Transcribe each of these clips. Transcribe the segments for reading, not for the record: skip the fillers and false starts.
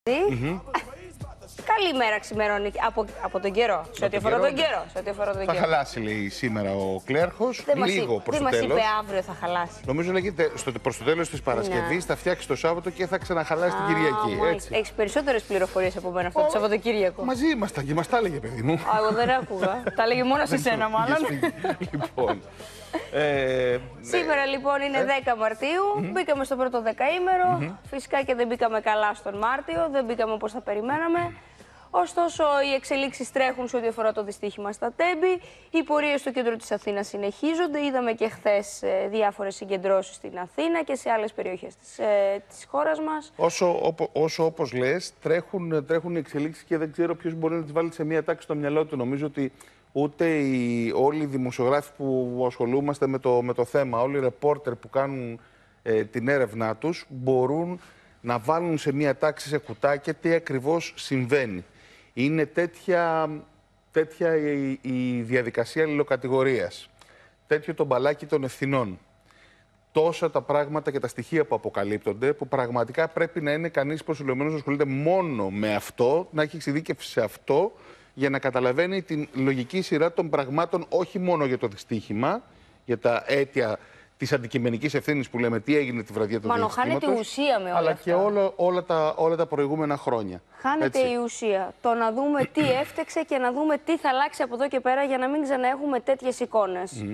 Καλημέρα ξημερώνει από τον καιρό. Σε ό,τι αφορά τον καιρό. Θα χαλάσει, λέει, σήμερα ο κλέρχος. Λίγο προς το τέλος. Δεν μας είπε αύριο θα χαλάσει. Νομίζω λέγεται προς το τέλος της Παρασκευής θα φτιάξει το Σάββατο και θα ξαναχαλάσει την Κυριακή. Έχεις περισσότερες πληροφορίες από μένα αυτό το Σαββατοκύριακο. Μαζί ήμασταν και μας τα έλεγε, παιδί μου. Εγώ δεν άκουγα. Τα έλεγε μόνο σε σένα, μάλλον. Λοιπόν. Σήμερα λοιπόν είναι 10 Μαρτίου, μπήκαμε στο πρώτο δεκαήμερο, φυσικά και δεν μπήκαμε καλά στον Μάρτιο, δεν μπήκαμε όπως θα περιμέναμε. Ωστόσο, οι εξελίξεις τρέχουν σε ό,τι αφορά το δυστύχημα στα Τέμπη. Οι πορείες στο κέντρο της Αθήνας συνεχίζονται. Είδαμε και χθες διάφορες συγκεντρώσεις στην Αθήνα και σε άλλες περιοχές της χώρας μας. Όσο όπως λες, τρέχουν οι εξελίξεις και δεν ξέρω ποιος μπορεί να τις βάλει σε μία τάξη στο μυαλό του. Νομίζω ότι ούτε όλοι οι δημοσιογράφοι που ασχολούμαστε με το θέμα, όλοι οι ρεπόρτερ που κάνουν την έρευνά τους, μπορούν να βάλουν σε μία τάξη, σε κουτάκια, τι ακριβώς συμβαίνει. Είναι τέτοια η διαδικασία αλληλοκατηγορίας, τέτοιο το μπαλάκι των ευθυνών. Τόσα τα πράγματα και τα στοιχεία που αποκαλύπτονται, που πραγματικά πρέπει να είναι κανείς προσιλωμένος να ασχολείται μόνο με αυτό, να έχει εξειδίκευση σε αυτό, για να καταλαβαίνει την λογική σειρά των πραγμάτων, όχι μόνο για το δυστύχημα, για τα αίτια της αντικειμενικής ευθύνης που λέμε τι έγινε τη βραδιά του δυστύχηματος. Χάνεται η ουσία με όλα αλλά αυτά. Και όλα τα προηγούμενα χρόνια. Χάνεται η ουσία. Το να δούμε τι έφτεξε και να δούμε τι θα αλλάξει από εδώ και πέρα για να μην ξαναέχουμε τέτοιες εικόνες.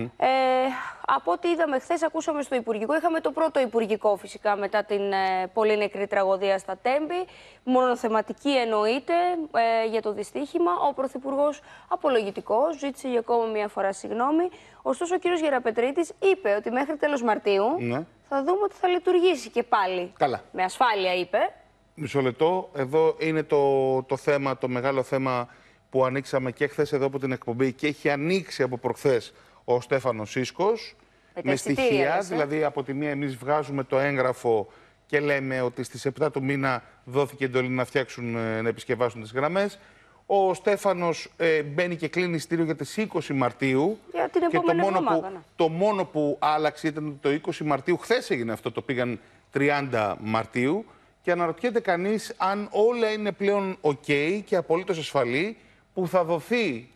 Από ό,τι είδαμε χθες, ακούσαμε στο Υπουργικό. Είχαμε το πρώτο Υπουργικό φυσικά μετά την πολύ νεκρή τραγωδία στα Τέμπη. Μονοθεματική εννοείται για το δυστύχημα. Ο Πρωθυπουργός απολογητικός, ζήτησε για ακόμα μία φορά συγγνώμη. Ωστόσο, ο κύριος Γεραπετρίτης είπε ότι μέχρι τέλος Μαρτίου θα δούμε ότι θα λειτουργήσει και πάλι. Καλά. Με ασφάλεια, είπε. Μισό λεπτό. Εδώ είναι το θέμα, το μεγάλο θέμα που ανοίξαμε και χθες εδώ από την εκπομπή και έχει ανοίξει από προχθές ο Στέφανος Σίσκος. Με στοιχεία, δηλαδή από τη μία εμείς βγάζουμε το έγγραφο και λέμε ότι στις 7 του μήνα δόθηκε εντολή να να επισκευάσουν τις γραμμές. Ο Στέφανος μπαίνει και κλείνει εισιτήριο για τις 20 Μαρτίου. Για την επόμενη εβδομάδα. Το μόνο που άλλαξε ήταν το 20 Μαρτίου. Χθες έγινε αυτό, το πήγαν 30 Μαρτίου. Και αναρωτιέται κανείς αν όλα είναι πλέον OK και απολύτως ασφαλή, που θα δοθεί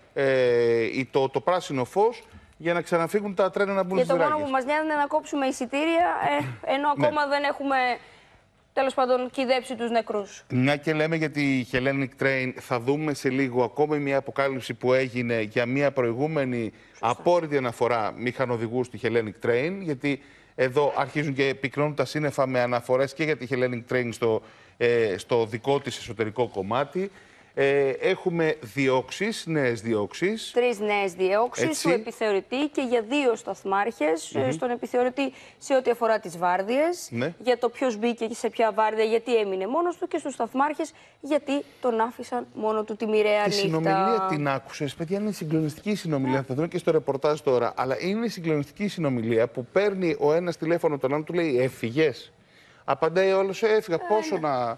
το πράσινο φως για να ξαναφύγουν τα τρένα να μπουν στις Δράκες. Και το μόνο που μας νοιάζει είναι να κόψουμε εισιτήρια, ενώ ακόμα δεν έχουμε, τέλος πάντων, κυδέψει τους νεκρούς. Μια και λέμε για τη Hellenic Train, θα δούμε σε λίγο ακόμη μια αποκάλυψη που έγινε για μια προηγούμενη απόρριτη αναφορά μηχανοδηγού στη Hellenic Train, γιατί εδώ αρχίζουν και πυκνώνουν τα σύννεφα με αναφορές και για τη Hellenic Train στο δικό της εσωτερικό κομμάτι. Έχουμε διώξεις, νέες διώξεις. 3 νέες διώξεις του επιθεωρητή και για 2 σταθμάρχες. Στον επιθεωρητή σε ό,τι αφορά τις βάρδιες, για το ποιος μπήκε και σε ποια βάρδια, γιατί έμεινε μόνος του, και στους σταθμάρχες γιατί τον άφησαν μόνο του τη μοιραία νύχτα. Τη συνομιλία την άκουσες, παιδιά, είναι συγκλονιστική συνομιλία. Θα δούμε και στο ρεπορτάζ τώρα. Αλλά είναι συγκλονιστική συνομιλία που παίρνει ο ένας τηλέφωνο τον άλλον, του λέει έφυγες. Απαντάει όλος, έφυγα. Πόσο να.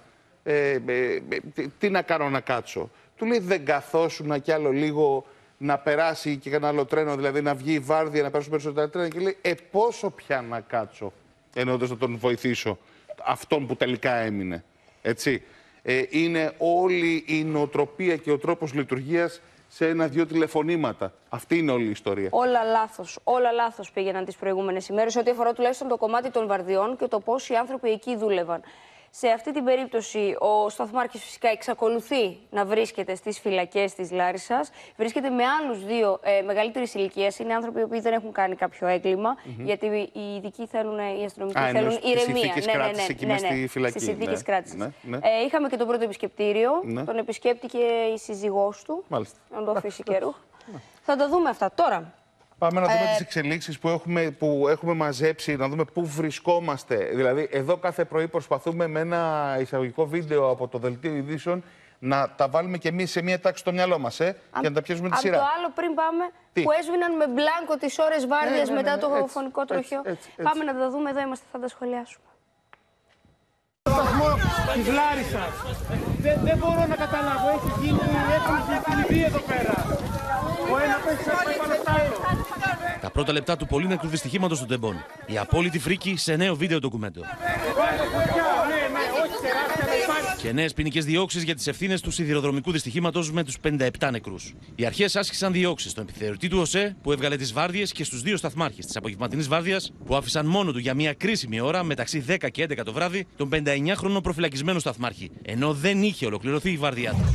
Τι να κάνω να κάτσω. Του λέει δεν καθόσουνα κι άλλο λίγο να περάσει και ένα άλλο τρένο, δηλαδή να βγει η βάρδια, να περάσουν περισσότερα τρένα, και λέει πόσο πια να κάτσω, εννοώντας να τον βοηθήσω αυτόν που τελικά έμεινε. Έτσι. Είναι όλη η νοοτροπία και ο τρόπος λειτουργίας σε 1-2 τηλεφωνήματα. Αυτή είναι όλη η ιστορία. Όλα λάθος. Όλα λάθος πήγαιναν τις προηγούμενες ημέρες, ό,τι αφορά τουλάχιστον το κομμάτι των βαρδιών και το πώς οι άνθρωποι εκεί δούλευαν. Σε αυτή την περίπτωση, ο σταθμάρχης φυσικά εξακολουθεί να βρίσκεται στις φυλακές της Λάρισσας. Βρίσκεται με άλλους 2 μεγαλύτερης ηλικίας. Είναι άνθρωποι οι οποίοι δεν έχουν κάνει κάποιο έγκλημα, γιατί οι ειδικοί θέλουν, οι αστυνομικοί θέλουν ηρεμία. Στις συνθήκες κράτησης. Είχαμε και το πρώτο επισκεπτήριο. Τον επισκέπτηκε η σύζυγός του. Μάλιστα. Να το αφήσει καιρού. Θα τα δούμε αυτά τώρα. Πάμε να δούμε τις εξελίξεις που έχουμε μαζέψει, να δούμε πού βρισκόμαστε. Δηλαδή, εδώ κάθε πρωί προσπαθούμε με ένα εισαγωγικό βίντεο από το Δελτίο Ειδήσεων να τα βάλουμε και εμείς σε μία τάξη στο μυαλό μας, για να τα πιάσουμε τη σειρά. Από το άλλο πριν πάμε, που έσβηναν με μπλάνκο τις ώρες βάρδιας μετά το φωνικό τροχιό. Πάμε να τα δούμε, εδώ είμαστε, θα τα σχολιάσουμε. Στο σταθμό της Λάρισσας. Δεν μπορώ να καταλάβω, έχει γίνει κλειδί εδώ πέρα. Ο ένα πέσει πάνω στο άλλο. Τα πρώτα λεπτά του πολύ νεκρού δυστυχήματος των Τεμπών. Η απόλυτη φρίκη σε νέο βίντεο ντοκουμέντο. Και νέες ποινικές διώξεις για τις ευθύνες του σιδηροδρομικού δυστυχήματος με τους 57 νεκρούς. Οι αρχές άσκησαν διώξεις στον επιθεωρητή του ΟΣΕ που έβγαλε τις βάρδιες και στους δύο σταθμάρχες της απογευματινής βάρδιας που άφησαν μόνο του για μια κρίσιμη ώρα μεταξύ 10 και 11 το βράδυ τον 59χρονο προφυλακισμένο σταθμάρχη, ενώ δεν είχε ολοκληρωθεί η βάρδιά του.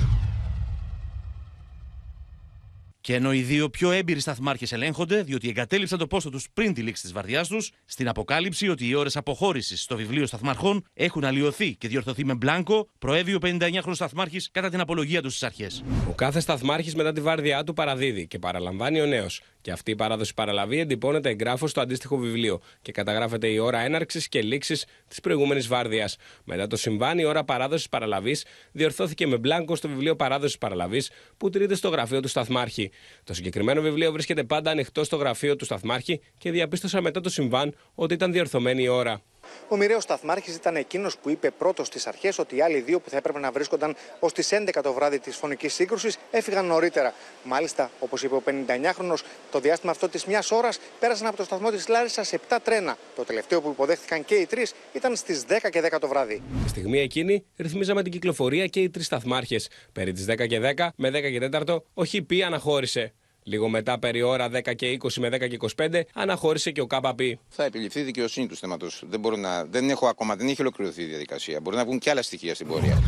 Και ενώ οι δύο πιο έμπειροι σταθμάρχες ελέγχονται, διότι εγκατέλειψαν το πόστο τους πριν τη λήξη της βαρδιάς τους, στην αποκάλυψη ότι οι ώρες αποχώρησης στο βιβλίο σταθμάρχων έχουν αλλοιωθεί και διορθωθεί με μπλάνκο, προέβη ο 59χρονος σταθμάρχης κατά την απολογία του στις αρχές. Ο κάθε σταθμάρχης μετά τη βάρδιά του παραδίδει και παραλαμβάνει ο νέος. Και αυτή η παράδοση παραλαβή εντυπώνεται εγγράφος στο αντίστοιχο βιβλίο και καταγράφεται η ώρα έναρξης και λήξης της προηγούμενης βάρδιας. Μετά το συμβάν, η ώρα παράδοσης παραλαβής διορθώθηκε με μπλάνκο στο βιβλίο παράδοσης παραλαβής που τηρείται στο γραφείο του σταθμάρχη. Το συγκεκριμένο βιβλίο βρίσκεται πάντα ανοιχτό στο γραφείο του σταθμάρχη και διαπίστωσα μετά το συμβάν ότι ήταν διορθωμένη η ώρα. Ο μοιραίος σταθμάρχης ήταν εκείνος που είπε πρώτος στις αρχές ότι οι άλλοι δύο που θα έπρεπε να βρίσκονταν ως τις 11 το βράδυ της φωνικής σύγκρουσης έφυγαν νωρίτερα. Μάλιστα, όπως είπε ο 59χρονος, το διάστημα αυτό της μιας ώρας πέρασαν από το σταθμό της Λάρισσας 7 τρένα. Το τελευταίο που υποδέχθηκαν και οι τρεις ήταν στις 10 και 10 το βράδυ. Τη στιγμή εκείνη ρυθμίζαμε την κυκλοφορία και οι τρεις σταθμάρχες. Περί τις 10 και 10 με 10 και 4 ο ΧΠ αναχώρησε. Λίγο μετά, περί ώρα 10 και 20 με 10 και 25, αναχώρησε και ο ΚΠ. Θα επιληφθεί η δικαιοσύνη του θέματος. Δεν έχει ολοκληρωθεί η διαδικασία. Μπορεί να βγουν και άλλα στοιχεία στην πορεία.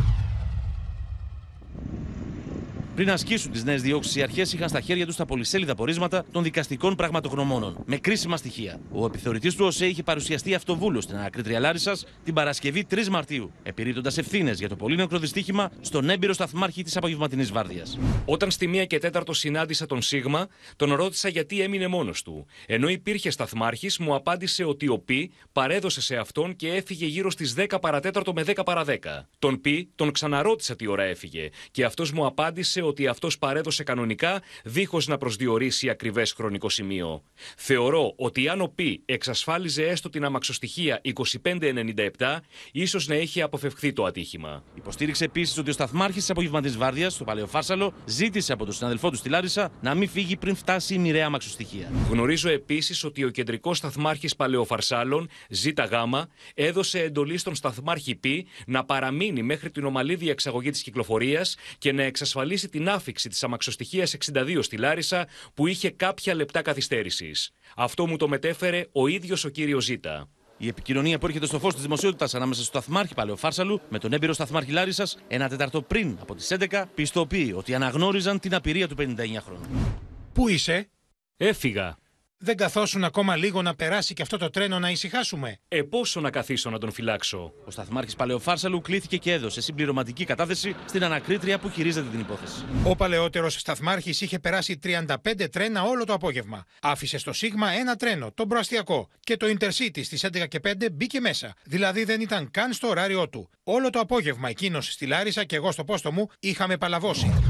Πριν ασκήσουν τις νέες διώξεις, οι αρχές είχαν στα χέρια τους τα πολυσέλιδα πορίσματα των δικαστικών πραγματογνωμόνων, με κρίσιμα στοιχεία. Ο επιθεωρητής του ΟΣΕ είχε παρουσιαστεί αυτοβούλος στην ανακρίτρια Λάρισσας την Παρασκευή 3 Μαρτίου, επιρρύπτοντας ευθύνες για το πολύ νεκρό δυστύχημα στον έμπειρο σταθμάρχη της απογευματινής βάρδιας. Όταν στη 1 και 4 συνάντησα τον Σίγμα, τον ρώτησα γιατί έμεινε μόνος του. Ενώ υπήρχε σταθμάρχης, μου απάντησε ότι ο Π παρέδωσε σε αυτόν και έφυγε γύρω στις 10 παρατέταρτο με 10 παρα 10. Τον Π τον ξαναρώτησα τι ώρα έφυγε και αυτός μου απάντησε ότι αυτός παρέδωσε κανονικά, δίχως να προσδιορίσει ακριβές χρονικό σημείο. Θεωρώ ότι αν ο Π εξασφάλιζε έστω την αμαξοστοιχεία 2597, ίσως να είχε αποφευχθεί το ατύχημα. Υποστήριξε επίσης ότι ο σταθμάρχης της απογευματινής βάρδιας, στο Παλαιοφάρσαλο, ζήτησε από τον συναδελφό του στη Λάρισα να μην φύγει πριν φτάσει η μοιραία αμαξοστοιχεία. Γνωρίζω επίσης ότι ο κεντρικός σταθμάρχης Παλαιοφαρσάλων, ΖΓ, έδωσε εντολή στον σταθμάρχη Π να παραμείνει μέχρι την ομαλή διεξαγωγή της κυκλοφορίας και να εξασφαλίσει την άφιξη της αμαξοστοιχείας 62 στη Λάρισα που είχε κάποια λεπτά καθυστέρησης. Αυτό μου το μετέφερε ο ίδιος ο κύριος Ζήτα. Η επικοινωνία που έρχεται στο φως της δημοσιότητας ανάμεσα στο σταθμάρχη Παλαιοφάρσαλου με τον έμπειρο σταθμάρχη Λάρισσας, 1 τέταρτο πριν από τις 11, πιστοποιεί ότι αναγνώριζαν την απειρία του 59χρονου. Πού είσαι? Έφυγα. Δεν καθόσουν ακόμα λίγο να περάσει και αυτό το τρένο να ησυχάσουμε? Πόσο να καθίσω να τον φυλάξω? Ο σταθμάρχης Παλαιοφάρσαλου κλήθηκε και έδωσε συμπληρωματική κατάθεση στην ανακρίτρια που χειρίζεται την υπόθεση. Ο παλαιότερος σταθμάρχης είχε περάσει 35 τρένα όλο το απόγευμα. Άφησε στο Σίγμα ένα τρένο, τον προαστιακό, και το Intercity στις 11 και 5 μπήκε μέσα. Δηλαδή δεν ήταν καν στο ωράριό του. Όλο το απόγευμα εκείνος στη Λάρισα και εγώ στο πόστο μου είχαμε παλαβώσει.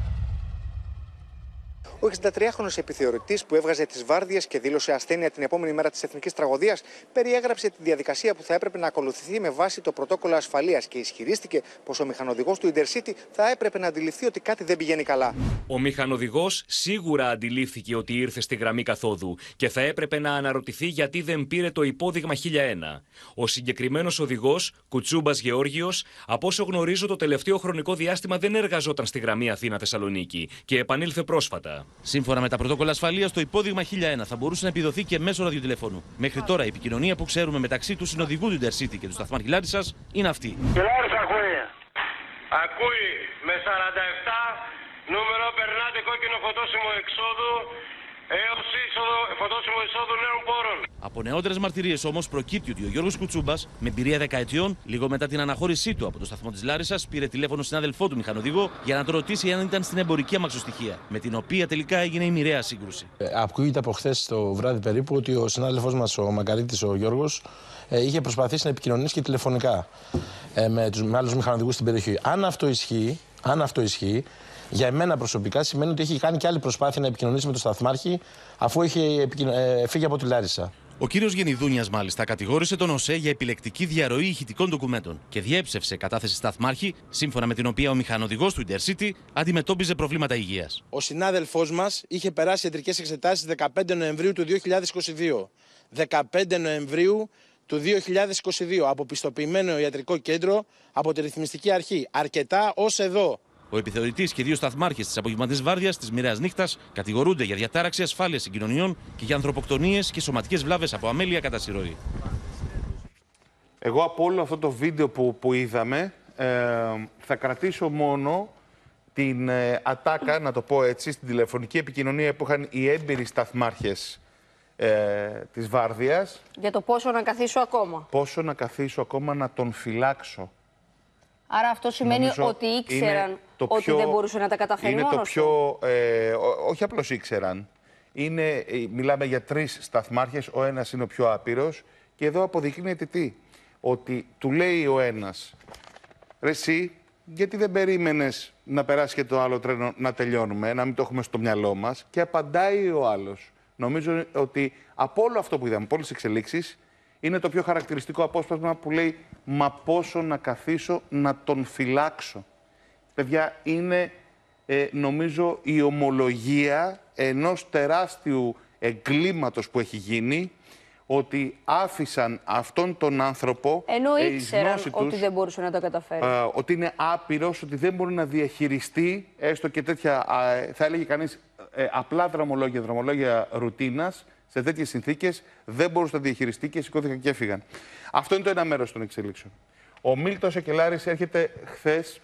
Ο 63χρονος επιθεωρητής που έβγαζε τις βάρδιες και δήλωσε ασθένεια την επόμενη μέρα της εθνικής τραγωδίας περιέγραψε τη διαδικασία που θα έπρεπε να ακολουθηθεί με βάση το πρωτόκολλο ασφαλείας και ισχυρίστηκε πως ο μηχανοδηγός του Intercity θα έπρεπε να αντιληφθεί ότι κάτι δεν πηγαίνει καλά. Ο μηχανοδηγός σίγουρα αντιλήφθηκε ότι ήρθε στη γραμμή καθόδου και θα έπρεπε να αναρωτηθεί γιατί δεν πήρε το υπόδειγμα 1001. Ο συγκεκριμένος οδηγός, Κουτσούμπας Γεώργιος, από όσο γνωρίζω το τελευταίο χρονικό διάστημα δεν εργαζόταν στη γραμμή Αθήνα-Θεσσαλονίκη και επανήλθε πρόσφατα. Σύμφωνα με τα πρωτόκολλα ασφαλείας, το υπόδειγμα 1001 θα μπορούσε να επιδοθεί και μέσω ραδιοτηλεφώνου. Μέχρι τώρα η επικοινωνία που ξέρουμε μεταξύ του συνοδηγού του Intercity και του σταθμάρχη Λάρισσας είναι αυτή. Η Λάρισα ακούει. Ακούει με 47 νούμερο, περνάτε κόκκινο φωτόσημο εξόδου έως φωτόσημο εισόδου νέων πόρων. Από νεότερες μαρτυρίες όμως προκύπτει ότι ο Γιώργος Κουτσούμπας, με εμπειρία δεκαετιών, λίγο μετά την αναχώρησή του από το σταθμό της Λάρισσας, πήρε τηλέφωνο συνάδελφό του μηχανοδηγό για να τον ρωτήσει αν ήταν στην εμπορική αμαξοστοιχεία, με την οποία τελικά έγινε η μοιραία σύγκρουση. Ακούγεται από χθες το βράδυ περίπου ότι ο συνάδελφός μας, ο Μακαρίτης, ο Γιώργος, είχε προσπαθήσει να επικοινωνήσει και τηλεφωνικά με άλλους μηχανοδηγούς στην περιοχή. Αν αυτό ισχύει, για εμένα προσωπικά σημαίνει ότι έχει κάνει και άλλη προσπάθεια να επικοινωνήσει με τον σταθμάρχη αφού είχε φύγει από τη Λάρισα. Ο κύριος Γενιδούνιας, μάλιστα, κατηγόρησε τον ΟΣΕ για επιλεκτική διαρροή ηχητικών ντοκουμέντων και διέψευσε κατάθεση σταθμάρχη, σύμφωνα με την οποία ο μηχανοδηγός του Intercity αντιμετώπιζε προβλήματα υγείας. Ο συνάδελφός μας είχε περάσει ιατρικές εξετάσεις 15 Νοεμβρίου του 2022. 15 Νοεμβρίου του 2022 από πιστοποιημένο ιατρικό κέντρο από τη ρυθμιστική αρχή. Αρκετά ως εδώ. Ο επιθεωρητής και 2 σταθμάρχες της απογευματινής βάρδιας της μοιραίας νύχτας κατηγορούνται για διατάραξη ασφάλειας συγκοινωνιών και για ανθρωποκτονίες και σωματικές βλάβες από αμέλεια κατά συρροή. Εγώ από όλο αυτό το βίντεο που είδαμε θα κρατήσω μόνο την ατάκα, να το πω έτσι, στην τηλεφωνική επικοινωνία που είχαν οι έμπειροι σταθμάρχες της βάρδιας. Για το πόσο να καθίσω ακόμα. Πόσο να καθίσω ακόμα να τον φυλάξω. Άρα αυτό σημαίνει Νομίζω ότι ήξεραν ότι δεν μπορούσε να τα καταφέρει είναι μόνος το πιο, όχι απλώς ήξεραν. Μιλάμε για 3 σταθμάρχες, ο ένας είναι ο πιο άπειρος και εδώ αποδεικνύεται τι. Ότι του λέει ο ένας, ρε εσύ, γιατί δεν περίμενες να περάσει και το άλλο τρένο να τελειώνουμε, να μην το έχουμε στο μυαλό μας, και απαντάει ο άλλος. Νομίζω ότι από όλο αυτό που είδαμε, από όλες τις εξελίξεις, είναι το πιο χαρακτηριστικό απόσπασμα που λέει «Μα πόσο να καθίσω να τον φυλάξω». Παιδιά, είναι νομίζω η ομολογία ενός τεράστιου εγκλήματος που έχει γίνει, ότι άφησαν αυτόν τον άνθρωπο, ενώ ήξεραν ότι δεν μπορούσε να τα καταφέρει. Ότι είναι άπειρος, ότι δεν μπορεί να διαχειριστεί έστω και τέτοια, θα έλεγε κανείς, απλά δρομολόγια ρουτίνας. Σε τέτοιες συνθήκες δεν μπορούσε να διαχειριστεί και σηκώθηκαν και έφυγαν. Αυτό είναι το ένα μέρος των εξελίξεων. Ο Μίλτος Εκελάρης έρχεται χθες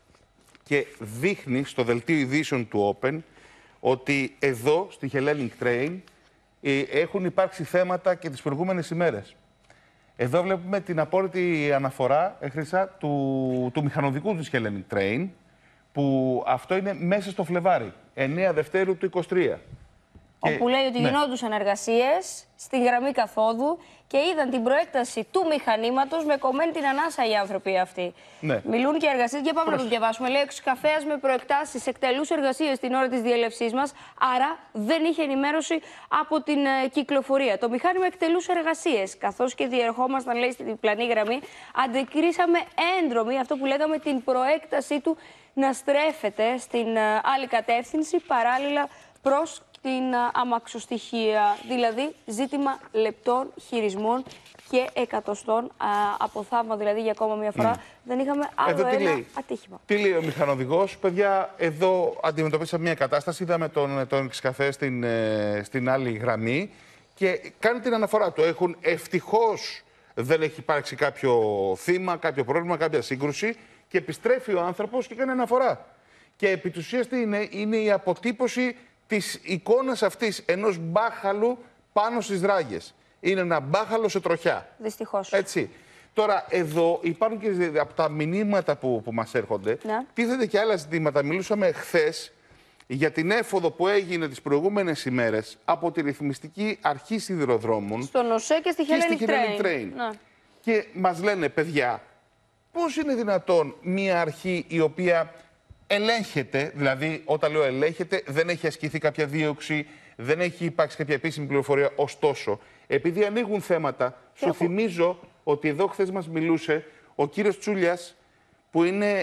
και δείχνει στο δελτίο ειδήσεων του Open ότι εδώ, στη Hellenic Train, έχουν υπάρξει θέματα και τις προηγούμενες ημέρες. Εδώ βλέπουμε την απόρριτη αναφορά, Χρυσά, του μηχανοδικού της Hellenic Train, που αυτό είναι μέσα στο Φλεβάρι, 9 Δευτέρου του 23. Όπου λέει ότι γινόντουσαν εργασίες στη γραμμή καθόδου και είδαν την προέκταση του μηχανήματος με κομμένη την ανάσα οι άνθρωποι αυτοί. Ναι. Μιλούν και εργασίες, για πάμε να το διαβάσουμε. Λέει: «Εξκαφέας με προεκτάσεις εκτελούσε εργασίες την ώρα της διέλευσής μας, άρα δεν είχε ενημέρωση από την κυκλοφορία. Το μηχάνημα εκτελούσε εργασίες. Καθώς και διερχόμασταν, λέει, στην διπλανή γραμμή, αντικρίσαμε έντρομη, αυτό που λέγαμε, την προέκτασή του να στρέφεται στην άλλη κατεύθυνση παράλληλα προς την αμαξοστοιχεία, δηλαδή ζήτημα λεπτών χειρισμών και εκατοστών από θαύμα, δηλαδή για ακόμα μια φορά δεν είχαμε άλλο ένα ατύχημα». Τι λέει ο μηχανοδηγός? Παιδιά, εδώ αντιμετωπίσαμε μια κατάσταση, είδαμε τον εξκαφέ στην άλλη γραμμή και κάνει την αναφορά του. Ευτυχώς δεν έχει υπάρξει κάποιο θύμα, κάποιο πρόβλημα, κάποια σύγκρουση και επιστρέφει ο άνθρωπος και κάνει αναφορά. Και επί της ουσίας είναι η αποτύπωση της εικόνας αυτής ενός μπάχαλου πάνω στις ράγες. Είναι ένα μπάχαλο σε τροχιά. Δυστυχώς. Έτσι. Τώρα, εδώ υπάρχουν και από τα μηνύματα που μας έρχονται, τίθενται και άλλα ζητήματα. Μιλούσαμε χθες για την έφοδο που έγινε τις προηγούμενες ημέρες από τη ρυθμιστική αρχή σιδηροδρόμων. Στον ΟΣΕ και στη Hellenic Train. Και μας λένε, παιδιά, πώς είναι δυνατόν μια αρχή η οποία ελέγχεται, δηλαδή όταν λέω ελέγχεται, δεν έχει ασκηθεί κάποια δίωξη, δεν έχει υπάρξει κάποια επίσημη πληροφορία. Ωστόσο, επειδή ανοίγουν θέματα, σου θυμίζω ότι εδώ χθες μας μιλούσε ο κύριος Τσούλιας, που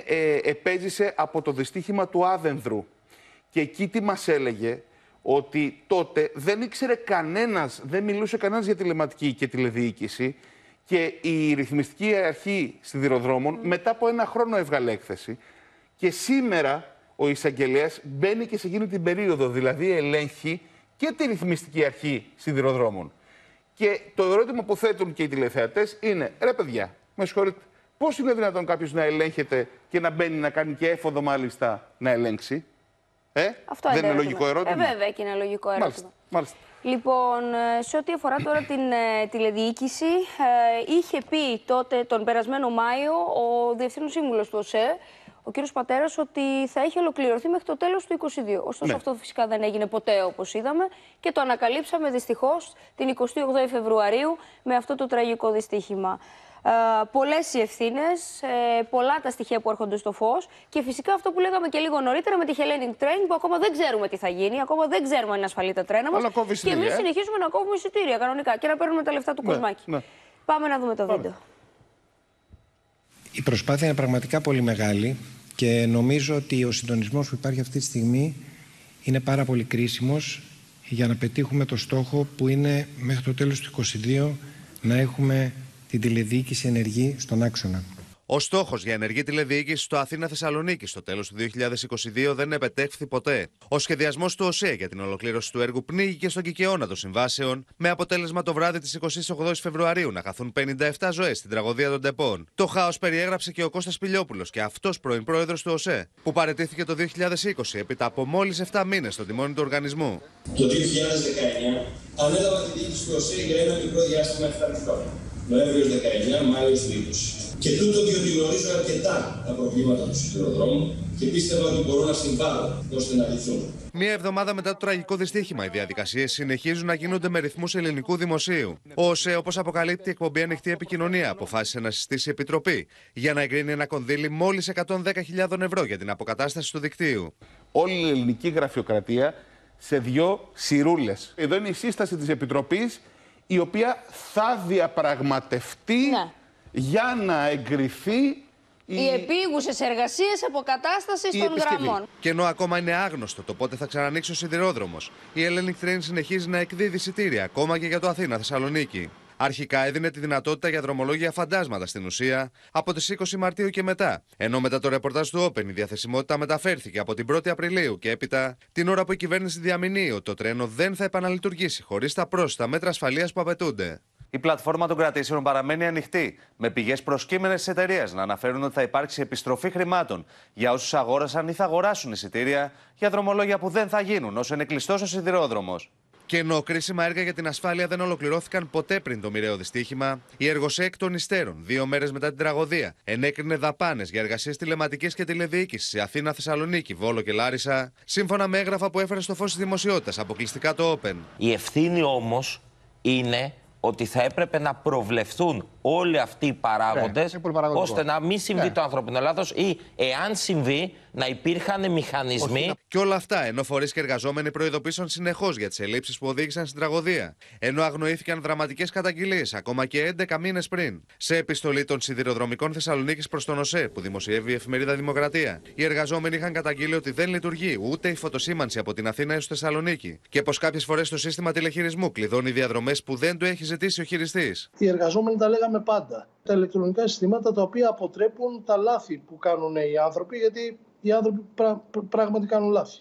επέζησε από το δυστύχημα του Άδενδρου. Και εκεί τι μας έλεγε? Ότι τότε δεν ήξερε κανένας, δεν μιλούσε κανένας για τηλεματική και τηλεδιοίκηση, και η ρυθμιστική αρχή σιδηροδρόμων μετά από 1 χρόνο έβγαλε έκθεση. Και σήμερα ο εισαγγελέας μπαίνει και σε εκείνη την περίοδο, δηλαδή ελέγχει και τη ρυθμιστική αρχή σιδηροδρόμων. Και το ερώτημα που θέτουν και οι τηλεθεατές είναι, ρε παιδιά, με συγχωρείτε, πώς είναι δυνατόν κάποιος να ελέγχεται και να μπαίνει να κάνει και έφοδο μάλιστα να ελέγξει? Αυτό δεν είναι λογικό ερώτημα? Βέβαια και είναι λογικό ερώτημα. Μάλιστα. Λοιπόν, σε ό,τι αφορά τώρα την τηλεδιοίκηση, είχε πει τότε τον περασμένο Μάιο ο Διευθύνων Σύμβουλος του ΟΣΕ, ο κύριος Πατέρας, ότι θα έχει ολοκληρωθεί μέχρι το τέλος του 2022. Ωστόσο, αυτό φυσικά δεν έγινε ποτέ, όπως είδαμε, και το ανακαλύψαμε δυστυχώς την 28η Φεβρουαρίου με αυτό το τραγικό δυστύχημα. Πολλές οι ευθύνες, πολλά τα στοιχεία που έρχονται στο φως και φυσικά αυτό που λέγαμε και λίγο νωρίτερα με τη Hellenic Train, που ακόμα δεν ξέρουμε τι θα γίνει, ακόμα δεν ξέρουμε αν είναι ασφαλή τα τρένα μας. Και εμείς συνεχίζουμε να κόβουμε εισιτήρια κανονικά και να παίρνουμε τα λεφτά του κοσμάκι. Πάμε να δούμε το βίντεο. Η προσπάθεια είναι πραγματικά πολύ μεγάλη και νομίζω ότι ο συντονισμός που υπάρχει αυτή τη στιγμή είναι πάρα πολύ κρίσιμος για να πετύχουμε το στόχο που είναι μέχρι το τέλος του 2022 να έχουμε την τηλεδιοίκηση ενεργή στον άξονα. Ο στόχος για ενεργή τηλεδιοίκηση στο Αθήνα-Θεσσαλονίκη στο τέλος του 2022 δεν επετέχθη ποτέ. Ο σχεδιασμός του ΟΣΕ για την ολοκλήρωση του έργου πνίγηκε στον κικαιώνα των συμβάσεων, με αποτέλεσμα το βράδυ της 28 Φεβρουαρίου να χαθούν 57 ζωές στην τραγωδία των Τεπών. Το χάος περιέγραψε και ο Κώστας Πηλιόπουλος, και αυτός πρώην πρόεδρος του ΟΣΕ, που παραιτήθηκε το 2020 έπειτα από μόλις 7 μήνες στο τιμόνι του οργανισμού. Το 2019 ανέλαβα τη διοίκηση του ΟΣΕ για ένα μικρό διάστημα 7 μηνών. Νοέμβριος 19, Μάιος του 20. Και τούτο διότι γνωρίζω αρκετά τα προβλήματα του σιδηροδρόμου και πίστευα ότι μπορώ να συμβάλλω ώστε να λυθούν. Μία εβδομάδα μετά το τραγικό δυστύχημα, οι διαδικασίες συνεχίζουν να γίνονται με ρυθμούς ελληνικού δημοσίου. Ο ΟΣΕ, όπως αποκαλύπτει η εκπομπή Ανοιχτή Επικοινωνία, αποφάσισε να συστήσει επιτροπή για να εγκρίνει ένα κονδύλι μόλις 110.000 ευρώ για την αποκατάσταση του δικτύου. Όλη η ελληνική γραφειοκρατία σε 2 σιρούλες. Εδώ είναι η σύσταση της Επιτροπής, η οποία θα διαπραγματευτεί για να εγκριθεί οι επίγουσες εργασίες αποκατάστασης των γραμμών. Και ενώ ακόμα είναι άγνωστο το πότε θα ξανανοίξει ο σιδηρόδρομος, η Hellenic Train συνεχίζει να εκδίδει εισιτήρια ακόμα και για το Αθήνα-Θεσσαλονίκη. Αρχικά έδινε τη δυνατότητα για δρομολόγια φαντάσματα στην ουσία από τις 20 Μαρτίου και μετά. Ενώ μετά το ρεπορτάζ του Open η διαθεσιμότητα μεταφέρθηκε από την 1η Απριλίου και έπειτα, την ώρα που η κυβέρνηση διαμηνύει ότι το τρένο δεν θα επαναλειτουργήσει χωρίς τα πρόσθετα μέτρα ασφαλείας που απαιτούνται. Η πλατφόρμα των κρατήσεων παραμένει ανοιχτή, με πηγές προσκύμενες της εταιρείας να αναφέρουν ότι θα υπάρξει επιστροφή χρημάτων για όσους αγόρασαν ή θα αγοράσουν εισιτήρια για δρομολόγια που δεν θα γίνουν όσο είναι κλειστός ο σιδηρόδρομος. Και ενώ κρίσιμα έργα για την ασφάλεια δεν ολοκληρώθηκαν ποτέ πριν το μοιραίο δυστύχημα, η Εργοσέ εκ των υστέρων, 2 μέρες μετά την τραγωδία, ενέκρινε δαπάνες για εργασίες τηλεματικής και τηλεδιοίκησης σε Αθήνα, Θεσσαλονίκη, Βόλο και Λάρισα, σύμφωνα με έγγραφα που έφερε στο φως της δημοσιότητας, αποκλειστικά το Open. Η ευθύνη όμως είναι ότι θα έπρεπε να προβλεφθούν όλοι αυτοί οι παράγοντες, ώστε να μην συμβεί το ανθρώπινο λάθος ή, εάν συμβεί, να υπήρχαν μηχανισμοί. Και όλα αυτά ενώ φορείς και εργαζόμενοι προειδοποίησαν συνεχώς για τις ελλείψεις που οδήγησαν στην τραγωδία. Ενώ αγνοήθηκαν δραματικές καταγγελίες ακόμα και 11 μήνες πριν. Σε επιστολή των σιδηροδρομικών Θεσσαλονίκης προς τον ΟΣΕ, που δημοσιεύει η εφημερίδα Δημοκρατία, οι εργαζόμενοι είχαν καταγγείλει ότι δεν λειτουργεί ούτε η φωτοσήμανση από την Αθήνα έως Θεσσαλονίκη και πως κάποιες φορές το σύστημα τηλεχειρισμού κλειδώνει διαδρομές που δεν του έχει ζητήσει ο χειριστής. Οι εργαζόμενοι τα λέγαμε πάντα. Τα ηλεκτρονικά συστήματα τα οποία αποτρέπουν τα λάθη που κάνουν οι άνθρωποι, γιατί οι άνθρωποι πράγματι κάνουν λάθη.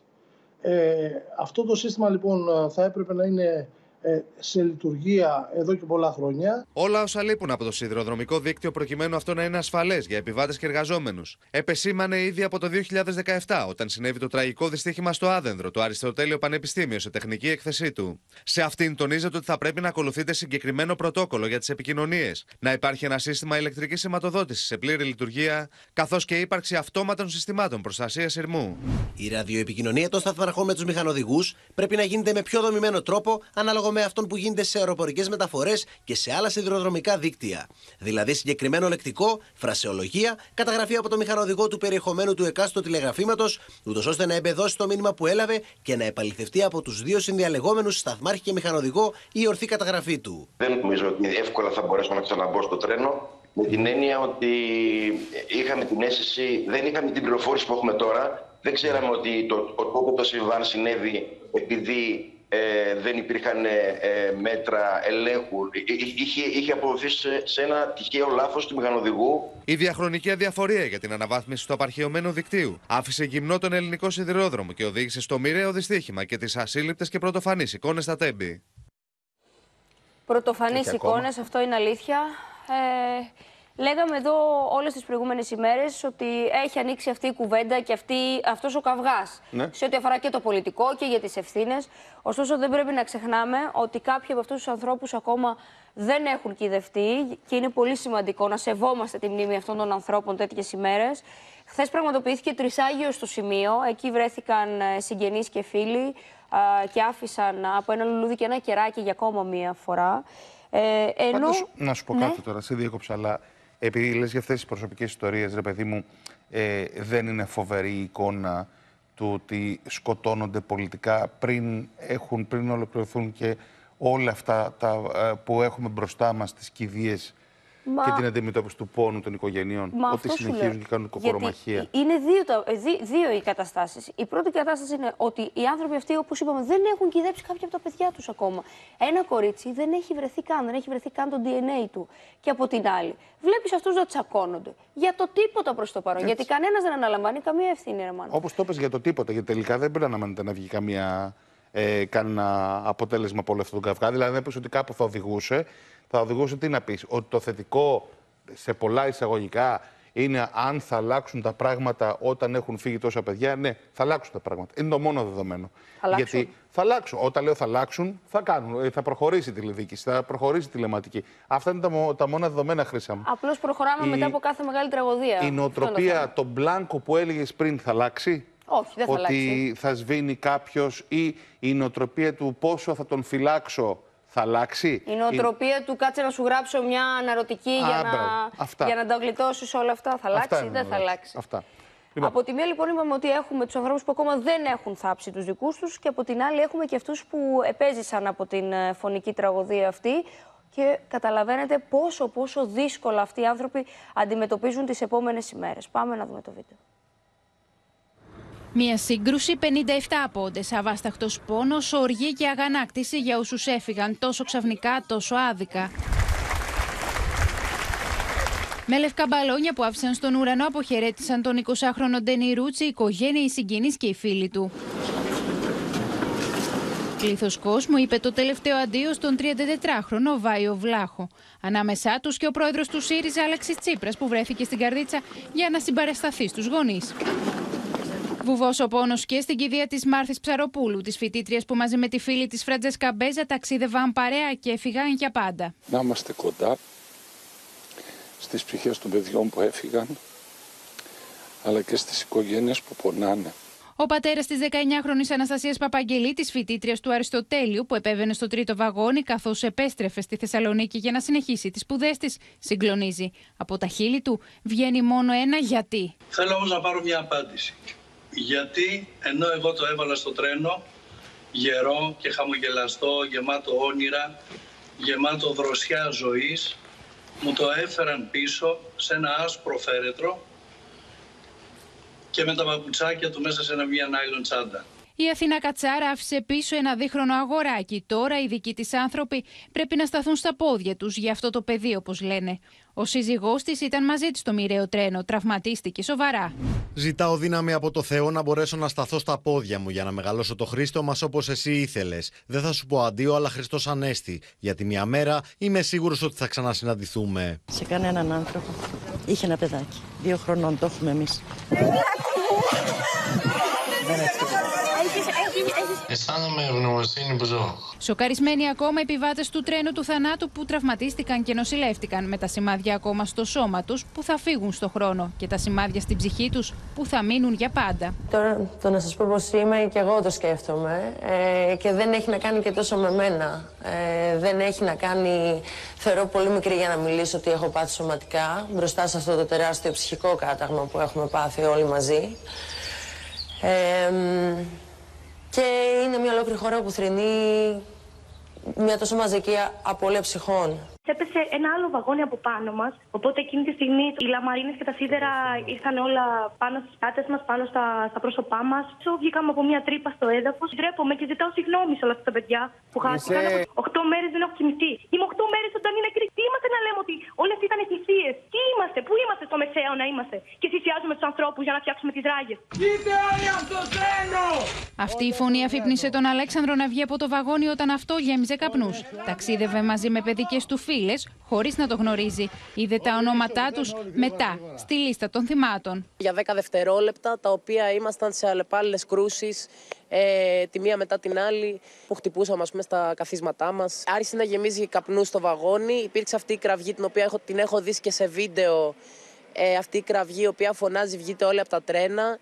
Αυτό το σύστημα λοιπόν θα έπρεπε να είναι σε λειτουργία εδώ και πολλά χρόνια. Όλα όσα λείπουν από το σιδηροδρομικό δίκτυο προκειμένου αυτό να είναι ασφαλές για επιβάτες και εργαζόμενους, επεσήμανε ήδη από το 2017, όταν συνέβη το τραγικό δυστύχημα στο Άδενδρο, το Αριστοτέλειο Πανεπιστήμιο, σε τεχνική έκθεσή του. Σε αυτήν τονίζεται ότι θα πρέπει να ακολουθείται συγκεκριμένο πρωτόκολλο για τις επικοινωνίες, να υπάρχει ένα σύστημα ηλεκτρικής σηματοδότησης σε πλήρη λειτουργία, καθώς και ύπαρξη αυτόματων συστημάτων προστασίας σειρμού. Η ραδιοεπικοινωνία των σταθμαρχών με τους μηχανοδηγούς πρέπει να γίνεται με πιο δομημένο τρόπο, ανάλογα με αυτόν που γίνεται σε αεροπορικές μεταφορές και σε άλλα σιδηροδρομικά δίκτυα. Δηλαδή συγκεκριμένο λεκτικό, φρασεολογία, καταγραφή από το μηχανοδηγό του περιεχομένου του εκάστοτε τηλεγραφήματος, ούτως ώστε να εμπεδώσει το μήνυμα που έλαβε και να επαληθευτεί από τους 2 συνδιαλεγόμενους, σταθμάρχη και μηχανοδηγό, η ορθή καταγραφή του. Δεν νομίζω ότι εύκολα θα μπορέσω να ξαναμπω στο τρένο, με την έννοια ότι είχαμε την αίσθηση, δεν είχαμε την πληροφόρηση που έχουμε τώρα. Δεν ξέραμε ότι το συμβάν συνέβη επειδή δεν υπήρχαν μέτρα ελέγχου. Είχε αποδοθεί σε ένα τυχαίο λάθος του μηχανοδηγού. Η διαχρονική αδιαφορία για την αναβάθμιση του απαρχαιωμένου δικτύου άφησε γυμνό τον ελληνικό σιδηρόδρομο και οδήγησε στο μοιραίο δυστύχημα και τις ασύλληπτες και πρωτοφανείς εικόνες στα Τέμπη. Πρωτοφανείς εικόνες, αυτό είναι αλήθεια. Λέγαμε εδώ όλες τις προηγούμενες ημέρες ότι έχει ανοίξει αυτή η κουβέντα και αυτός ο καυγάς σε ό,τι αφορά και το πολιτικό και για τις ευθύνες. Ωστόσο δεν πρέπει να ξεχνάμε ότι κάποιοι από αυτούς τους ανθρώπους ακόμα δεν έχουν κυδευτεί και είναι πολύ σημαντικό να σεβόμαστε τη μνήμη αυτών των ανθρώπων τέτοιες ημέρες. Χθες πραγματοποιήθηκε τρισάγιο στο σημείο. Εκεί βρέθηκαν συγγενείς και φίλοι και άφησαν από ένα λουλούδι και ένα κεράκι για ακόμα μία φορά. Πάντως, να σου πω κάτι τώρα, σε διέκοψα, αλλά επειδή λες για αυτές τις προσωπικές ιστορίες, ρε παιδί μου, δεν είναι φοβερή η εικόνα του ότι σκοτώνονται πολιτικά πριν ολοκληρωθούν και όλα αυτά που έχουμε μπροστά μας, τις κηδείες και την αντιμετώπιση του πόνου των οικογενειών, ότι συνεχίζουν και κάνουν κοκορομαχία. Είναι δύο οι καταστάσεις. Η πρώτη κατάσταση είναι ότι οι άνθρωποι αυτοί, όπως είπαμε, δεν έχουν κυδέψει κάποια από τα παιδιά τους ακόμα. Ένα κορίτσι δεν έχει βρεθεί καν το DNA του. Και από την άλλη, βλέπεις αυτούς να τσακώνονται για το τίποτα προς το παρόν. Γιατί κανένας δεν αναλαμβάνει καμία ευθύνη, ρε Μάνο. Όπως το είπες για το τίποτα, γιατί τελικά δεν πρέπει να αναμένεται να βγει κανένα αποτέλεσμα από όλο αυτό το καυγάδι. Δηλαδή, να πεις ότι κάπου θα οδηγούσε τι να πεις, ότι το θετικό σε πολλά εισαγωγικά είναι αν θα αλλάξουν τα πράγματα όταν έχουν φύγει τόσα παιδιά. Ναι, θα αλλάξουν τα πράγματα. Είναι το μόνο δεδομένο. Γιατί θα αλλάξουν. Όταν λέω θα αλλάξουν, θα προχωρήσει η τηλεδιοίκηση, θα προχωρήσει η τηλεματική. Αυτά είναι τα μόνα δεδομένα, Χρύσα μου. Απλώς προχωράμε μετά από κάθε μεγάλη τραγωδία. Η νοοτροπία, το μπλάνκο που έλεγες πριν, θα αλλάξει. Όχι, δεν θα αλλάξει. Ότι θα σβήνει κάποιος, ή η νοοτροπία του πόσο θα τον φυλάξω θα αλλάξει. Η νοοτροπία του κάτσε να σου γράψω μια αναρωτική για να τα γλιτώσεις όλα αυτά. Θα αλλάξει ή δεν θα αλλάξει. Λοιπόν. Από τη μία λοιπόν είπαμε ότι έχουμε τους ανθρώπους που ακόμα δεν έχουν θάψει τους δικούς τους και από την άλλη έχουμε και αυτούς που επέζησαν από την φωνική τραγωδία αυτή και καταλαβαίνετε πόσο δύσκολα αυτοί οι άνθρωποι αντιμετωπίζουν τις επόμενες ημέρες. Πάμε να δούμε το βίντεο. Μια σύγκρουση, 57 απόντες, αβάσταχτος πόνος, οργή και αγανάκτηση για όσους έφυγαν τόσο ξαφνικά, τόσο άδικα. Με λευκά μπαλόνια που άφησαν στον ουρανό αποχαιρέτησαν τον 20χρονο Ντένι Ρούτσι, η οικογένεια, οι συγγενείς και οι φίλοι του. Πλήθος κόσμου είπε το τελευταίο αντίο στον 34χρονο Βάιο Βλάχο. Ανάμεσά τους και ο πρόεδρος του ΣΥΡΙΖΑ, Αλέξης Τσίπρας, που βρέθηκε στην καρδίτσα για να συμπαρασταθεί στους γονείς. Βουβός ο πόνος και στην κηδεία της Μάρθης Ψαροπούλου, της φοιτήτριας που μαζί με τη φίλη της Φραντζέσκα Μπέζα ταξίδευαν παρέα και έφυγαν για πάντα. Να είμαστε κοντά στις ψυχές των παιδιών που έφυγαν, αλλά και στις οικογένειες που πονάνε. Ο πατέρας της 19χρονης Αναστασίας Παπαγγελή, της φοιτήτριας του Αριστοτέλειου, που επέβαινε στο τρίτο βαγόνι καθώς επέστρεφε στη Θεσσαλονίκη για να συνεχίσει τις σπουδές της, συγκλονίζει. Από τα χείλη του βγαίνει μόνο ένα γιατί. Θέλω όμως να πάρω μια απάντηση. Γιατί ενώ εγώ το έβαλα στο τρένο, γερό και χαμογελαστό, γεμάτο όνειρα, γεμάτο δροσιά ζωής, μου το έφεραν πίσω σε ένα άσπρο φέρετρο και με τα παπουτσάκια του μέσα σε μια νάιλον τσάντα. Η Αθηνά Κατσάρα άφησε πίσω ένα δίχρονο αγοράκι. Τώρα οι δικοί της άνθρωποι πρέπει να σταθούν στα πόδια τους για αυτό το παιδί, όπως λένε. Ο σύζυγός της ήταν μαζί της στο μοιραίο τρένο. Τραυματίστηκε σοβαρά. Ζητάω δύναμη από το Θεό να μπορέσω να σταθώ στα πόδια μου για να μεγαλώσω το Χρήστο μας όπως εσύ ήθελες. Δεν θα σου πω αντίο, αλλά Χριστός Ανέστη. Γιατί μια μέρα είμαι σίγουρος ότι θα ξανασυναντηθούμε. Σε κανέναν άνθρωπο. Είχε ένα παιδάκι. 2 χρονών, το έχουμε εμείς. Αισθάνομαι ευγνωμοσύνη που ζω. Σοκαρισμένοι ακόμα επιβάτες του τρένου του θανάτου που τραυματίστηκαν και νοσηλεύτηκαν, με τα σημάδια ακόμα στο σώμα τους που θα φύγουν στο χρόνο και τα σημάδια στην ψυχή τους που θα μείνουν για πάντα. Τώρα το να σας πω πως είμαι και εγώ το σκέφτομαι και δεν έχει να κάνει και τόσο με μένα. Δεν έχει να κάνει, θεωρώ πολύ μικρή για να μιλήσω ότι έχω πάθει σωματικά μπροστά σε αυτό το τεράστιο ψυχικό κάταγμα που έχουμε πάθει όλοι μαζί. Και είναι μια ολόκληρη χώρα που θρηνεί μια τόσο μαζική απώλεια ψυχών. Έπεσε ένα άλλο βαγόνι από πάνω μας, οπότε εκείνη τη στιγμή οι λαμαρίνες και τα σίδερα ήρθαν όλα πάνω στις πλάτες μας, πάνω στα πρόσωπά μας. Βγήκαμε από μια τρύπα στο έδαφος. Ντρέπομαι και ζητάω συγγνώμη σε όλα αυτά τα παιδιά που χάθηκαν. 8 μέρες δεν έχω κοιμηθεί. Είμαι 8 μέρες όταν είναι νεκροί. Τι είμαστε να λέμε ότι όλοι αυτοί ήταν θυσίες? Τι είμαστε, πού είμαστε στο μεσαίο να είμαστε και θυσιάζουμε τους ανθρώπους για να φτιάξουμε τις ράγες? Είτε όλοι αυτό τρένο! Αυτή η φωνή αφύπνισε τον Αλέξανδρο να βγει από το βαγόνι όταν αυτό γέμιζε καπνούς. Ταξίδευε μαζί με παιδικές του φίλες, χωρίς να το γνωρίζει. Είδε τα ονόματά τους μετά, στη λίστα των θυμάτων. Για 10 δευτερόλεπτα, τα οποία ήμασταν σε αλλεπάλληλες κρούσεις, τη μία μετά την άλλη, που χτυπούσαμε, ας πούμε, στα καθίσματά μας. Άρχισε να γεμίζει καπνού στο βαγόνι. Υπήρξε αυτή η κραυγή, την οποία την έχω δει και σε βίντεο. Αυτή η κραυγή, η οποία φωνάζει «Βγείτε όλοι από τα τρένα».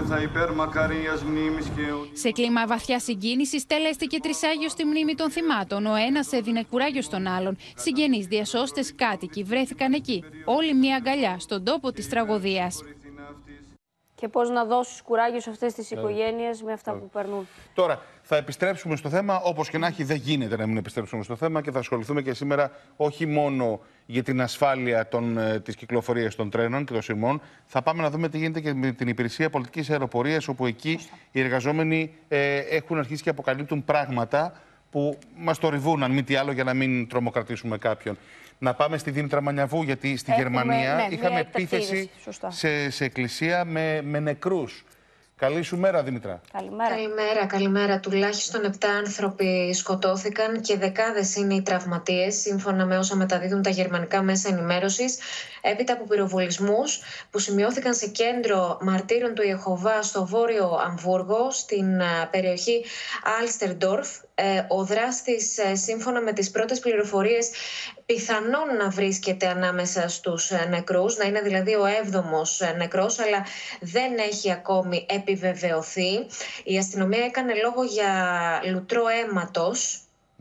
Σε κλίμα βαθιά συγκίνησης τελέστηκε τρισάγιο στη μνήμη των θυμάτων. Ο ένας έδινε κουράγιο στον άλλον. Συγγενείς, διασώστες, κάτοικοι βρέθηκαν εκεί. Όλοι μια αγκαλιά στον τόπο της τραγωδίας. Και πώς να δώσεις κουράγιο σε αυτές τις οικογένειες με αυτά που περνούν. Τώρα, θα επιστρέψουμε στο θέμα. Όπως και να έχει, δεν γίνεται να μην επιστρέψουμε στο θέμα και θα ασχοληθούμε και σήμερα όχι μόνο για την ασφάλεια της κυκλοφορίας των τρένων και των σειρμών. Θα πάμε να δούμε τι γίνεται και με την υπηρεσία πολιτικής αεροπορίας, όπου εκεί οι εργαζόμενοι έχουν αρχίσει και αποκαλύπτουν πράγματα που μας θορυβούν, αν μη τι άλλο, για να μην τρομοκρατήσουμε κάποιον. Να πάμε στη Δήμητρα Μανιαβού, γιατί στη Γερμανία είχαμε επίθεση σε εκκλησία με νεκρούς. Καλή σου μέρα, Δήμητρα. Καλημέρα. Τουλάχιστον 7 άνθρωποι σκοτώθηκαν και δεκάδες είναι οι τραυματίες, σύμφωνα με όσα μεταδίδουν τα γερμανικά μέσα ενημέρωσης, έπειτα από πυροβολισμούς που σημειώθηκαν σε κέντρο μαρτύρων του Ιεχωβά στο βόρειο Αμβούργο, στην περιοχή Άλστερντορφ. Ο δράστης, σύμφωνα με τις πρώτες πληροφορίες, πιθανόν να βρίσκεται ανάμεσα στους νεκρούς, να είναι δηλαδή ο 7ος νεκρός, αλλά δεν έχει ακόμη επιβεβαιωθεί. Η αστυνομία έκανε λόγο για λουτρό αίματος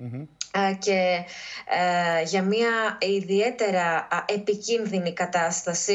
και για μια ιδιαίτερα επικίνδυνη κατάσταση.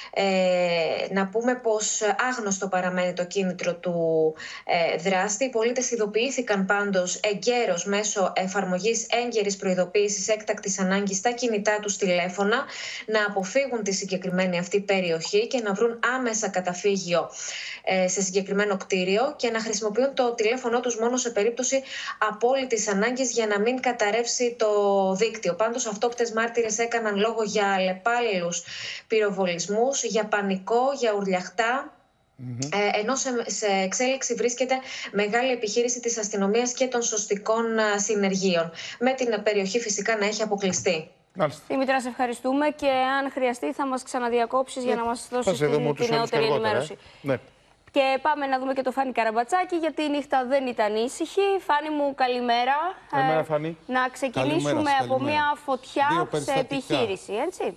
Να πούμε πως άγνωστο παραμένει το κίνητρο του δράστη. Οι πολίτες ειδοποιήθηκαν πάντως εγκαίρως μέσω εφαρμογής έγκαιρης προειδοποίησης έκτακτης ανάγκης στα κινητά τους τηλέφωνα να αποφύγουν τη συγκεκριμένη αυτή περιοχή και να βρουν άμεσα καταφύγιο σε συγκεκριμένο κτίριο και να χρησιμοποιούν το τηλέφωνο τους μόνο σε περίπτωση απόλυτης ανάγκης για να μην καταρρεύσει το δίκτυο. Πάντως αυτόπτες μάρτυρες έκαναν λόγο για αλλεπάλληλους πυροβολισμούς, για πανικό, για ουρλιαχτά. Ενώ σε εξέλιξη βρίσκεται μεγάλη επιχείρηση της αστυνομίας και των σωστικών συνεργείων, με την περιοχή φυσικά να έχει αποκλειστεί. Δήμητρα, σε ευχαριστούμε και αν χρειαστεί θα μας ξαναδιακόψεις για να μας δώσεις τη νεότερη ενημέρωση. Και πάμε να δούμε και το Φάνη Καραμπατσάκη, γιατί η νύχτα δεν ήταν ήσυχη. Φάνη μου, καλημέρα. Καλημέρα, Φάνη. Να ξεκινήσουμε από μια φωτιά σε επιχείρηση, έτσι.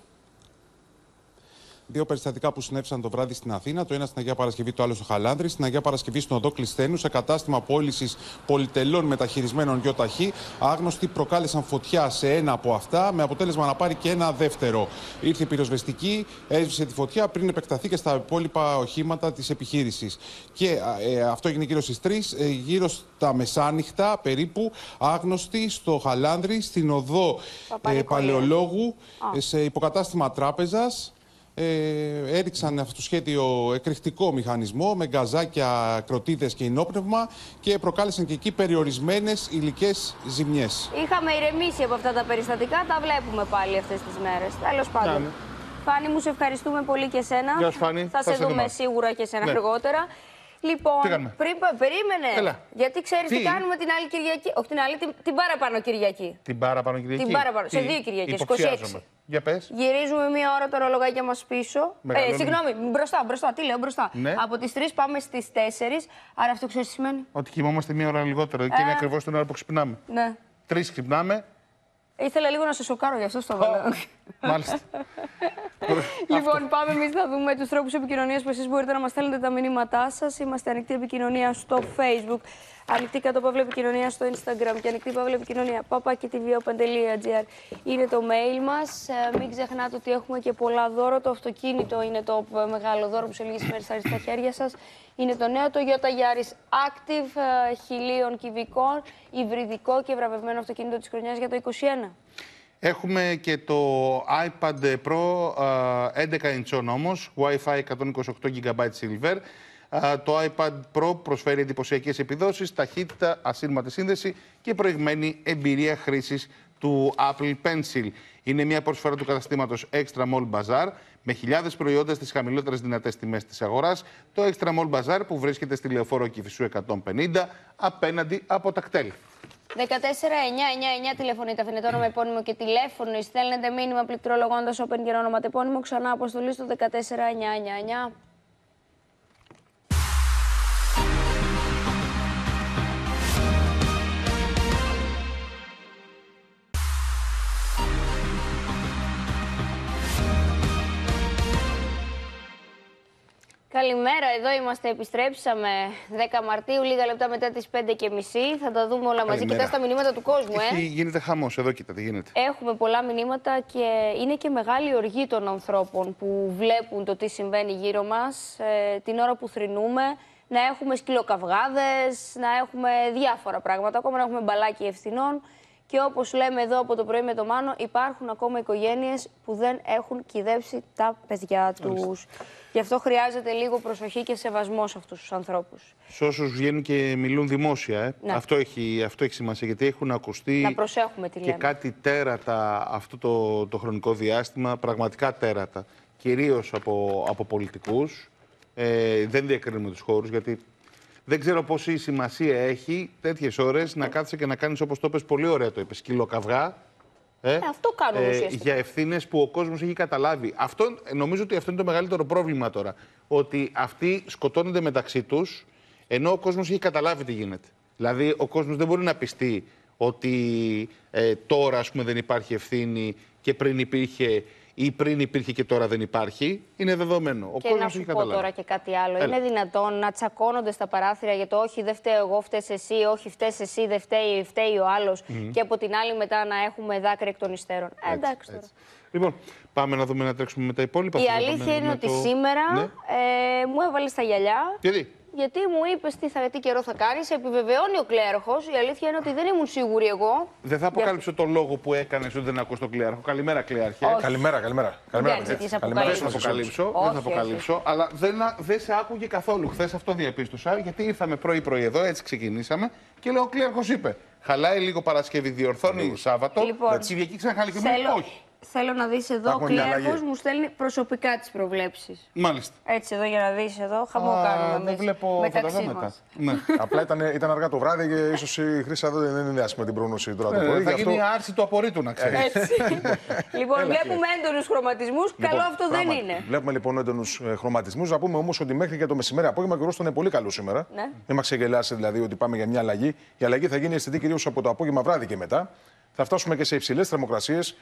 Δύο περιστατικά που συνέβησαν το βράδυ στην Αθήνα. Το ένα στην Αγία Παρασκευή, το άλλο στο Χαλάνδρη. Στην Αγία Παρασκευή, στον οδό Κλεισθένου, σε κατάστημα πώλησης πολυτελών μεταχειρισμένων γιοταχή. Άγνωστοι προκάλεσαν φωτιά σε ένα από αυτά, με αποτέλεσμα να πάρει και ένα δεύτερο. Ήρθε η πυροσβεστική, έσβησε τη φωτιά πριν επεκταθεί και στα υπόλοιπα οχήματα της επιχείρησης. Και αυτό έγινε γύρω στις 3, γύρω στα μεσάνυχτα περίπου, άγνωστοι στο Χαλάνδρη, στην οδό Παλαιολόγου, σε υποκατάστημα τράπεζας. Έριξαν αυτό το σχέδιο εκρηκτικό μηχανισμό με γκαζάκια, κροτίδες και υνόπνευμα και προκάλεσαν και εκεί περιορισμένες υλικές ζημιές. Είχαμε ηρεμήσει από αυτά τα περιστατικά, τα βλέπουμε πάλι αυτές τις μέρες. Τέλος πάντων. Φάνη μου, σε ευχαριστούμε πολύ και εσένα. Γεια σου, Φάνη. Θα σε δούμε σίγουρα και εσένα αργότερα. Λοιπόν, περίμενε. Γιατί ξέρεις τι κάνουμε την άλλη Κυριακή. Όχι την άλλη, την παραπάνω Κυριακή. Την παραπάνω Κυριακή. Την παραπάνω. Σε 2 Κυριακές, 26. Για πες. Γυρίζουμε μία ώρα το ρολογάκια μας πίσω. Συγγνώμη, μπροστά. Τι λέω, μπροστά. Ναι. Από τις 3 πάμε στις 4. Άρα αυτό ξέρεις τι σημαίνει. Ότι κοιμόμαστε μία ώρα λιγότερο. Και είναι ακριβώς την ώρα που ξυπνάμε. Ναι. 3 ξυπνάμε. Ήθελα λίγο να σε σοκάρω, γι' αυτό στο βάλω. Μάλιστα. Λοιπόν, πάμε εμείς να δούμε τους τρόπους επικοινωνίας που εσείς μπορείτε να μας στέλνετε τα μηνύματά σας. Είμαστε ανοιχτή επικοινωνία στο Facebook, ανοιχτή @pavla επικοινωνία στο Instagram και ανοιχτή @pavla επικοινωνία @tvop.gr είναι το mail μας. Μην ξεχνάτε ότι έχουμε και πολλά δώρο. Το αυτοκίνητο είναι το μεγάλο δώρο που σε λίγες μέρες θα έρθει στα χέρια σας. Είναι το νέο Toyota Yaris Active 1000 κυβικών, υβριδικό και βραβευμένο αυτοκίνητο της χρονιάς για το 2021. Έχουμε και το iPad Pro 11 inch όμως, Wi-Fi 128 GB Silver. Το iPad Pro προσφέρει εντυπωσιακές επιδόσεις, ταχύτητα, ασύρματη σύνδεση και προηγμένη εμπειρία χρήσης του Apple Pencil. Είναι μια προσφορά του καταστήματος Extra Mall Bazaar με χιλιάδες προϊόντα στις χαμηλότερες δυνατές τιμές της αγοράς. Το Extra Mall Bazaar που βρίσκεται στη Λεωφόρο Κηφισού 150 απέναντι από τα κτέλ. 14999 τηλεφωνείτε, αφήνετε όνομα, επώνυμο και τηλέφωνο. Στέλνετε μήνυμα πληκτρολογώντας open και ονοματεπώνυμο. Ξανά αποστολή στο 14999. Καλημέρα, εδώ είμαστε. Επιστρέψαμε 10 Μαρτίου, λίγα λεπτά μετά τις 5:30. Θα τα δούμε όλα μαζί. Κοιτάς τα μηνύματα του κόσμου, Γίνεται χαμός. Εδώ κοίτα τι γίνεται. Έχουμε πολλά μηνύματα και είναι και μεγάλη οργή των ανθρώπων που βλέπουν το τι συμβαίνει γύρω μας την ώρα που θρηνούμε. Να έχουμε σκυλοκαυγάδες, να έχουμε διάφορα πράγματα, ακόμα να έχουμε μπαλάκι ευθυνών. Και όπως λέμε εδώ από το πρωί με το Μάνο, υπάρχουν ακόμα οικογένειες που δεν έχουν κυδέψει τα παιδιά τους. Γι' αυτό χρειάζεται λίγο προσοχή και σεβασμό σε αυτούς τους ανθρώπους. Σε όσους βγαίνουν και μιλούν δημόσια, Ναι. αυτό έχει σημασία, γιατί έχουν ακουστεί Να προσέχουμε τι λέμε. και κάτι τέρατα αυτό το χρονικό διάστημα, πραγματικά τέρατα, κυρίως από πολιτικούς. Δεν διακρίνουμε τους χώρους, γιατί δεν ξέρω πόση σημασία έχει τέτοιες ώρες να κάθεσαι και να κάνεις, όπως το είπες, πολύ ωραία το είπες, σκυλοκαυγά. Αυτό κάνουν ουσιαστικά. Για ευθύνες που ο κόσμος έχει καταλάβει. Νομίζω ότι αυτό είναι το μεγαλύτερο πρόβλημα τώρα. Ότι αυτοί σκοτώνονται μεταξύ τους, ενώ ο κόσμος έχει καταλάβει τι γίνεται. Δηλαδή, ο κόσμος δεν μπορεί να πιστεί ότι τώρα, ας πούμε, δεν υπάρχει ευθύνη και πριν υπήρχε, ή πριν υπήρχε και τώρα δεν υπάρχει. Είναι δεδομένο. Ο Και κόσμος να έχει σου πω καταλάβει. τώρα και κάτι άλλο. Έλα. Είναι δυνατόν να τσακώνονται στα παράθυρα για το όχι, δεν φταίω εγώ, φταίς εσύ, όχι, φταίς εσύ, δεν φταίει ο άλλος. Και από την άλλη μετά να έχουμε δάκρυ εκ των υστέρων. Εντάξει τώρα. Λοιπόν, πάμε να δούμε, να τρέξουμε με τα υπόλοιπα. Η αλήθεια είναι ότι σήμερα μου έβαλε στα γυαλιά. Γιατί μου είπες τι καιρό θα κάνεις, επιβεβαιώνει ο κλέροχος. Η αλήθεια είναι ότι δεν ήμουν σίγουρη εγώ. Δεν θα αποκάλυψω το λόγο που έκανες ότι δεν ακούς τον κλέαρχο. Καλημέρα, κλέαρχε. Καλημέρα. Δεν θα αποκαλύψω, αλλά δεν σε άκουγε καθόλου. Χθες αυτό διαπίστωσα, γιατί ήρθαμε πρωί-πρωί εδώ, έτσι ξεκινήσαμε και λέω: ο κλέαρχος είπε. Χαλάει λίγο Παρασκευή, διορθώνει Σάββατο. Λοιπόν, Κυριακή ξαναχαλεί και μου λέει: όχι. Θέλω να δεις εδώ, ο κλέροχος μου στέλνει προσωπικά τις προβλέψεις. Μάλιστα. Έτσι εδώ για να δεις εδώ, χαμό κάνουμε δεν βλέπω μεταξύ μας. Ναι. Απλά ήταν αργά το βράδυ και ίσως η Χρύσα δεν είναι άσχημη την πρόγνωση τώρα το πρωί. Θα γίνει άρση του απορρίτου, να ξέρεις. Έτσι. Λοιπόν, βλέπουμε έντονους χρωματισμούς. Καλό αυτό δεν είναι. Βλέπουμε λοιπόν έντονους χρωματισμούς. Να πούμε όμως ότι μέχρι και το μεσημέρι απόγευμα ο καιρός ήταν πολύ καλό σήμερα. Ναι. Δεν μας ξεγελάσει δηλαδή ότι πάμε για μια αλλαγή. Η αλλαγή θα γίνει αισθητή κυρίως από το απόγευμα βράδυ και μετά. Θα φτάσουμε και σε υψηλές θερμοκρασίες,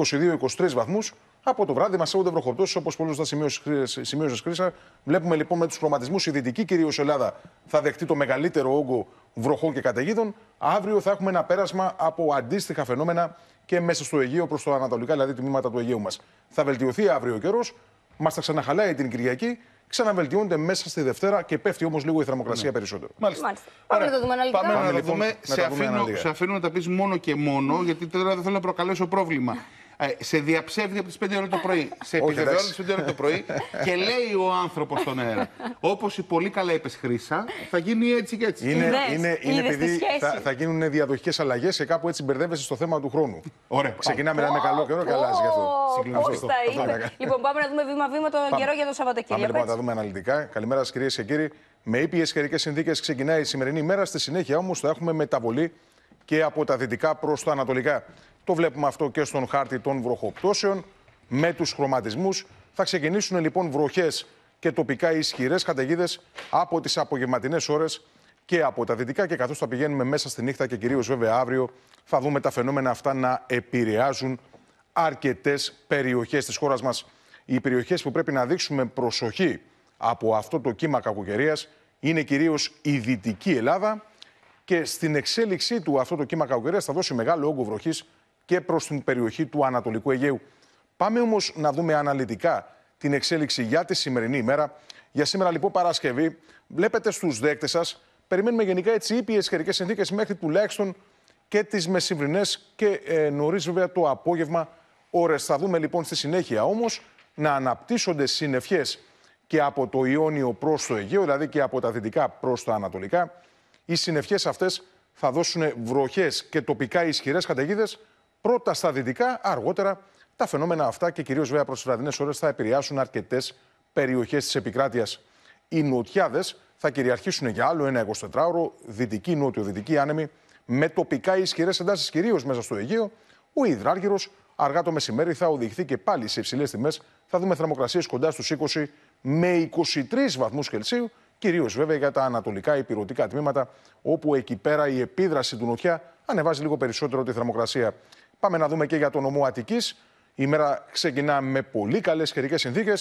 22-23 βαθμούς. Από το βράδυ μας έρχονται βροχοπτώσεις, όπως πολλούς θα σημείωσες, Χρύσα. Βλέπουμε λοιπόν με τους χρωματισμούς η δυτική κυρίως Ελλάδα θα δεχτεί το μεγαλύτερο όγκο βροχών και καταιγίδων. Αύριο θα έχουμε ένα πέρασμα από αντίστοιχα φαινόμενα και μέσα στο Αιγαίο προς το ανατολικά, δηλαδή τμήματα του Αιγαίου μας. Θα βελτιωθεί αύριο ο καιρός, μας θα ξαναχαλάει την Κυριακή. Ξαναβελτιώνεται μέσα στη Δευτέρα και πέφτει όμως λίγο η θερμοκρασία περισσότερο. Μάλιστα. Πάμε να το δούμε αναλυτικά. Πάμε να το λοιπόν, δούμε. Σε αφήνω να τα πεις μόνο και μόνο, γιατί τώρα δεν θέλω να προκαλέσω πρόβλημα. Σε διαψεύδει από τις 5 ώρα το πρωί. Σε επιβεβαιώνει τις 5 ώρα το πρωί και λέει ο άνθρωπος στον αέρα. Όπως η πολύ καλά είπες, Χρύσα, θα γίνει έτσι και έτσι. Είναι επειδή θα γίνουν διαδοχικές αλλαγές και κάπου έτσι μπερδεύεσαι στο θέμα του χρόνου. Ωραία. Ξεκινάμε με καλό καιρό και αλλάζει γι' αυτό. Πώς θα είναι. Λοιπόν, πάμε να δούμε βήμα-βήμα τον καιρό για το Σαββατοκύριακο. Πάμε λοιπόν να τα δούμε αναλυτικά. Καλημέρα σας κυρίες και κύριοι. Με ήπιες καιρικές συνθήκες ξεκινάει η σημερινή ημέρα. Στη συνέχεια όμως θα έχουμε μεταβολή και από τα δυτικά προς τα ανατολικά. Το βλέπουμε αυτό και στον χάρτη των βροχοπτώσεων. Με τους χρωματισμούς θα ξεκινήσουν λοιπόν βροχές και τοπικά ισχυρές καταιγίδες από τις απογευματινές ώρες και από τα δυτικά. Και καθώς θα πηγαίνουμε μέσα στη νύχτα και κυρίως βέβαια αύριο, θα δούμε τα φαινόμενα αυτά να επηρεάζουν αρκετές περιοχές της χώρας μας. Οι περιοχές που πρέπει να δείξουμε προσοχή από αυτό το κύμα κακοκαιρίας είναι κυρίως η Δυτική Ελλάδα. Και στην εξέλιξή του αυτό το κύμα κακοκαιρίας θα δώσει μεγάλο όγκο βροχής και προς την περιοχή του Ανατολικού Αιγαίου. Πάμε όμως να δούμε αναλυτικά την εξέλιξη για τη σημερινή ημέρα. Για σήμερα λοιπόν Παρασκευή, βλέπετε στους δέκτες σας, περιμένουμε γενικά έτσι ήπιες καιρικές συνθήκες μέχρι τουλάχιστον και τις μεσημβρινές και νωρίς βέβαια το απόγευμα ώρες. Θα δούμε λοιπόν στη συνέχεια όμως να αναπτύσσονται συννεφιές και από το Ιόνιο προς το Αιγαίο, δηλαδή και από τα δυτικά προς τα ανατολικά. Οι συννεφιές αυτές θα δώσουν βροχές και τοπικά ισχυρές καταιγίδες πρώτα στα δυτικά, αργότερα τα φαινόμενα αυτά και κυρίως βέβαια προς τις βραδινές ώρες θα επηρεάσουν αρκετές περιοχές της επικράτειας. Οι νοτιάδες θα κυριαρχήσουν για άλλο ένα 24ωρο, δυτική, νότιο-δυτική άνεμη, με τοπικά ισχυρές εντάσεις κυρίως μέσα στο Αιγαίο. Ο υδράργυρος αργά το μεσημέρι θα οδηγηθεί και πάλι σε υψηλές τιμές. Θα δούμε θερμοκρασίες κοντά στους 20 με 23 βαθμούς Κελσίου. Κυρίως βέβαια για τα ανατολικά υπηρετικά τμήματα, όπου εκεί πέρα η επίδραση του νοτιά ανεβάζει λίγο περισσότερο τη θερμοκρασία. Πάμε να δούμε και για τον νομό Αττικής. Η μέρα ξεκινά με πολύ καλές καιρικές συνθήκες.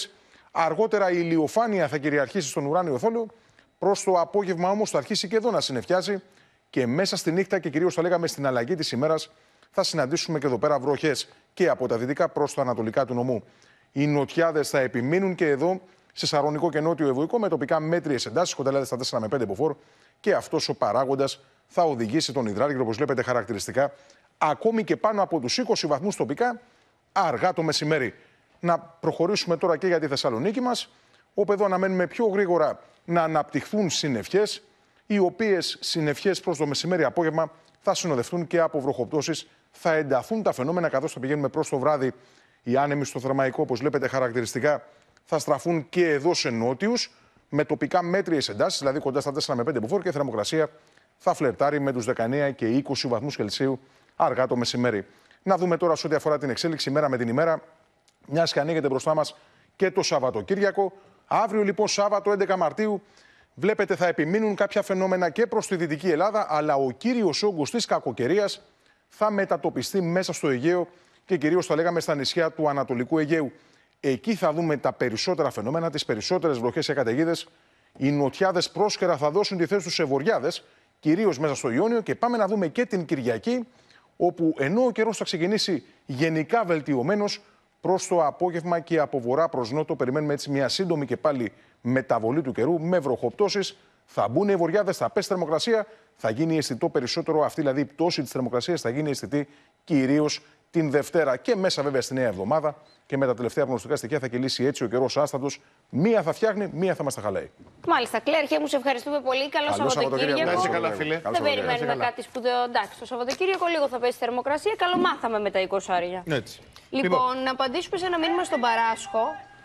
Αργότερα η ηλιοφάνεια θα κυριαρχήσει στον ουράνιο θόλο. Προς το απόγευμα όμως θα αρχίσει και εδώ να συννεφιάζει και μέσα στη νύχτα και κυρίως θα λέγαμε στην αλλαγή της ημέρας θα συναντήσουμε και εδώ πέρα βροχές και από τα δυτικά προς τα ανατολικά του νομού. Οι νοτιάδες θα επιμείνουν και εδώ σε Σαρονικό και Νότιο Ευωικό με τοπικά μέτριες εντάσεις, κοντά στα 4 με 5 μποφόρ και αυτός ο παράγοντας θα οδηγήσει τον υδράργυρο, όπως βλέπετε χαρακτηριστικά, ακόμη και πάνω από τους 20 βαθμούς τοπικά αργά το μεσημέρι. Να προχωρήσουμε τώρα και για τη Θεσσαλονίκη μας, όπου εδώ αναμένουμε πιο γρήγορα να αναπτυχθούν συννεφιές, οι οποίες συννεφιές προς το μεσημέρι απόγευμα θα συνοδευτούν και από βροχοπτώσεις. Θα ενταθούν τα φαινόμενα καθώς θα πηγαίνουμε προς το βράδυ. Οι άνεμοι στο Θερμαϊκό, όπως βλέπετε χαρακτηριστικά, θα στραφούν και εδώ σε νότιους, με τοπικά μέτριες εντάσεις, δηλαδή κοντά στα 4 με 5 μποφόρ και η θερμοκρασία θα φλερτάρει με τους 19 και 20 βαθμούς Κελσίου αργά το μεσημέρι. Να δούμε τώρα σε ό,τι αφορά την εξέλιξη μέρα με την ημέρα, μιας και ανοίγεται μπροστά μας και το Σαββατοκύριακο. Αύριο λοιπόν Σάββατο 11 Μαρτίου βλέπετε θα επιμείνουν κάποια φαινόμενα και προς τη Δυτική Ελλάδα, αλλά ο κύριος όγκος της κακοκαιρίας θα μετατοπιστεί μέσα στο Αιγαίο και κυρίως θα λέγαμε στα νησιά του Ανατολικού Αιγαίου. Εκεί θα δούμε τα περισσότερα φαινόμενα, τις περισσότερες βροχές και καταιγίδες. Οι νοτιάδες πρόσκαιρα θα δώσουν τη θέση τους σε βορειάδες, κυρίως μέσα στο Ιόνιο, και πάμε να δούμε και την Κυριακή, όπου ενώ ο καιρός θα ξεκινήσει γενικά βελτιωμένος, προς το απόγευμα και από βορρά προς νότο περιμένουμε έτσι μια σύντομη και πάλι μεταβολή του καιρού με βροχοπτώσεις. Θα μπουν οι βορειάδες, θα πέσει θερμοκρασία, θα γίνει αισθητό περισσότερο αυτή, δηλαδή η πτώση της θερμοκρασίας θα γίνει αισθητή κυρίως την Δευτέρα και μέσα βέβαια στη νέα εβδομάδα. Και με τα τελευταία προγνωστικά στοιχεία θα κυλήσει έτσι ο καιρός άστατος. Μία θα φτιάχνει, μία θα μας τα χαλάει. Μάλιστα. Κλέρ, μου σε ευχαριστούμε πολύ. Καλό Σαββατοκύριακο. Να είσαι καλά, φίλε. Δεν περιμένουμε κάτι σπουδαίο. Εντάξει, το Σαββατοκύριακο λίγο θα πέσει θερμοκρασία. Καλό μάθαμε με τα 20 άρια. Έτσι. Λοιπόν, να απαντήσουμε σε ένα μήνυμα στον Παράσχο.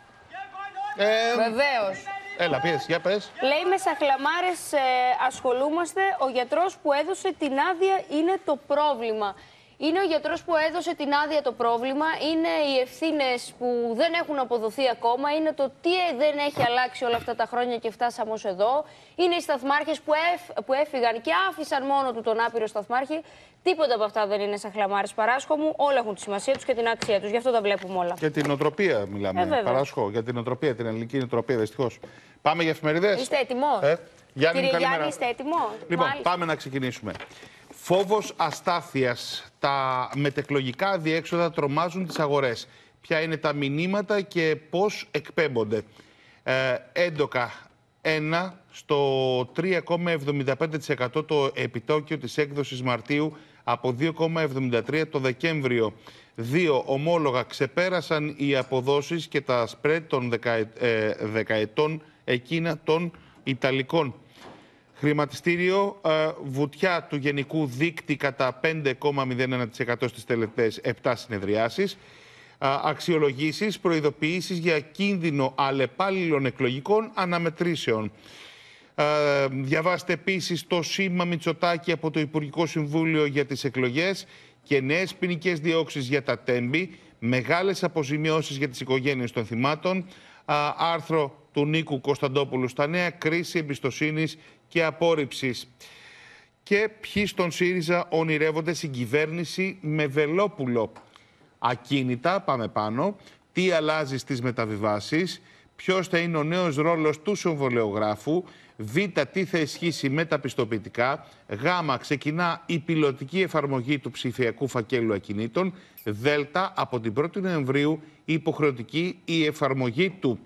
Βεβαίως. Έλα, πιες, για πες. Λέει, με σαχλαμάρες ασχολούμαστε. Ο γιατρός που έδωσε την άδεια είναι το πρόβλημα. Είναι ο γιατρός που έδωσε την άδεια το πρόβλημα, είναι οι ευθύνες που δεν έχουν αποδοθεί ακόμα, είναι το τι δεν έχει αλλάξει όλα αυτά τα χρόνια και φτάσαμε ως εδώ, είναι οι σταθμάρχες που έφυγαν και άφησαν μόνο του τον άπειρο σταθμάρχη. Τίποτα από αυτά δεν είναι σαχλαμάρες, Παράσχο μου, όλα έχουν τη σημασία τους και την αξία τους, γι' αυτό τα βλέπουμε όλα. Για την νοοτροπία μιλάμε, Παράσχο, για την νοοτροπία, την ελληνική νοοτροπία, δυστυχώς. Πάμε για εφημερίδες. Είστε έτοιμος? Κύριε Γιάννη, είστε έτοιμος? Λοιπόν, πάμε να ξεκινήσουμε. Φόβος αστάθειας. Τα μετεκλογικά αδιέξοδα τρομάζουν τις αγορές. Ποια είναι τα μηνύματα και πώς εκπέμπονται. Έντοκα 1 στο 3,75% το επιτόκιο της έκδοσης Μαρτίου από 2,73% το Δεκέμβριο. 2 ομόλογα ξεπέρασαν οι αποδόσεις και τα spread των δεκαετών εκείνα των Ιταλικών. Χρηματιστήριο, βουτιά του γενικού δείκτη κατά 5,01% στις τελευταίες 7 συνεδριάσεις. Αξιολογήσεις, προειδοποιήσεις για κίνδυνο αλλεπάλληλων εκλογικών αναμετρήσεων. Διαβάστε επίσης το σήμα Μητσοτάκη από το Υπουργικό Συμβούλιο για τις εκλογές και νέες ποινικές διώξεις για τα τέμπη, μεγάλες αποζημιώσεις για τις οικογένειες των θυμάτων. Άρθρο του Νίκου Κωνσταντόπουλου στα Νέα, κρίση εμπιστοσύνης και απόρριψης. Και ποιοι στον ΣΥΡΙΖΑ ονειρεύονται συγκυβέρνηση με Βελόπουλο. Ακίνητα, πάμε πάνω. Τι αλλάζει στις μεταβιβάσεις. Ποιος θα είναι ο νέος ρόλος του συμβολεογράφου. Β, τι θα ισχύσει με τα πιστοποιητικά. Γ, ξεκινά η πιλωτική εφαρμογή του ψηφιακού φακέλου ακινήτων. Δ, από την 1η Νοεμβρίου υποχρεωτική η εφαρμογή του.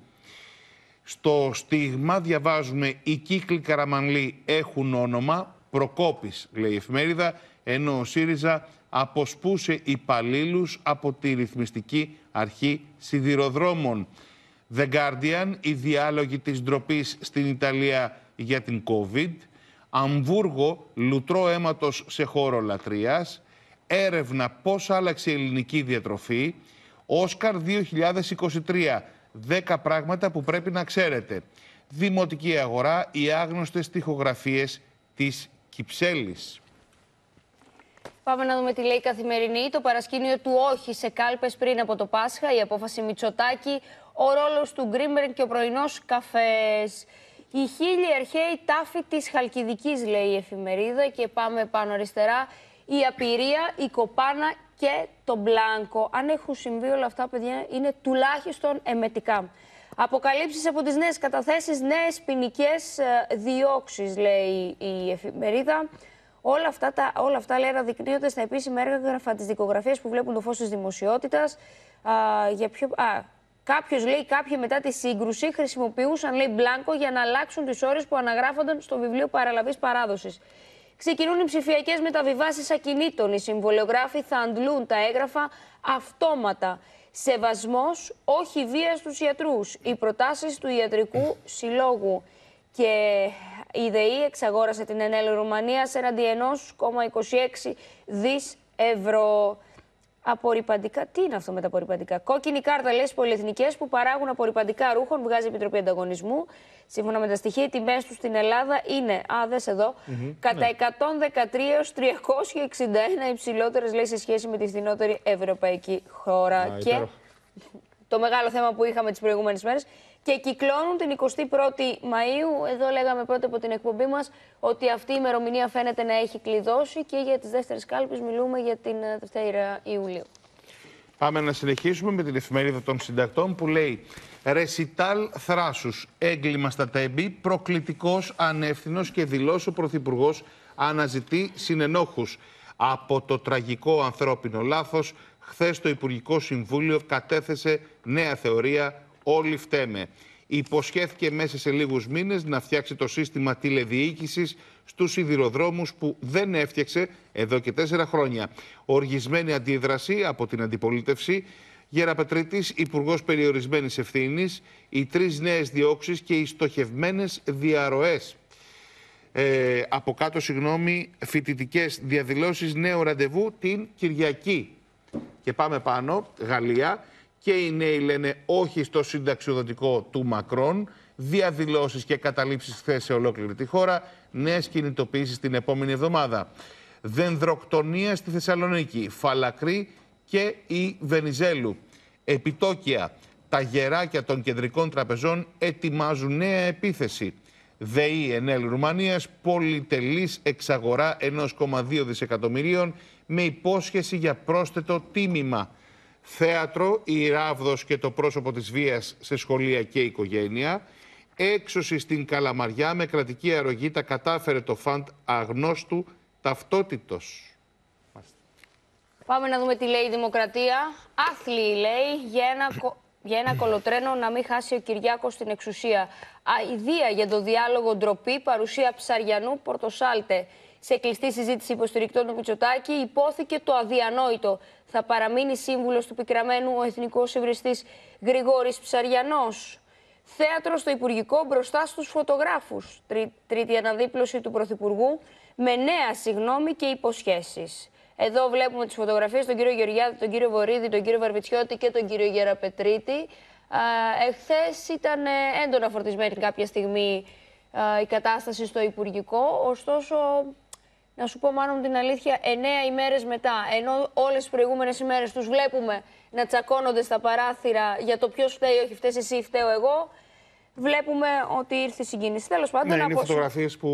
Στο στίγμα διαβάζουμε οι κύκλοι Καραμανλή έχουν όνομα, Προκόπης λέει η εφημερίδα, ενώ ο ΣΥΡΙΖΑ αποσπούσε υπαλλήλους από τη ρυθμιστική αρχή σιδηροδρόμων. The Guardian, οι διάλογοι της ντροπής στην Ιταλία για την COVID. Αμβούργο, λουτρό αίματος σε χώρο λατρείας. Έρευνα πώς άλλαξε η ελληνική διατροφή. Όσκαρ 2023. 10 πράγματα που πρέπει να ξέρετε. Δημοτική αγορά, οι άγνωστες τοιχογραφίες της Κυψέλης. Πάμε να δούμε τι λέει η Καθημερινή. Το παρασκήνιο του όχι σε κάλπες πριν από το Πάσχα, η απόφαση Μητσοτάκη, ο ρόλος του Γκρίμερ και ο πρωινός καφές. Οι 1000 αρχαίοι τάφοι της Χαλκιδικής, λέει η εφημερίδα. Και πάμε πάνω αριστερά. Η απειρία, η κοπάνα και το μπλάνκο. Αν έχουν συμβεί όλα αυτά, παιδιά, είναι τουλάχιστον εμετικά. Αποκαλύψεις από τις νέες καταθέσεις, νέες ποινικές διώξεις, λέει η εφημερίδα. Όλα αυτά λέει, αναδεικνύονται στα επίσημα έγγραφα της δικογραφίας που βλέπουν το φως της δημοσιότητας. Κάποιοι μετά τη σύγκρουση χρησιμοποιούσαν, λέει, μπλάνκο για να αλλάξουν τις ώρες που αναγράφονταν στο βιβλίο παραλαβής παράδοσης. Ξεκινούν οι ψηφιακές μεταβιβάσεις ακινήτων. Οι συμβολιογράφοι θα αντλούν τα έγγραφα αυτόματα. Σεβασμός, όχι βία στους ιατρούς. Οι προτάσεις του Ιατρικού Συλλόγου. Και η ΔΕΗ εξαγόρασε την Ενέλ Ρουμανίας έναντι 1,26 δις ευρώ. Απορρυπαντικά. Τι είναι αυτό με τα απορρυπαντικά? Κόκκινη κάρτα, λέει, στις πολυεθνικές που παράγουν απορρυπαντικά ρούχων, βγάζει η Επιτροπή Ανταγωνισμού. Σύμφωνα με τα στοιχεία, οι τιμές τους στην Ελλάδα είναι, δες εδώ, κατά 113 έως 361 υψηλότερες, λέει, σε σχέση με τη φθηνότερη ευρωπαϊκή χώρα. Και το μεγάλο θέμα που είχαμε τις προηγούμενες μέρες. Και κυκλώνουν την 21η Μαΐου. Εδώ λέγαμε πρώτα από την εκπομπή μας ότι αυτή η ημερομηνία φαίνεται να έχει κλειδώσει και για τις δεύτερες κάλπες μιλούμε για την Δευτέρα Ιουλίου. Πάμε να συνεχίσουμε με την εφημερίδα των συντακτών που λέει «Ρεσιτάλ θράσους, έγκλημα στα Τέμπη, προκλητικός, ανεύθυνος και δηλώσει ο Πρωθυπουργός αναζητεί συνενόχους. Από το τραγικό ανθρώπινο λάθος, χθες το Υπουργικό Συμβούλιο κατέθεσε νέα θεωρία. Όλοι φταίμε. Υποσχέθηκε μέσα σε λίγους μήνες να φτιάξει το σύστημα τηλεδιοίκησης στους σιδηροδρόμους που δεν έφτιαξε εδώ και 4 χρόνια. Οργισμένη αντίδραση από την αντιπολίτευση. Γεραπετρίτης, Υπουργός Περιορισμένης Ευθύνης, οι 3 νέες διώξεις και οι στοχευμένες διαρροές. Από κάτω, φοιτητικές διαδηλώσεις νέου ραντεβού την Κυριακή. Και πάμε πάνω, Γαλλία. Και οι νέοι λένε όχι στο συνταξιοδοτικό του Μακρόν. Διαδηλώσεις και καταλήψεις χθες σε ολόκληρη τη χώρα. Νέες κινητοποιήσεις την επόμενη εβδομάδα. Δενδροκτονία στη Θεσσαλονίκη. Φαλακρή και η Βενιζέλου. Επιτόκια. Τα γεράκια των κεντρικών τραπεζών ετοιμάζουν νέα επίθεση. ΔΕΗ Ενέλ Ρουμανίας, πολυτελής εξαγορά 1,2 δισεκατομμυρίων με υπόσχεση για πρόσθετο τίμημα. Θέατρο, η ράβδος και το πρόσωπο της βίας σε σχολεία και οικογένεια. Έξωση στην Καλαμαριά με κρατική αρρωγή τα κατάφερε το φαντ αγνώστου ταυτότητος. Πάμε να δούμε τι λέει η Δημοκρατία. Άθλιοι, λέει, για ένα κολοτρένο να μην χάσει ο Κυριάκος στην εξουσία. Αηδία για το διάλογο ντροπή, παρουσία Ψαριανού Πορτοσάλτε. Σε κλειστή συζήτηση υποστηρικτών του Μητσοτάκη υπόθηκε το αδιανόητο. Θα παραμείνει σύμβουλος του πικραμένου ο εθνικός υβριστής Γρηγόρης Ψαριανός. Θέατρο στο Υπουργικό μπροστά στους φωτογράφους. Τρίτη αναδίπλωση του Πρωθυπουργού με νέα συγγνώμη και υποσχέσεις. Εδώ βλέπουμε τις φωτογραφίες, τον κύριο Γεωργιάδη, τον κύριο Βορίδη, τον κύριο Βαρβιτσιώτη και τον κύριο Γεραπετρίτη. Εχθές ήταν έντονα φορτισμένη κάποια στιγμή η κατάσταση στο Υπουργικό, ωστόσο, να σου πω μάλλον την αλήθεια, 9 ημέρες μετά, ενώ όλες τις προηγούμενες ημέρες τους βλέπουμε να τσακώνονται στα παράθυρα για το ποιος φταίει, όχι φταίς εσύ, φταίω εγώ, βλέπουμε ότι ήρθε η συγκίνηση. Τέλος πάντων, είναι οι φωτογραφίες που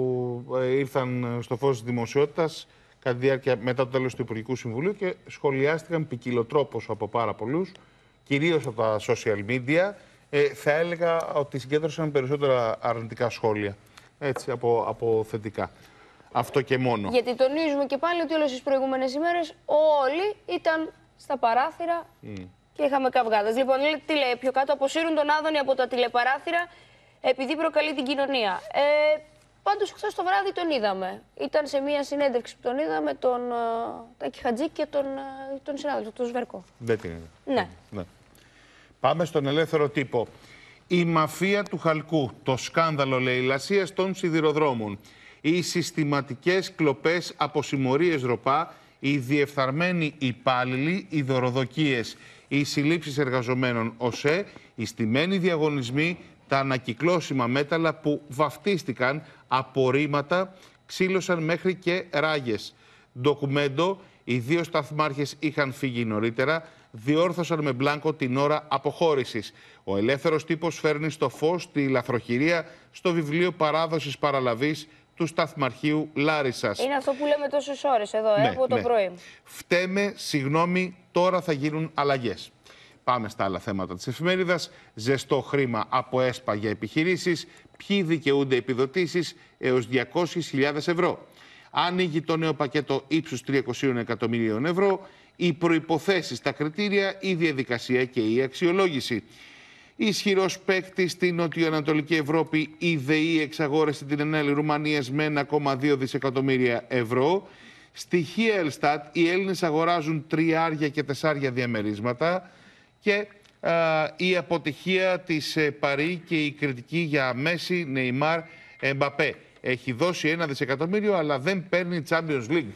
ήρθαν στο φως της δημοσιότητας κατά τη διάρκεια μετά το τέλος του Υπουργικού Συμβουλίου και σχολιάστηκαν ποικιλοτρόπως από πάρα πολλούς, κυρίως από τα social media. Θα έλεγα ότι συγκέντρωσαν περισσότερα αρνητικά σχόλια, έτσι, από θετικά. Αυτό και μόνο. Γιατί τονίζουμε και πάλι ότι όλες τις προηγούμενες ημέρες όλοι ήταν στα παράθυρα και είχαμε καυγάδες. Λοιπόν, τι λέει πιο κάτω, αποσύρουν τον Άδωνη από τα τηλεπαράθυρα επειδή προκαλεί την κοινωνία. Πάντως, χθες το βράδυ τον είδαμε. Ήταν σε μια συνέντευξη που τον είδαμε τον Τάκη Χατζή και τον συνάδελφο, τον Σβέρκο. Δεν την είδα. Ναι. Πάμε στον ελεύθερο τύπο. Η μαφία του Χαλκού, το σκάνδαλο λαιλασίας των σιδηροδρόμων, οι συστηματικές κλοπές από συμμορίες ΡΟΠΑ, οι διεφθαρμένοι υπάλληλοι, οι δωροδοκίες, οι συλλήψεις εργαζομένων ΟΣΕ, οι στημένοι διαγωνισμοί, τα ανακυκλώσιμα μέταλλα που βαφτίστηκαν, απορρίμματα, ξύλωσαν μέχρι και ράγες. Ντοκουμέντο, οι 2 σταθμάρχες είχαν φύγει νωρίτερα, διόρθωσαν με μπλάνκο την ώρα αποχώρησης. Ο ελεύθερος τύπος φέρνει στο φως τη λαθροχειρία στο βιβλίο παράδοσης παραλαβής του Σταθμαρχείου Λάρισσας. Είναι αυτό που λέμε τόσες ώρες εδώ, από το πρωί. Φταίμε, συγγνώμη, τώρα θα γίνουν αλλαγές. Πάμε στα άλλα θέματα της εφημερίδας. Ζεστό χρήμα από ΕΣΠΑ για επιχειρήσεις. Ποιοι δικαιούνται επιδοτήσεις έως 200.000 ευρώ. Ανοίγει το νέο πακέτο ύψους 300 εκατομμυρίων ευρώ. Οι προϋποθέσεις, τα κριτήρια, η διαδικασία και η αξιολόγηση. Ισχυρός παίκτης στην νοτιοανατολική Ευρώπη, η ΔΕΗ εξαγόρασε την Ενέλη Ρουμανίας με 1,2 δισεκατομμύρια ευρώ. Στοιχεία Ελστάτ, οι Έλληνες αγοράζουν 3 και 4 διαμερίσματα. Και η αποτυχία της Παρί και η κριτική για Μέση, Νεϊμάρ, Εμπαπέ. Έχει δώσει 1 δισεκατομμύριο, αλλά δεν παίρνει Champions League.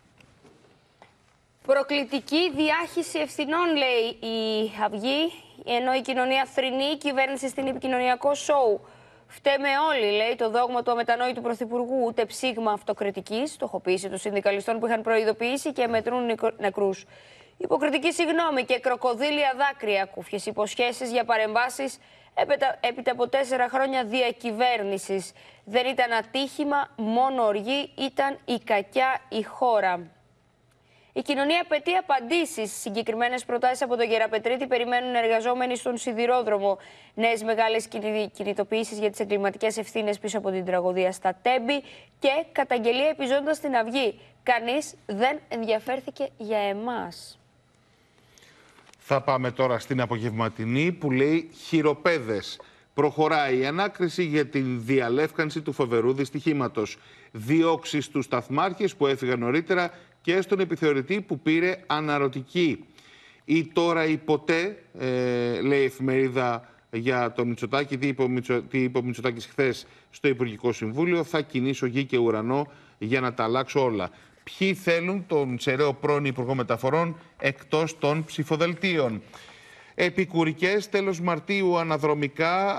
Προκλητική διάχυση ευθυνών, λέει η Αυγή, ενώ η κοινωνία θρηνεί, η κυβέρνηση στην επικοινωνιακό σοου. Φταίμε όλοι, λέει το δόγμα του αμετανόητου Πρωθυπουργού, ούτε ψήγμα αυτοκριτικής, στοχοποίηση των συνδικαλιστών που είχαν προειδοποιήσει και μετρούν νεκρούς. Υποκριτική συγγνώμη και κροκοδίλια δάκρυα, κούφιες υποσχέσεις για παρεμβάσεις έπειτα από 4 χρόνια διακυβέρνησης. Δεν ήταν ατύχημα, μόνο οργή, ήταν η κακιά η χώρα. Η κοινωνία απαιτεί απαντήσεις. Συγκεκριμένες προτάσεις από τον Γεραπετρίτη περιμένουν εργαζόμενοι στον σιδηρόδρομο. Νέες μεγάλες κινητοποιήσεις για τις εγκληματικές ευθύνες πίσω από την τραγωδία στα Τέμπη και καταγγελία επιζώντας στην Αυγή. Κανείς δεν ενδιαφέρθηκε για εμάς. Θα πάμε τώρα στην απογευματινή που λέει χειροπέδες. Προχωράει η ανάκριση για την διαλεύκανση του φοβερού δυστυχήματος. Διώξεις στους σταθμάρχες που έφυγαν νωρίτερα και στον επιθεωρητή που πήρε αναρωτική. Ή τώρα ή ποτέ, λέει η εφημερίδα για τον Μητσοτάκη, τι είπε ο Μητσοτάκης χθες στο Υπουργικό Συμβούλιο, θα κινήσω γη και ουρανό για να τα αλλάξω όλα. Ποιοι θέλουν τον Τσεραίο πρώην Υπουργό Μεταφορών εκτός των ψηφοδελτίων. Επικουρικές, τέλος Μαρτίου αναδρομικά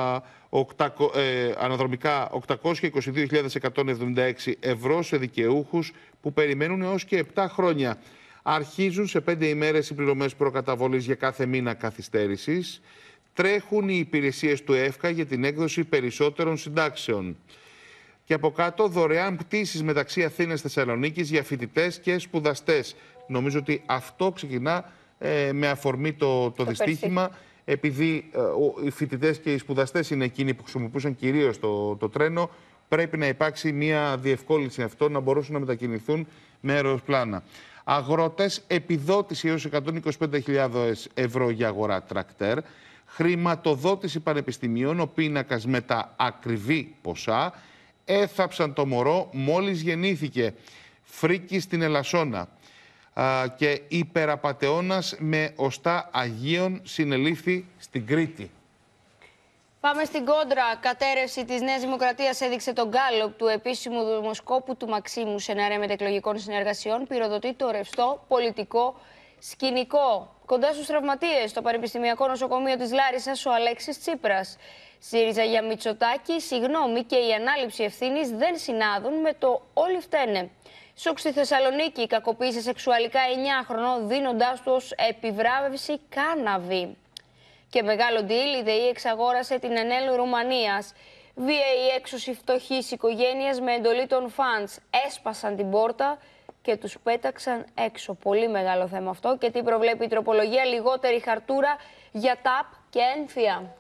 822.176 ευρώ σε δικαιούχους που περιμένουν έως και 7 χρόνια. Αρχίζουν σε 5 ημέρες οι πληρωμές προκαταβολής για κάθε μήνα καθυστέρησης. Τρέχουν οι υπηρεσίες του ΕΦΚΑ για την έκδοση περισσότερων συντάξεων. Και από κάτω δωρεάν πτήσεις μεταξύ Αθήνας και Θεσσαλονίκης για φοιτητές και σπουδαστές. Νομίζω ότι αυτό ξεκινά με αφορμή το δυστύχημα, επειδή οι φοιτητές και οι σπουδαστές είναι εκείνοι που χρησιμοποιούσαν κυρίως το τρένο, πρέπει να υπάρξει μια διευκόλυνση αυτό, να μπορούσαν να μετακινηθούν με αεροπλάνα. Αγρότες, επιδότηση έως 125.000 ευρώ για αγορά τρακτέρ. Χρηματοδότηση πανεπιστημίων, ο πίνακας με τα ακριβή ποσά. Έθαψαν το μωρό μόλις γεννήθηκε. Φρίκη στην Ελασσόνα. Και υπεραπατεώνας με οστά Αγίων συνελήφθη στην Κρήτη. Πάμε στην κόντρα. Κατέρευση της Νέας Δημοκρατίας έδειξε τον γκάλοπ του επίσημου δημοσκόπου του Μαξίμου. Σενάρια μετεκλογικών συνεργασιών πυροδοτεί το ρευστό πολιτικό σκηνικό. Κοντά στους τραυματίες, στο Πανεπιστημιακό Νοσοκομείο της Λάρισσας, ο Αλέξης Τσίπρας. ΣΥΡΙΖΑ για Μητσοτάκη, συγγνώμη και η ανάληψη ευθύνης δεν συνάδουν με το όλοι φταίνε. Σοκ στη Θεσσαλονίκη, κακοποίησε σεξουαλικά 9χρονο, δίνοντάς του ως επιβράβευση κάναβη. Και μεγάλο deal, η ΔΕΗ εξαγόρασε την Ενέλ Ρουμανίας. Βίαιη έξωση φτωχής οικογένειας με εντολή των φαντς. Έσπασαν την πόρτα και τους πέταξαν έξω. Πολύ μεγάλο θέμα αυτό. Και τι προβλέπει η τροπολογία, λιγότερη χαρτούρα για ΤΑΠ και ένφια.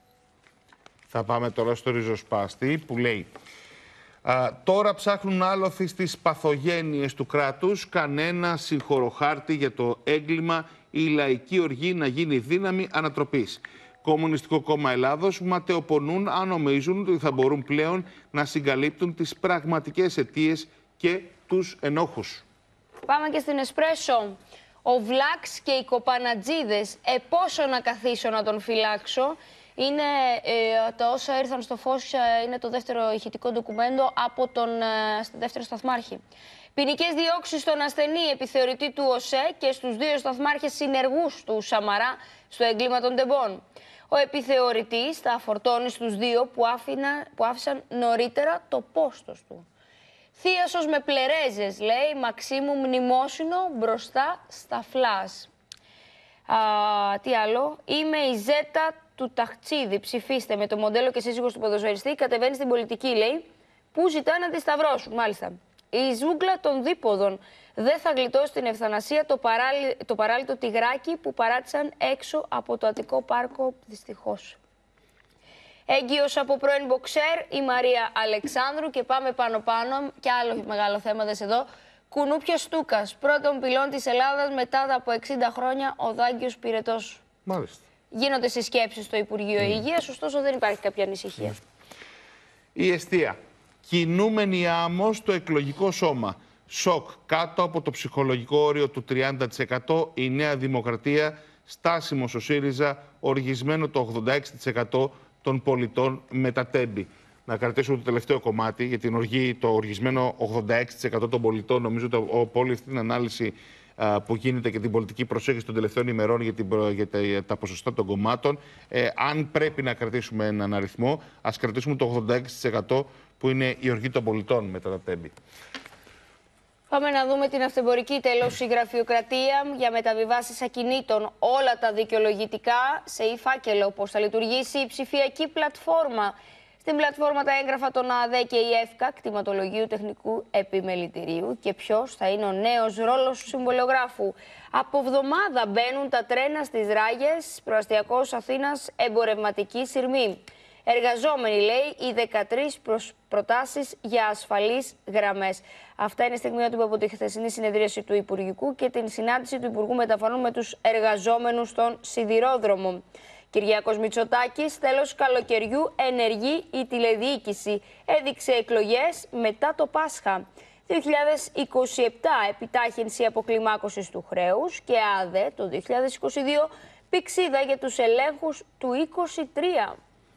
Θα πάμε τώρα στο ριζοσπάστη που λέει... τώρα ψάχνουν άλοθη στις παθογένειες του κράτους, κανένα συγχωροχάρτη για το έγκλημα, η λαϊκή οργή να γίνει δύναμη ανατροπής. Κομμουνιστικό Κόμμα Ελλάδος ματαιοπονούν αν νομίζουν ότι θα μπορούν πλέον να συγκαλύπτουν τις πραγματικές αιτίες και τους ενόχους. Πάμε και στην Εσπρέσο. Ο Βλάξ και οι κοπανατζίδες, πόσο να καθίσω να τον φυλάξω. Είναι τα όσα ήρθαν στο φως, είναι το δεύτερο ηχητικό ντοκουμέντο από τον δεύτερο σταθμάρχη. Ποινικές διώξεις στον ασθενή επιθεωρητή του ΟΣΕ και στους 2 σταθμάρχες συνεργούς του Σαμαρά στο έγκλημα των Τεμπών. Ο επιθεωρητής θα φορτώνει στους 2 που άφησαν νωρίτερα το πόστος του. Θείασος με πλερέζες, λέει, Μαξίμου μνημόσυνο μπροστά στα φλάς. Τι άλλο, είμαι η Ζέτα του Ταχτσίδη. Ψηφίστε με το μοντέλο και σύζυγος του ποδοσφαιριστή. Κατεβαίνει στην πολιτική, λέει, που ζητά να τη σταυρώσουν. Μάλιστα. Η ζούγκλα των δίποδων δεν θα γλιτώσει την ευθανασία το παράλυτο τυγράκι που παράτησαν έξω από το Αττικό Πάρκο, δυστυχώς. Έγκυος από πρώην μποξέρ η Μαρία Αλεξάνδρου και πάμε πάνω-πάνω και άλλο μεγάλο θέμα δες εδώ. Κουνούπιος Στούκας, πρώτον πυλών της Ελλάδας μετά από 60 χρόνια ο Δάγκιος Πυρετός. Μάλιστα. Γίνονται συσκέψεις στο Υπουργείο Υγείας, ωστόσο δεν υπάρχει κάποια ανησυχία. Η εστία. Κινούμενη άμμο στο εκλογικό σώμα. Σοκ κάτω από το ψυχολογικό όριο του 30%. Η Νέα Δημοκρατία, στάσιμος ο ΣΥΡΙΖΑ, οργισμένο το 86% των πολιτών με τα τέμπη. Να κρατήσουμε το τελευταίο κομμάτι για την οργή, το οργισμένο 86% των πολιτών. Νομίζω ότι όλη αυτή την ανάλυση που γίνεται και την πολιτική προσέγγιση των τελευταίων ημερών για τα ποσοστά των κομμάτων. Αν πρέπει να κρατήσουμε έναν αριθμό, ας κρατήσουμε το 86% που είναι η οργή των πολιτών μετά τα τέμπη. Πάμε να δούμε την αυτεμπορική τέλος. Η γραφειοκρατία για μεταβιβάσεις ακινήτων, όλα τα δικαιολογητικά σε e-φάκελο. Πώς θα λειτουργήσει η ψηφιακή πλατφόρμα. Στην πλατφόρμα τα έγγραφα των ΑΔΕ και η ΕΦΚΑ, κτηματολογίου τεχνικού επιμελητηρίου, και ποιος θα είναι ο νέος ρόλος του συμβολιογράφου. Από εβδομάδα μπαίνουν τα τρένα στις Ράγες, προαστιακός Αθήνας, εμπορευματική σειρμή. Εργαζόμενοι, λέει, οι 13 προτάσεις για ασφαλείς γραμμές. Αυτά είναι στιγμιότυπα του από τη χθεσινή συνεδρίαση του Υπουργικού και την συνάντηση του Υπουργού Μεταφορών με τους εργαζόμενους στον σιδηρόδρομο. Κυριάκος Μητσοτάκης, τέλος καλοκαιριού ενεργεί η τηλεδιοίκηση. Έδειξε εκλογές μετά το Πάσχα. 2027 επιτάχυνση αποκλιμάκωσης του χρέους και ΑΔΕ το 2022 πηξίδα για τους ελέγχους του 2023.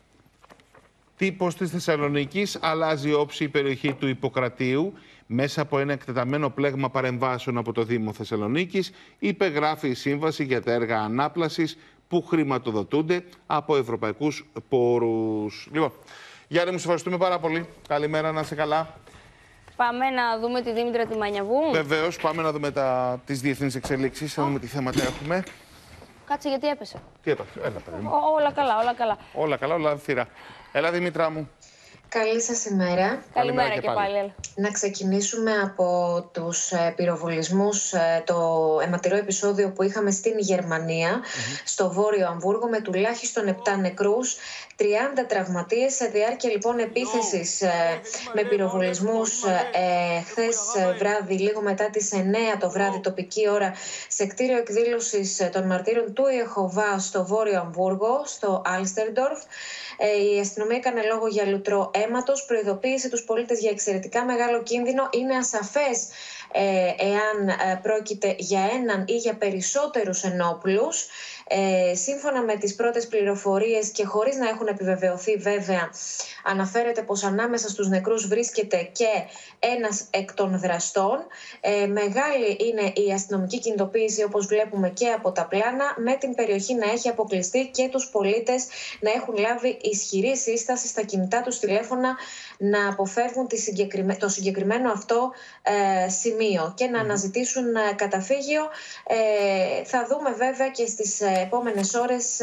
Τύπος της Θεσσαλονίκης, αλλάζει όψη η περιοχή του Ιπποκρατίου. Μέσα από ένα εκτεταμένο πλέγμα παρεμβάσεων από το Δήμο Θεσσαλονίκης, υπεγράφει η σύμβαση για τα έργα ανάπλασης που χρηματοδοτούνται από ευρωπαϊκούς πόρους. Λοιπόν, Γιάννη, μου σε ευχαριστούμε πάρα πολύ. Καλημέρα, να είσαι καλά. Πάμε να δούμε τη Δήμητρα τη Μανιαβού. Βεβαίως, πάμε να δούμε τις διεθνείς εξελίξεις, να δούμε τι θέματα έχουμε. Κάτσε, γιατί έπεσε. Τι έπασε, έλα παιδί μου. Όλα καλά, όλα καλά. Όλα καλά, όλα θύρα. Έλα, Δημήτρα μου. Καλή σας ημέρα. Καλημέρα και πάλι. Να ξεκινήσουμε από τους πυροβολισμούς, το αιματηρό επεισόδιο που είχαμε στην Γερμανία, στο Βόρειο Αμβούργο, με τουλάχιστον 7 νεκρούς, 30 τραυματίες σε διάρκεια λοιπόν επίθεσης με πυροβολισμούς χθες βράδυ, λίγο μετά τις 9 το βράδυ τοπική ώρα, σε κτίριο εκδήλωσης των μαρτύρων του Ιεχωβά στο Βόρειο Αμβούργο, στο Άλστερντορφ. Η αστυνομία έκανε λόγο για λουτρό αίματος, προειδοποίησε τους πολίτες για εξαιρετικά μεγάλο κίνδυνο. Είναι ασαφές εάν πρόκειται για έναν ή για περισσότερους ενόπλους. Σύμφωνα με τις πρώτες πληροφορίες και χωρίς να έχουν επιβεβαιωθεί βέβαια, αναφέρεται πως ανάμεσα στους νεκρούς βρίσκεται και ένας εκ των δραστών. Μεγάλη είναι η αστυνομική κινητοποίηση, όπως βλέπουμε και από τα πλάνα, με την περιοχή να έχει αποκλειστεί και τους πολίτες να έχουν λάβει ισχυρή σύσταση στα κινητά τους τηλέφωνα να αποφεύγουν το συγκεκριμένο αυτό σημείο και να αναζητήσουν καταφύγιο. Θα δούμε βέβαια και στις επόμενες ώρες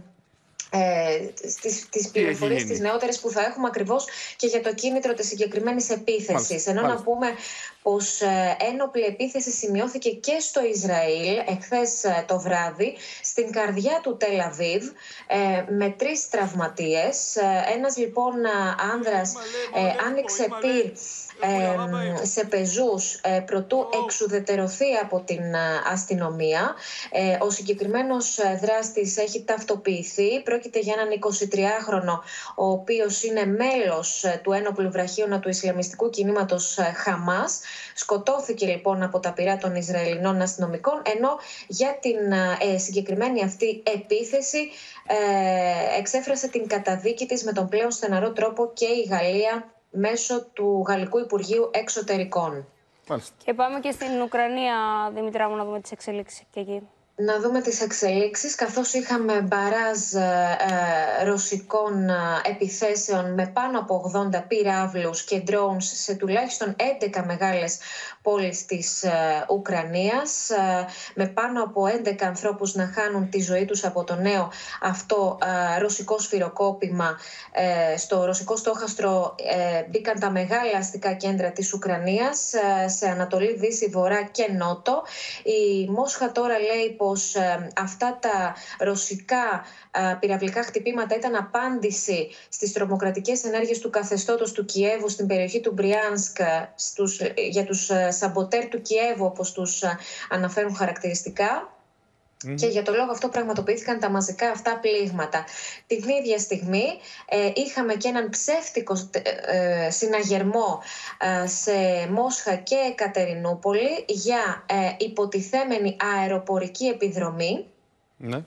τις πληροφορίες τις νεότερες που θα έχουμε ακριβώς και για το κίνητρο της συγκεκριμένης επίθεσης. Ενώ να πούμε πως ένοπλη επίθεση σημειώθηκε και στο Ισραήλ εχθές το βράδυ, στην καρδιά του Τελ Αβίβ, με 3 τραυματίες. Ένας λοιπόν άνδρας άνοιξε πυρ σε πεζούς προτού εξουδετερωθεί από την αστυνομία. Ο συγκεκριμένος δράστης έχει ταυτοποιηθεί. Πρόκειται για έναν 23χρονο, ο οποίος είναι μέλος του ένοπλου βραχίωνα του Ισλαμιστικού κινήματος Χαμάς. Σκοτώθηκε λοιπόν από τα πυρά των Ισραηλινών αστυνομικών, ενώ για την συγκεκριμένη αυτή επίθεση εξέφρασε την καταδίκη της με τον πλέον στεναρό τρόπο και η Γαλλία μέσω του Γαλλικού Υπουργείου Εξωτερικών. Μάλιστα. Και πάμε και στην Ουκρανία, Δημητρά μου, να δούμε τις εξελίξεις και εκεί. Να δούμε τις εξελίξεις, καθώς είχαμε μπαράζ ρωσικών επιθέσεων με πάνω από 80 πυράβλους και drones σε τουλάχιστον 11 μεγάλες πόλεις της Ουκρανίας, με πάνω από 11 ανθρώπους να χάνουν τη ζωή τους από το νέο αυτό ρωσικό σφυροκόπημα. Στο ρωσικό στόχαστρο μπήκαν τα μεγάλα αστικά κέντρα της Ουκρανίας, σε Ανατολή, Δύση, Βορρά και Νότο. Η Μόσχα τώρα λέει πως αυτά τα ρωσικά πυραυλικά χτυπήματα ήταν απάντηση στις τρομοκρατικές ενέργειες του καθεστώτος του Κιέβου στην περιοχή του Μπριάνσκ, για τους σαμποτέρ του Κιέβου, όπως τους αναφέρουν χαρακτηριστικά. Και για το λόγο αυτό πραγματοποιήθηκαν τα μαζικά αυτά πλήγματα. Την ίδια στιγμή είχαμε και έναν ψεύτικο συναγερμό σε Μόσχα και Εκατερινούπολη για υποτιθέμενη αεροπορική επιδρομή. Ναι.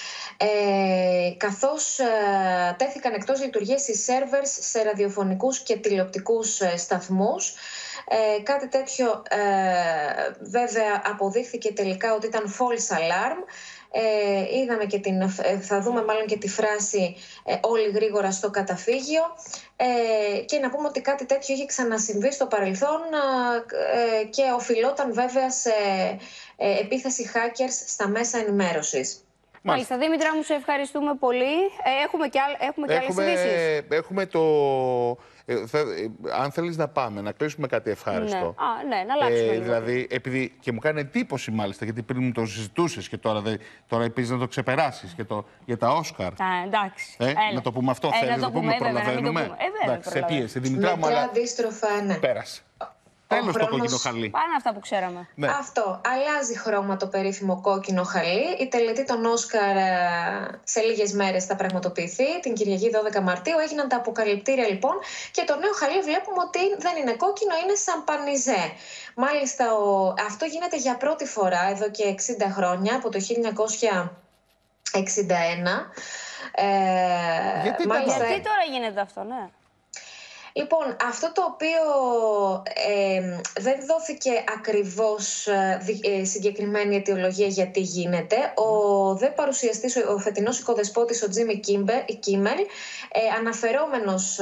Καθώς τέθηκαν εκτός λειτουργίας οι σέρβερς σε ραδιοφωνικούς και τηλεοπτικούς σταθμούς. Κάτι τέτοιο βέβαια αποδείχθηκε τελικά ότι ήταν false alarm. Είδαμε και θα δούμε μάλλον και τη φράση όλοι γρήγορα στο καταφύγιο, και να πούμε ότι κάτι τέτοιο είχε ξανασυμβεί στο παρελθόν και οφειλόταν βέβαια σε επίθεση hackers στα μέσα ενημέρωσης. Μάλιστα, Δήμητρα μου, σε ευχαριστούμε πολύ. Έχουμε και άλλες ειδήσεις. Έχουμε το... αν θέλεις να πάμε, να κλείσουμε κάτι ευχάριστο. Ναι, να αλλάξουμε. Δηλαδή, επειδή και μου κάνει εντύπωση μάλιστα, γιατί πριν μου το συζητούσες και τώρα επίσης να το ξεπεράσεις και για τα Όσκαρ. Εντάξει. Να το πούμε αυτό, θέλεις να το πούμε, προλαβαίνουμε. Εντάξει, σε πίεση, Δημητρά μου, αλλά αντίστροφα, ναι. Πέρασε. Τέλος το κόκκινο χαλί. Πάνε αυτά που ξέραμε. Ναι. Αυτό. Αλλάζει χρώμα το περίφημο κόκκινο χαλί. Η τελετή των Όσκαρ σε λίγες μέρες θα πραγματοποιηθεί. Την Κυριακή 12 Μαρτίου έγιναν τα αποκαλυπτήρια λοιπόν. Και το νέο χαλί βλέπουμε ότι δεν είναι κόκκινο, είναι σαμπανιζέ. Μάλιστα αυτό γίνεται για πρώτη φορά εδώ και 60 χρόνια, από το 1961. Γιατί τώρα γίνεται αυτό, ναι. Λοιπόν, αυτό το οποίο δεν δόθηκε ακριβώς συγκεκριμένη αιτιολογία γιατί γίνεται, ο δε παρουσιαστής, ο φετινός οικοδεσπότης, ο Τζίμι Κίμελ, αναφερόμενος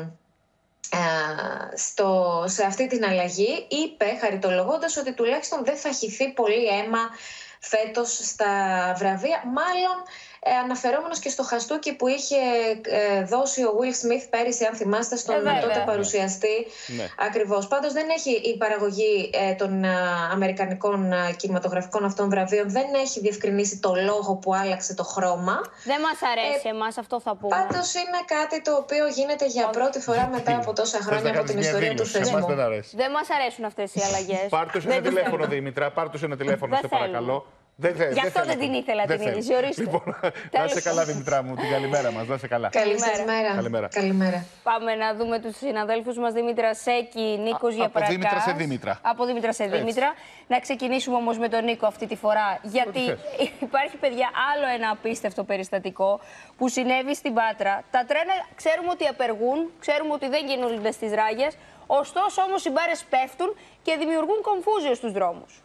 σε αυτή την αλλαγή, είπε χαριτολογώντας ότι τουλάχιστον δεν θα χυθεί πολύ αίμα φέτος στα βραβεία, μάλλον αναφερόμενος και στο χαστούκι που είχε δώσει ο Will Smith πέρυσι, αν θυμάστε, στον τότε παρουσιαστή. Ναι. Ακριβώς. Πάντως δεν έχει η παραγωγή των αμερικανικών κινηματογραφικών αυτών βραβείων, δεν έχει διευκρινίσει το λόγο που άλλαξε το χρώμα. Δεν μας αρέσει εμάς, αυτό θα πούμε. Πάντως είναι κάτι το οποίο γίνεται για πρώτη φορά μετά από τόσα χρόνια από την ιστορία του θεσμού. Δεν μας αρέσουν αυτές οι αλλαγές. Πάρ' τους ένα τηλέφωνο, Δήμητρα, πάρ' τους ένα τηλέφωνο, σε παρακαλώ. Γι' αυτό δεν την ήθελα την είδηση, ορίστε. Λοιπόν, να είσαι καλά, Δημητρά μου, την καλημέρα μας, να είσαι καλά. Καλημέρα. Πάμε να δούμε τους συναδέλφους μας, Δήμητρα Σέκη, Νίκος Γεπρακάς. Από Δήμητρα σε Δήμητρα. Από Δήμητρα σε Δήμητρα. Να ξεκινήσουμε όμως με τον Νίκο αυτή τη φορά, γιατί υπάρχει, παιδιά, άλλο ένα απίστευτο περιστατικό που συνέβη στην Πάτρα. Τα τρένα ξέρουμε ότι απεργούν, ξέρουμε ότι δεν κινούνται στις ράγες, ωστόσο όμως οι μπάρες πέφτουν και δημιουργούν κομφούζιο στους δρόμους.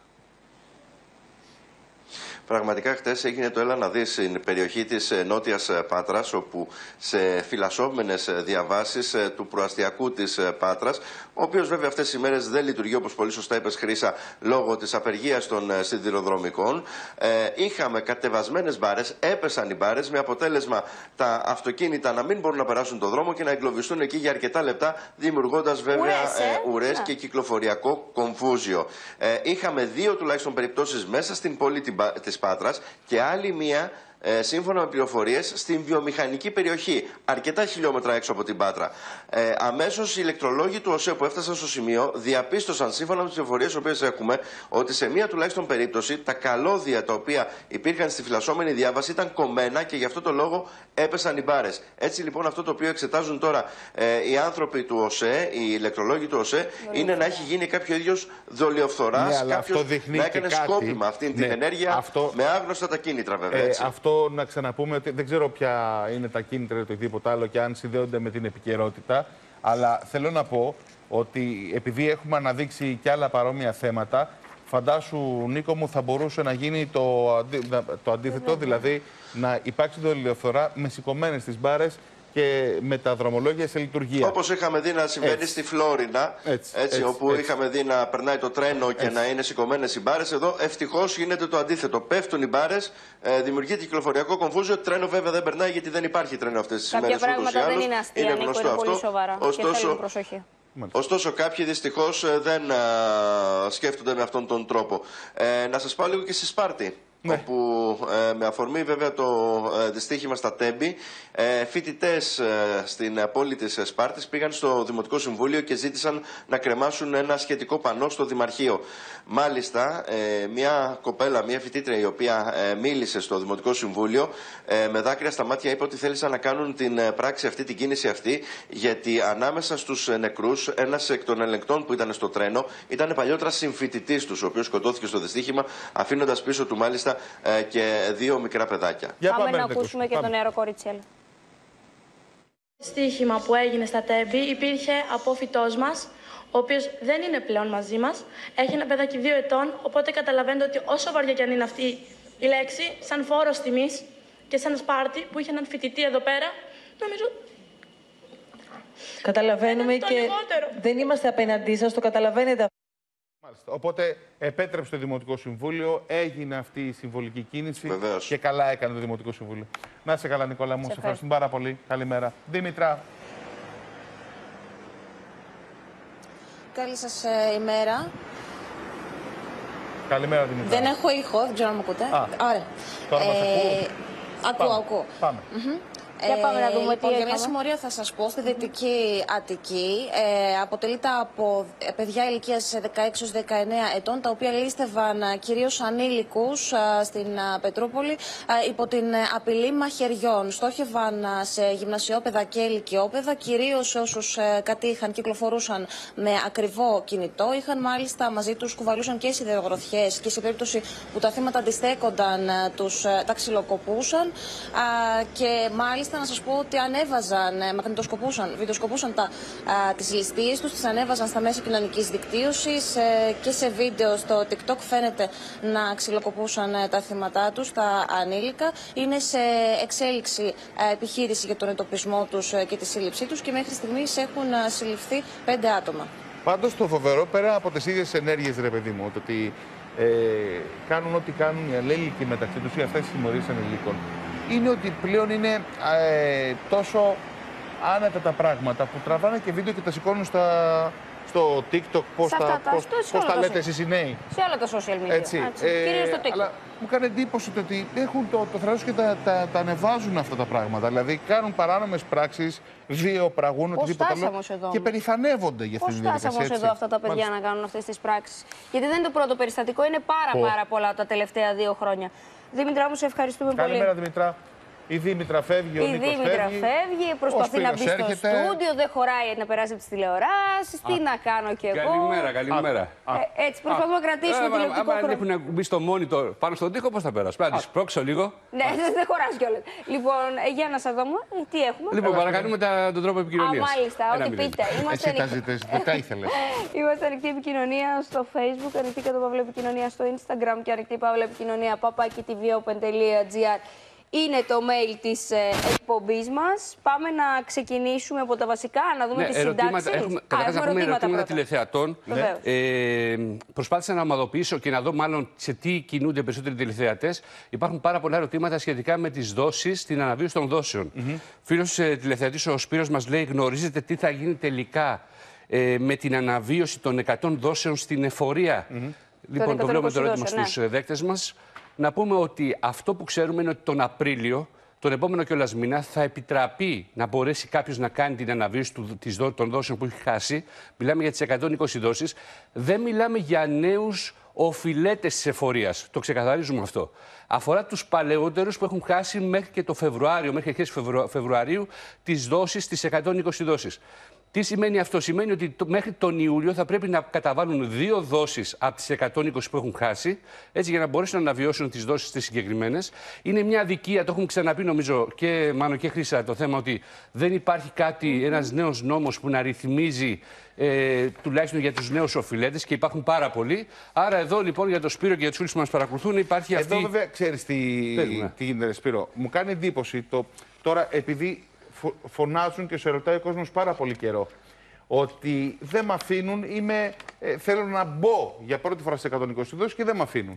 Πραγματικά χτες έγινε το έλα να δεις στην περιοχή της Νότιας Πάτρας, όπου σε φυλασσόμενες διαβάσεις του προαστιακού της Πάτρας, ο οποίος βέβαια αυτές τις ημέρες δεν λειτουργεί, όπως πολύ σωστά είπες, Χρύσα, λόγω της απεργίας των σιδηροδρομικών. Είχαμε κατεβασμένες μπάρες, έπεσαν οι μπάρες, με αποτέλεσμα τα αυτοκίνητα να μην μπορούν να περάσουν τον δρόμο και να εγκλωβιστούν εκεί για αρκετά λεπτά, δημιουργώντας βέβαια ουρές και κυκλοφοριακό κομφούζιο. Είχαμε 2 τουλάχιστον περιπτώσεις μέσα στην πόλη της Πάτρας και άλλη μία, σύμφωνα με πληροφορίες, στην βιομηχανική περιοχή, αρκετά χιλιόμετρα έξω από την Πάτρα. Αμέσως οι ηλεκτρολόγοι του ΟΣΕ που έφτασαν στο σημείο διαπίστωσαν, σύμφωνα με τις πληροφορίες οποίες έχουμε, ότι σε μία τουλάχιστον περίπτωση τα καλώδια τα οποία υπήρχαν στη φυλασσόμενη διάβαση ήταν κομμένα και γι' αυτό το λόγο έπεσαν οι μπάρες. Έτσι λοιπόν αυτό το οποίο εξετάζουν τώρα οι άνθρωποι του ΟΣΕ, οι ηλεκτρολόγοι του ΟΣΕ, είναι να έχει γίνει κάποιο είδος δολιοφθοράς, κάποιος να έκανε σκόπιμα αυτή την ενέργεια με άγνωστα τα κίνητρα βέβαια. Αυτό να ξαναπούμε ότι δεν ξέρω ποια είναι τα κίνητρα ή οτιδήποτε άλλο και αν συνδέονται με την επικαιρότητα, αλλά θέλω να πω ότι επειδή έχουμε αναδείξει και άλλα παρόμοια θέματα, Φαντάσου, Νίκο μου, θα μπορούσε να γίνει το αντίθετο, δηλαδή να υπάρξει δολιοφθορά με σηκωμένες τις μπάρες και με τα δρομολόγια σε λειτουργία. Όπως είχαμε δει να συμβαίνει στη Φλόρινα, όπου είχαμε δει να περνάει το τρένο και να είναι σηκωμένες οι μπάρες. Εδώ ευτυχώς γίνεται το αντίθετο. Πέφτουν οι μπάρες, δημιουργείται κυκλοφοριακό κομβούζιο. Το τρένο βέβαια δεν περνάει γιατί δεν υπάρχει τρένο αυτές τις ημέρες. Κάποια πράγματα δεν είναι αστεία, είναι πολύ σοβαρά. Ωστόσο, προσοχή. Ωστόσο, κάποιοι δυστυχώς δεν σκέφτονται με αυτόν τον τρόπο. Να σας πάω λίγο και στη Σπάρτη. Ναι. Όπου με αφορμή βέβαια το δυστύχημα στα Τέμπη, φοιτητές στην πόλη της Σπάρτης πήγαν στο Δημοτικό Συμβούλιο και ζήτησαν να κρεμάσουν ένα σχετικό πανό στο Δημαρχείο. Μάλιστα, μια κοπέλα, μια φοιτήτρια η οποία μίλησε στο Δημοτικό Συμβούλιο, με δάκρυα στα μάτια είπε ότι θέλησαν να κάνουν την πράξη αυτή, την κίνηση αυτή, γιατί ανάμεσα στους νεκρούς ένας εκ των ελεγκτών που ήταν στο τρένο ήταν παλιότερα συμφοιτητής τους, ο οποίος σκοτώθηκε στο δυστύχημα, αφήνοντας πίσω του μάλιστα και 2 μικρά παιδάκια. Πάμε να ακούσουμε και τον νεαρό κορίτσι. Στοίχημα που έγινε στα Τέμπη υπήρχε απόφοιτός μας, ο οποίος δεν είναι πλέον μαζί μας. Έχει ένα παιδάκι 2 ετών, οπότε καταλαβαίνετε ότι όσο βαριά και αν είναι αυτή η λέξη, σαν φόρος τιμής και σαν Σπάρτη που είχε έναν φοιτητή εδώ πέρα, νομίζω. Καταλαβαίνουμε και δεν είμαστε απέναντί σας, το καταλαβαίνετε. Μάλιστα. Οπότε επέτρεψε το Δημοτικό Συμβούλιο, έγινε αυτή η συμβολική κίνηση. Βεβαίως. Και καλά έκανε το Δημοτικό Συμβούλιο. Να είσαι καλά, Νικόλα μου. Σε ευχαριστούμε πάρα πολύ. Καλημέρα. Δήμητρα. Καλή σας ημέρα. Καλημέρα, Δήμητρα. Δεν έχω ήχο, δεν ξέρω αν με ακούτε. Ωραία. Τώρα μας ακούω. Πάμε. Για πάμε να δούμε τι για μια συμμορία θα σας πω στη Δυτική Αττική. Αποτελείται από παιδιά ηλικίας 16-19 ετών, τα οποία λίστευαν κυρίως ανήλικους στην Πετρούπολη υπό την απειλή μαχαιριών. Στόχευαν σε γυμνασιόπαιδα και ηλικιόπαιδα, κυρίως όσους κατήχαν, κυκλοφορούσαν με ακριβό κινητό. Είχαν μάλιστα μαζί τους, κουβαλούσαν και σιδερογροθιές και σε περίπτωση που τα θύματα αντιστέκονταν, τα ξυλοκοπούσαν και μάλιστα να σας πω ότι ανέβαζαν, μαγνητοσκοπούσαν, βιντεοσκοπούσαν τις ληστείες τους, τις ανέβαζαν στα μέσα κοινωνικής δικτύωσης και σε βίντεο στο TikTok φαίνεται να ξυλοκοπούσαν τα θύματά τους, τα ανήλικα. Είναι σε εξέλιξη επιχείρηση για τον εντοπισμό τους και τη σύλληψή τους και μέχρι στιγμής έχουν συλληφθεί 5 άτομα. Πάντως το φοβερό, πέρα από τις ίδιες ενέργειες, ρε παιδί μου, ότι κάνουν ό,τι κάνουν οι αλλήλικοι μεταξύ τους ή αυτές τις συμμορίες ανηλίκων, είναι ότι πλέον είναι τόσο άνετα τα πράγματα που τραβάνε και βίντεο και τα σηκώνουν στο TikTok. Πώς τα λέτε εσείς οι νέοι. Σε όλα τα social media. Κυρίως στο TikTok. Αλλά μου κάνει εντύπωση ότι έχουν το θράσος και τα ανεβάζουν αυτά τα πράγματα. Δηλαδή κάνουν παράνομες πράξεις, βιοπραγούν, οτιδήποτε άλλο. Και περηφανεύονται για αυτή τη διαδικασία. Πώς φτάσαμε εδώ αυτά τα παιδιά να κάνουν αυτές τις πράξεις? Γιατί δεν είναι το πρώτο περιστατικό, είναι πάρα πολλά τα τελευταία 2 χρόνια. Δήμητρα μου, σε ευχαριστούμε πολύ. Καλημέρα, Δημητρά. Η Δήμητρα φεύγει, ο Νίκος φεύγει, προσπαθεί να μπει στο στούντιο, δεν χωράει να περάσει από τις τηλεοράσεις. Τι να κάνω κι εγώ. Καλημέρα. Έτσι, προσπαθούμε να κρατήσουμε τηλεοπτικό χρόνο. Αν έχουν μπει στο monitor πάνω στον τοίχο, πώς θα περάσει? Πρέπει να τις πρόξω λίγο. Ναι, δεν χωράς κιόλας. Λοιπόν, για να σας δούμε, τι έχουμε. Λοιπόν, παρακαλούμε τον τρόπο επικοινωνίας. Μάλιστα, ό,τι πείτε. Είμαστε ανοιχτή επικοινωνία στο Facebook, ανοιχτή @επικοινωνία στο Instagram και ανοιχτή @επικοινωνία @tvOpen.gr. Είναι το mail της εκπομπής μας. Πάμε να ξεκινήσουμε από τα βασικά, να δούμε τις συντάξεις. Καταρχάς να πούμε ερωτήματα τηλεθεατών. Προσπάθησα να ομαδοποιήσω και να δω μάλλον σε τι κινούνται οι περισσότεροι τηλεθεατές. Υπάρχουν πάρα πολλά ερωτήματα σχετικά με τις δόσεις, την αναβίωση των δόσεων. Φίλος τηλεθεατής ο Σπύρος μας λέει: γνωρίζετε τι θα γίνει τελικά με την αναβίωση των 100 δόσεων στην εφορία? Λοιπόν, το βλέπουμε το ερώτημα στους δέκτες μας. Να πούμε ότι αυτό που ξέρουμε είναι ότι τον Απρίλιο, τον επόμενο κιόλας μήνα, θα επιτραπεί να μπορέσει κάποιος να κάνει την αναβίωση των δόσεων που έχει χάσει. Μιλάμε για τις 120 δόσεις. Δεν μιλάμε για νέους οφειλέτες της εφορίας. Το ξεκαθαρίζουμε αυτό. Αφορά τους παλαιότερους που έχουν χάσει μέχρι και το Φεβρουάριο, μέχρι αρχές Φεβρουαρίου, τις δόσεις, τις 120 δόσεις. Τι σημαίνει αυτό? Σημαίνει ότι μέχρι τον Ιούλιο θα πρέπει να καταβάλουν 2 δόσεις από τις 120 που έχουν χάσει, έτσι για να μπορέσουν να αναβιώσουν τις δόσεις τις συγκεκριμένες. Είναι μια αδικία, το έχουμε ξαναπεί νομίζω και Μάνο και Χρύσα, το θέμα ότι δεν υπάρχει κάτι, ένας νέος νόμος που να ρυθμίζει τουλάχιστον για τους νέους οφειλέτες και υπάρχουν πάρα πολλοί. Άρα εδώ λοιπόν για τον Σπύρο και για τους φίλους που μας παρακολουθούν υπάρχει αυτή... Εδώ βέβαια ξέρεις τι γίνεται, Σπύρο. Μου κάνει εντύπωση τώρα επειδή φωνάζουν και σε ρωτάει ο κόσμος πάρα πολύ καιρό ότι δεν με αφήνουν, θέλω να μπω για πρώτη φορά σε 120 δόσεις και δεν με αφήνουν.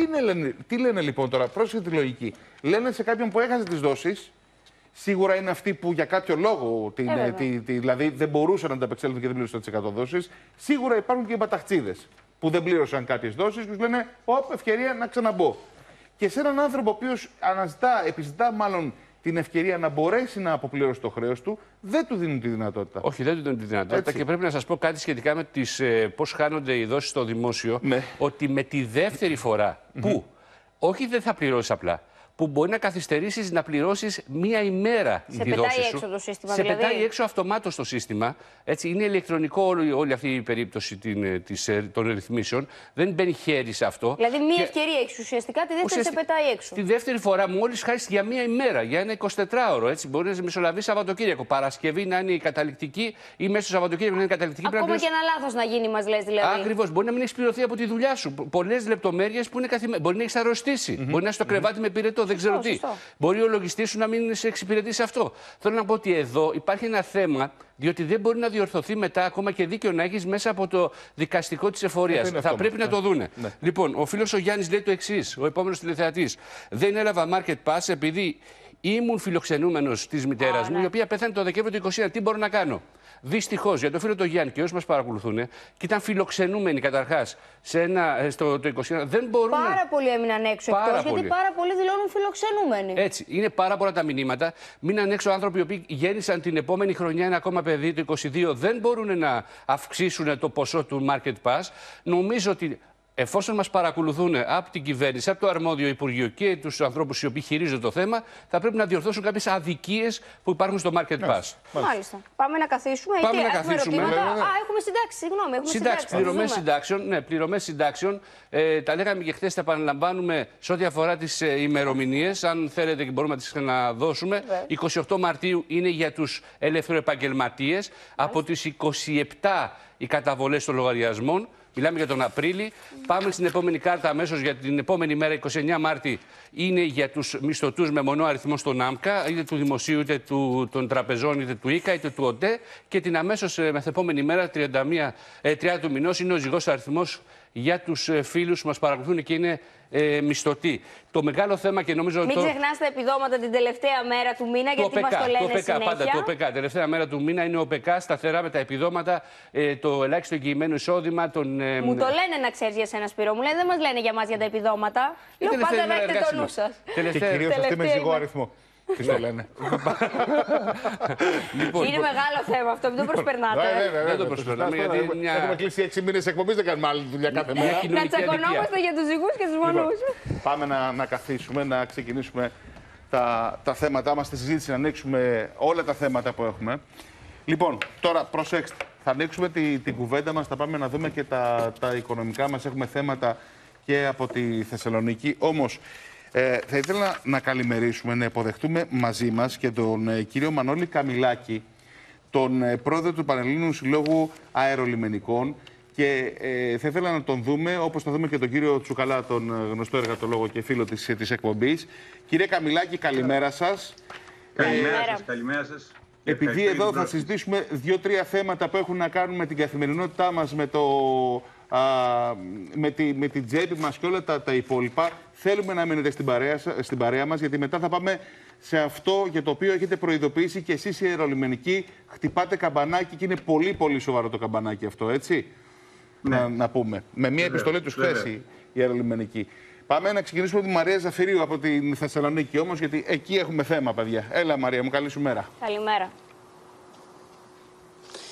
Τι λένε λοιπόν τώρα, πρόσεχε τη λογική. Λένε σε κάποιον που έχασε τις δόσεις, σίγουρα είναι αυτοί που για κάποιο λόγο, δηλαδή δεν μπορούσαν να ανταπεξέλθουν και δεν πλήρωσαν τις 100 δόσεις. Σίγουρα υπάρχουν και οι μπαταχτσίδες που δεν πλήρωσαν κάποιες δόσεις, που λένε ευκαιρία να ξαναμπω. Και σε έναν άνθρωπο ο οποίος επιζητά μάλλον την ευκαιρία να μπορέσει να αποπληρώσει το χρέος του, δεν του δίνουν τη δυνατότητα. Όχι, δεν του δίνουν τη δυνατότητα. Έτσι. Και πρέπει να σας πω κάτι σχετικά με πώς χάνονται οι δόσεις στο δημόσιο. Ναι. Ότι με τη δεύτερη φορά που όχι δεν θα πληρώσεις απλά, που μπορεί να καθυστερήσεις να πληρώσεις μία ημέρα τη δόση σου. Σε πετάει έξω το σύστημα, σε πετάει έξω αυτομάτως το σύστημα. Έτσι, είναι ηλεκτρονικό όλη αυτή η περίπτωση των ρυθμίσεων. Δεν μπαίνει χέρι σε αυτό. Δηλαδή, μία ευκαιρία έχεις ουσιαστικά, τη δεύτερη σε πετάει έξω. Τη δεύτερη φορά μόλις χάσεις για μία ημέρα, για ένα 24ωρο. Έτσι, μπορεί να μεσολαβεί Σαββατοκύριακο. Παρασκευή να είναι η καταληκτική ή μέσα στο Σαββατοκύριακο να είναι η καταληκτική. Ακόμα και ένα λάθος να γίνει, μας λες δηλαδή. Ακριβώς. Μπορεί να μην έχει πληρωθεί από τη δουλειά σου. Πολλές λεπτομέρειες που είναι καθημερινές. Μπορεί να έχει αρρωστήσει. Μπορεί να είσαι στο κρεβάτι με πυρετό. Δεν ξέρω τι. Μπορεί ο λογιστής σου να μην σε εξυπηρετήσει αυτό. Θέλω να πω ότι εδώ υπάρχει ένα θέμα, διότι δεν μπορεί να διορθωθεί μετά, ακόμα και δίκαιο να έχεις μέσα από το δικαστικό της εφορίας. Θα πρέπει να το δούνε. Ναι. Λοιπόν, ο φίλος ο Γιάννης λέει το εξής, ο επόμενος τηλεθεατής. Δεν έλαβα market pass επειδή ήμουν φιλοξενούμενος της μητέρας μου, η οποία πέθανε το Δεκέμβριο του 2021. Τι μπορώ να κάνω? Δυστυχώς για το φίλο του Γιάννη και όσοι μας παρακολουθούν και ήταν φιλοξενούμενοι καταρχάς το 2021, δεν μπορούν. Πάρα πολλοί έμειναν έξω εκτός, γιατί πάρα πολλοί δηλώνουν φιλοξενούμενοι. Έτσι, είναι πάρα πολλά τα μηνύματα. Μείναν έξω άνθρωποι οι οποίοι γέννησαν την επόμενη χρονιά ένα ακόμα παιδί, το 2022, δεν μπορούν να αυξήσουν το ποσό του market pass. Νομίζω ότι εφόσον μας παρακολουθούν από την κυβέρνηση, από το αρμόδιο Υπουργείο και τους ανθρώπους οι οποίοι χειρίζονται το θέμα, θα πρέπει να διορθώσουν κάποιες αδικίες που υπάρχουν στο Market Pass. Μάλιστα. Πάμε να καθίσουμε. Πάμε να καθίσουμε. Έχουμε συντάξει, συγγνώμη. Πληρωμές συντάξεων. Ναι, πληρωμές συντάξεων. Τα λέγαμε και χθες, τα επαναλαμβάνουμε σε ό,τι αφορά τις ημερομηνίες. Αν θέλετε και μπορούμε να τις ξαναδώσουμε. 28 Μαρτίου είναι για τους ελευθεροεπαγγελματίες. Από τις 27 οι καταβολές των λογαριασμών. Μιλάμε για τον Απρίλη. Πάμε στην επόμενη κάρτα αμέσως για την επόμενη μέρα, 29 Μάρτη. Είναι για τους μισθωτούς με μονό αριθμό στον ΆΜΚΑ, είτε του Δημοσίου, είτε των Τραπεζών, είτε του ΙΚΑ, είτε του ΟΤΕ. Και την αμέσως μεθεπόμενη μέρα, 30 του μηνός, είναι ο ζυγός αριθμός για τους φίλους που μας παρακολουθούν και είναι μισθωτοί. Το μεγάλο θέμα και νομίζω. Μην ξεχνάς τα επιδόματα την τελευταία μέρα του μήνα, γιατί μας το λένε συνέχεια. Πάντα το ΟΠΕΚΑ. Τελευταία μέρα του μήνα είναι ο ΟΠΕΚΑ, σταθερά με τα επιδόματα, το ελάχιστο εγγυημένο εισόδημα. Μου το λένε, να ξέρεις για σένα, Σπύρο. Μου λένε, δεν μας λένε για μας για τα επιδόματα. Λέω πάντα να έχετε το νου σας. Και κυρίως αυτή με ζυγό αριθμό. Τι το λένε. Είναι μεγάλο θέμα αυτό, μην το προσπερνάτε. Δεν το προσπερνάμε. Έχουμε κλείσει 6 μήνες εκπομπής, δεν κάνουμε άλλη δουλειά κάθε μέρα. Να τσακωνόμαστε για τους ζυγούς και τους μονούς. Πάμε να καθίσουμε, να ξεκινήσουμε τα θέματά μας, τη συζήτηση, να ανοίξουμε όλα τα θέματα που έχουμε. Λοιπόν, τώρα προσέξτε. Θα ανοίξουμε την κουβέντα μας, θα πάμε να δούμε και τα οικονομικά μας. Έχουμε θέματα και από τη Θεσσαλονίκη. Όμως, θα ήθελα να καλημερίσουμε, να υποδεχτούμε μαζί μας και τον κύριο Μανώλη Καμιλάκη, τον πρόεδρο του Πανελλήνιου Συλλόγου Αερολιμενικών. Και θα ήθελα να τον δούμε, όπως θα δούμε και τον κύριο Τσουκαλά, τον γνωστό εργατολόγο και φίλο της εκπομπής. Κύριε Καμιλάκη, καλημέρα σας. Καλημέρα σας. Επειδή εδώ θα συζητήσουμε 2-3 θέματα που έχουν να κάνουν με την καθημερινότητά μας, με την τσέπη μας και όλα τα υπόλοιπα, θέλουμε να μείνετε στην παρέα μας, γιατί μετά θα πάμε σε αυτό για το οποίο έχετε προειδοποιήσει και εσείς οι αερολιμενικοί. Χτυπάτε καμπανάκι και είναι πολύ πολύ σοβαρό το καμπανάκι αυτό, έτσι. Ναι. Να πούμε. Με μια επιστολή τους χθες οι αερολιμενικοί. Πάμε να ξεκινήσουμε με τη Μαρία Ζαφυρίου από την Θεσσαλονίκη όμως, γιατί εκεί έχουμε θέμα, παιδιά. Έλα Μαρία μου, καλή σου μέρα. Καλημέρα.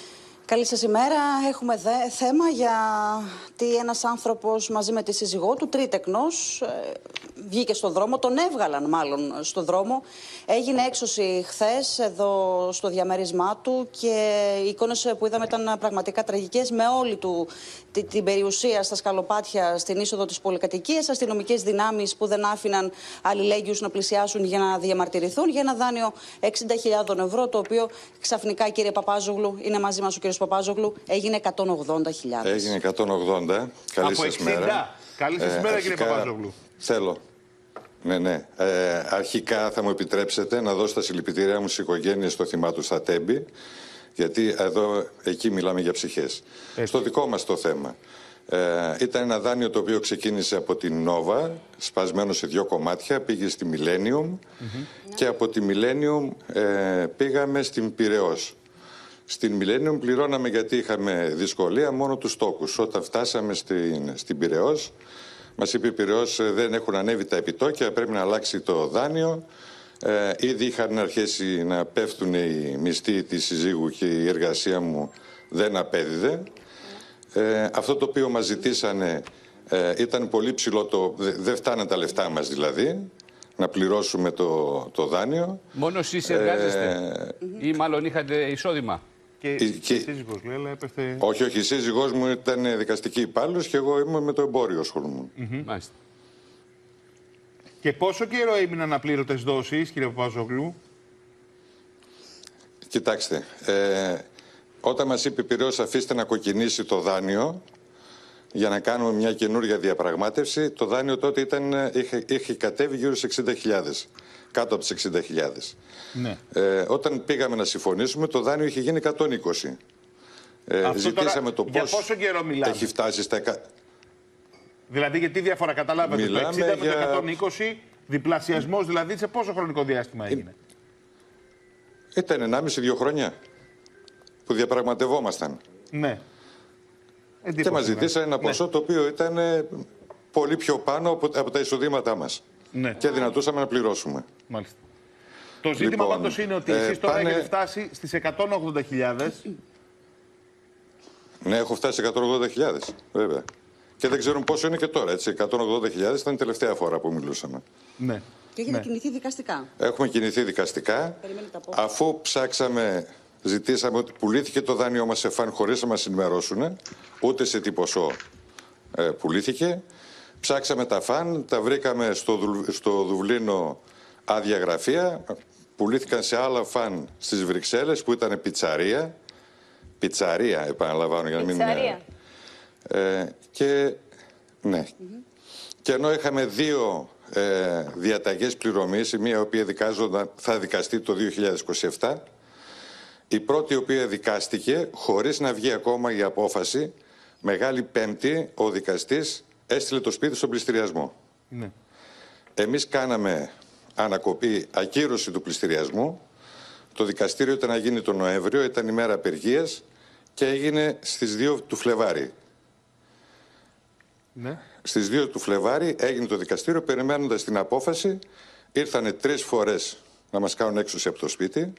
Καλή σας ημέρα. Έχουμε θέμα γιατί ένας άνθρωπος μαζί με τη σύζυγό του, τρίτεκνος, βγήκε στον δρόμο, τον έβγαλαν μάλλον στον δρόμο. Έγινε έξωση χθες εδώ στο διαμέρισμά του και οι εικόνες που είδαμε ήταν πραγματικά τραγικές, με όλη την περιουσία στα σκαλοπάτια στην είσοδο της πολυκατοικίας, αστυνομικές δυνάμεις που δεν άφηναν αλληλέγγυους να πλησιάσουν για να διαμαρτυρηθούν για ένα δάνειο 60.000 ευρώ, το οποίο ξαφνικά, κύριε Παπάζογλου, είναι μαζί μας ο κύριος Παπάζογλου, έγινε 180.000. Έγινε 180. Καλή σας μέρα. Καλή σας μέρα, κύριε Παπάζογλου. Θέλω. Ναι. Αρχικά θα μου επιτρέψετε να δώσω τα συλληπιτήριά μου στις οικογένειες των θυμάτων στα Τέμπη, γιατί εκεί μιλάμε για ψυχές. Στο δικό μας το θέμα. Ήταν ένα δάνειο το οποίο ξεκίνησε από την Νόβα, σπασμένο σε 2 κομμάτια, πήγε στη Millennium και από τη Millennium πήγαμε στην Πειραιώς. Στην Millennium πληρώναμε, γιατί είχαμε δυσκολία, μόνο τους τόκους. Όταν φτάσαμε στην Πειραιώς, μας είπε η Πειραιώς δεν έχουν ανέβει τα επιτόκια, πρέπει να αλλάξει το δάνειο. Ήδη είχαν αρχίσει να πέφτουν οι μισθοί της συζύγου και η εργασία μου δεν απέδιδε. Αυτό το οποίο μας ζητήσανε ήταν πολύ ψηλό, δεν φτάναν τα λεφτά μας δηλαδή, να πληρώσουμε το δάνειο. Μόνο εσείς εργάζεστε ή μάλλον είχατε εισόδημα? Και η σύζυγος λέει, αλλά έπεφτε... Όχι, η σύζυγός μου ήταν δικαστική υπάλληλος και εγώ ήμουν με το εμπόριο ασχολούμαι. Μάλιστα. Και πόσο καιρό έμειναν απλήρωτες δόσεις, κύριε Παπαζόγλου? Κοιτάξτε, όταν μας είπε η Πειραιώς αφήστε να κοκκινήσει το δάνειο για να κάνουμε μια καινούργια διαπραγμάτευση, το δάνειο τότε είχε κατέβει γύρω στις 60.000, κάτω από τις 60.000. Ναι. Όταν πήγαμε να συμφωνήσουμε, το δάνειο είχε γίνει 120. Ζητήσαμε το πώς για πόσο καιρό μιλάμε? Έχει φτάσει στα... Δηλαδή, γιατί διαφορά, καταλάβατε, μιλάμε το 60 με το 120, διπλασιασμός δηλαδή, σε πόσο χρονικό διάστημα έγινε? Ήταν 1,5-2 χρόνια που διαπραγματευόμασταν. Ναι. Και μας ζητήσανε ένα ποσό το οποίο ήταν πολύ πιο πάνω από τα εισοδήματά μας. Ναι. Και δυνατούσαμε να πληρώσουμε. Μάλιστα. Το ζήτημα πάντως είναι ότι εσείς τώρα έχετε φτάσει στις 180.000. Ναι, έχω φτάσει σε 180.000, βέβαια. Και δεν ξέρουν πόσο είναι και τώρα, έτσι. 180.000 ήταν η τελευταία φορά που μιλούσαμε. Ναι. Και έχετε κινηθεί δικαστικά? Έχουμε κινηθεί δικαστικά. Αφού ψάξαμε, ζητήσαμε ότι πουλήθηκε το δάνειό μας σε φαν χωρίς να μας ενημερώσουν, ούτε σε τι ποσό πουλήθηκε. Ψάξαμε τα φαν, τα βρήκαμε στο Δουβλίνο άδεια γραφεία. Πουλήθηκαν σε άλλα φαν στις Βρυξέλλες που ήταν πιτσαρία. Πιτσαρία, επαναλαμβάνω, για να μην είναι. Και ναι. Και ενώ είχαμε 2 διαταγές πληρωμής, η μία η οποία θα δικαστεί το 2027, η πρώτη η οποία δικάστηκε χωρίς να βγει ακόμα η απόφαση, Μεγάλη Πέμπτη ο δικαστής έστειλε το σπίτι στον πληστηριασμό. Ναι. Εμείς κάναμε ανακοπή, ακύρωση του πληστηριασμού. Το δικαστήριο ήταν να γίνει τον Νοέμβριο, ήταν ημέρα απεργίας και έγινε στις 2 του Φλεβάρι. Ναι. Στις 2 του Φλεβάρι έγινε το δικαστήριο, περιμένοντας την απόφαση. Ήρθανε 3 φορές να μας κάνουν έξωση από το σπίτι.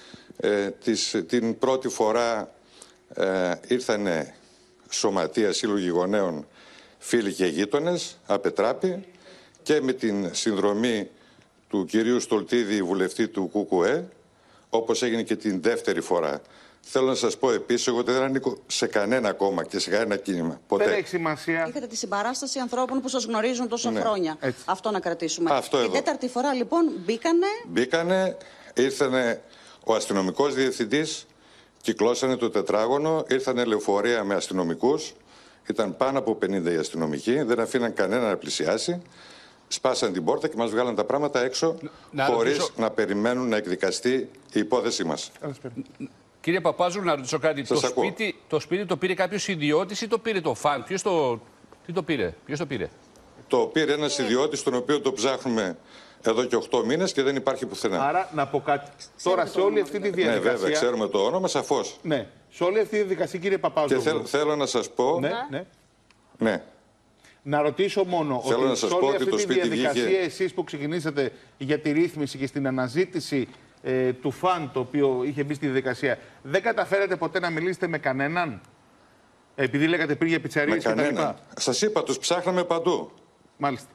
Την πρώτη φορά ήρθανε σωματεία, σύλλογοι γονέων, φίλοι και γείτονες, απετράπη, και με την συνδρομή του κυρίου Στολτίδη, βουλευτή του ΚΚΕ, όπως έγινε και την δεύτερη φορά. Θέλω να σας πω επίσης ότι δεν ανήκω σε κανένα κόμμα και σε κανένα κίνημα. Ποτέ. Δεν έχει σημασία. Είχατε τη συμπαράσταση ανθρώπων που σας γνωρίζουν τόσα χρόνια. Έτσι. Αυτό να κρατήσουμε. Αυτό την τέταρτη φορά λοιπόν μπήκανε. Ήρθανε ο αστυνομικός διευθυντής, κυκλώσανε το τετράγωνο, ήρθανε λεωφορεία με αστυνομικούς, ήταν πάνω από 50 οι αστυνομικοί, δεν αφήναν κανένα να πλησιάσει. Σπάσαν την πόρτα και μας βγάλαν τα πράγματα έξω, χωρίς να περιμένουν να εκδικαστεί η υπόθεσή μας. Κύριε Παπάζου, να ρωτήσω κάτι. Το σπίτι το πήρε κάποιος ιδιώτης ή το πήρε το φαν? Ποιος το πήρε? Το πήρε ένας ιδιώτης, τον οποίο το ψάχνουμε εδώ και 8 μήνες και δεν υπάρχει πουθενά. Άρα, να πω κάτι. Τώρα, σε όλη αυτή τη διαδικασία... Ναι, βέβαια, ξέρουμε το όνομα, σαφώς. Ναι. Σε όλη αυτή τη διαδικασία, κύριε Παπάζου. Και θέλω να σας πω... Ναι. Να ρωτήσω μόνο θέλω ότι σε όλη αυτή τη διαδικασία εσείς που ξεκινήσατε για τη ρύθμιση και στην αναζήτηση του φαν το οποίο είχε μπει στη διαδικασία. Δεν καταφέρατε ποτέ να μιλήσετε με κανέναν? Επειδή λέγατε πριν για πιτσαρίες και τα λοιπά. Σας είπα, τους ψάχναμε παντού. Μάλιστα.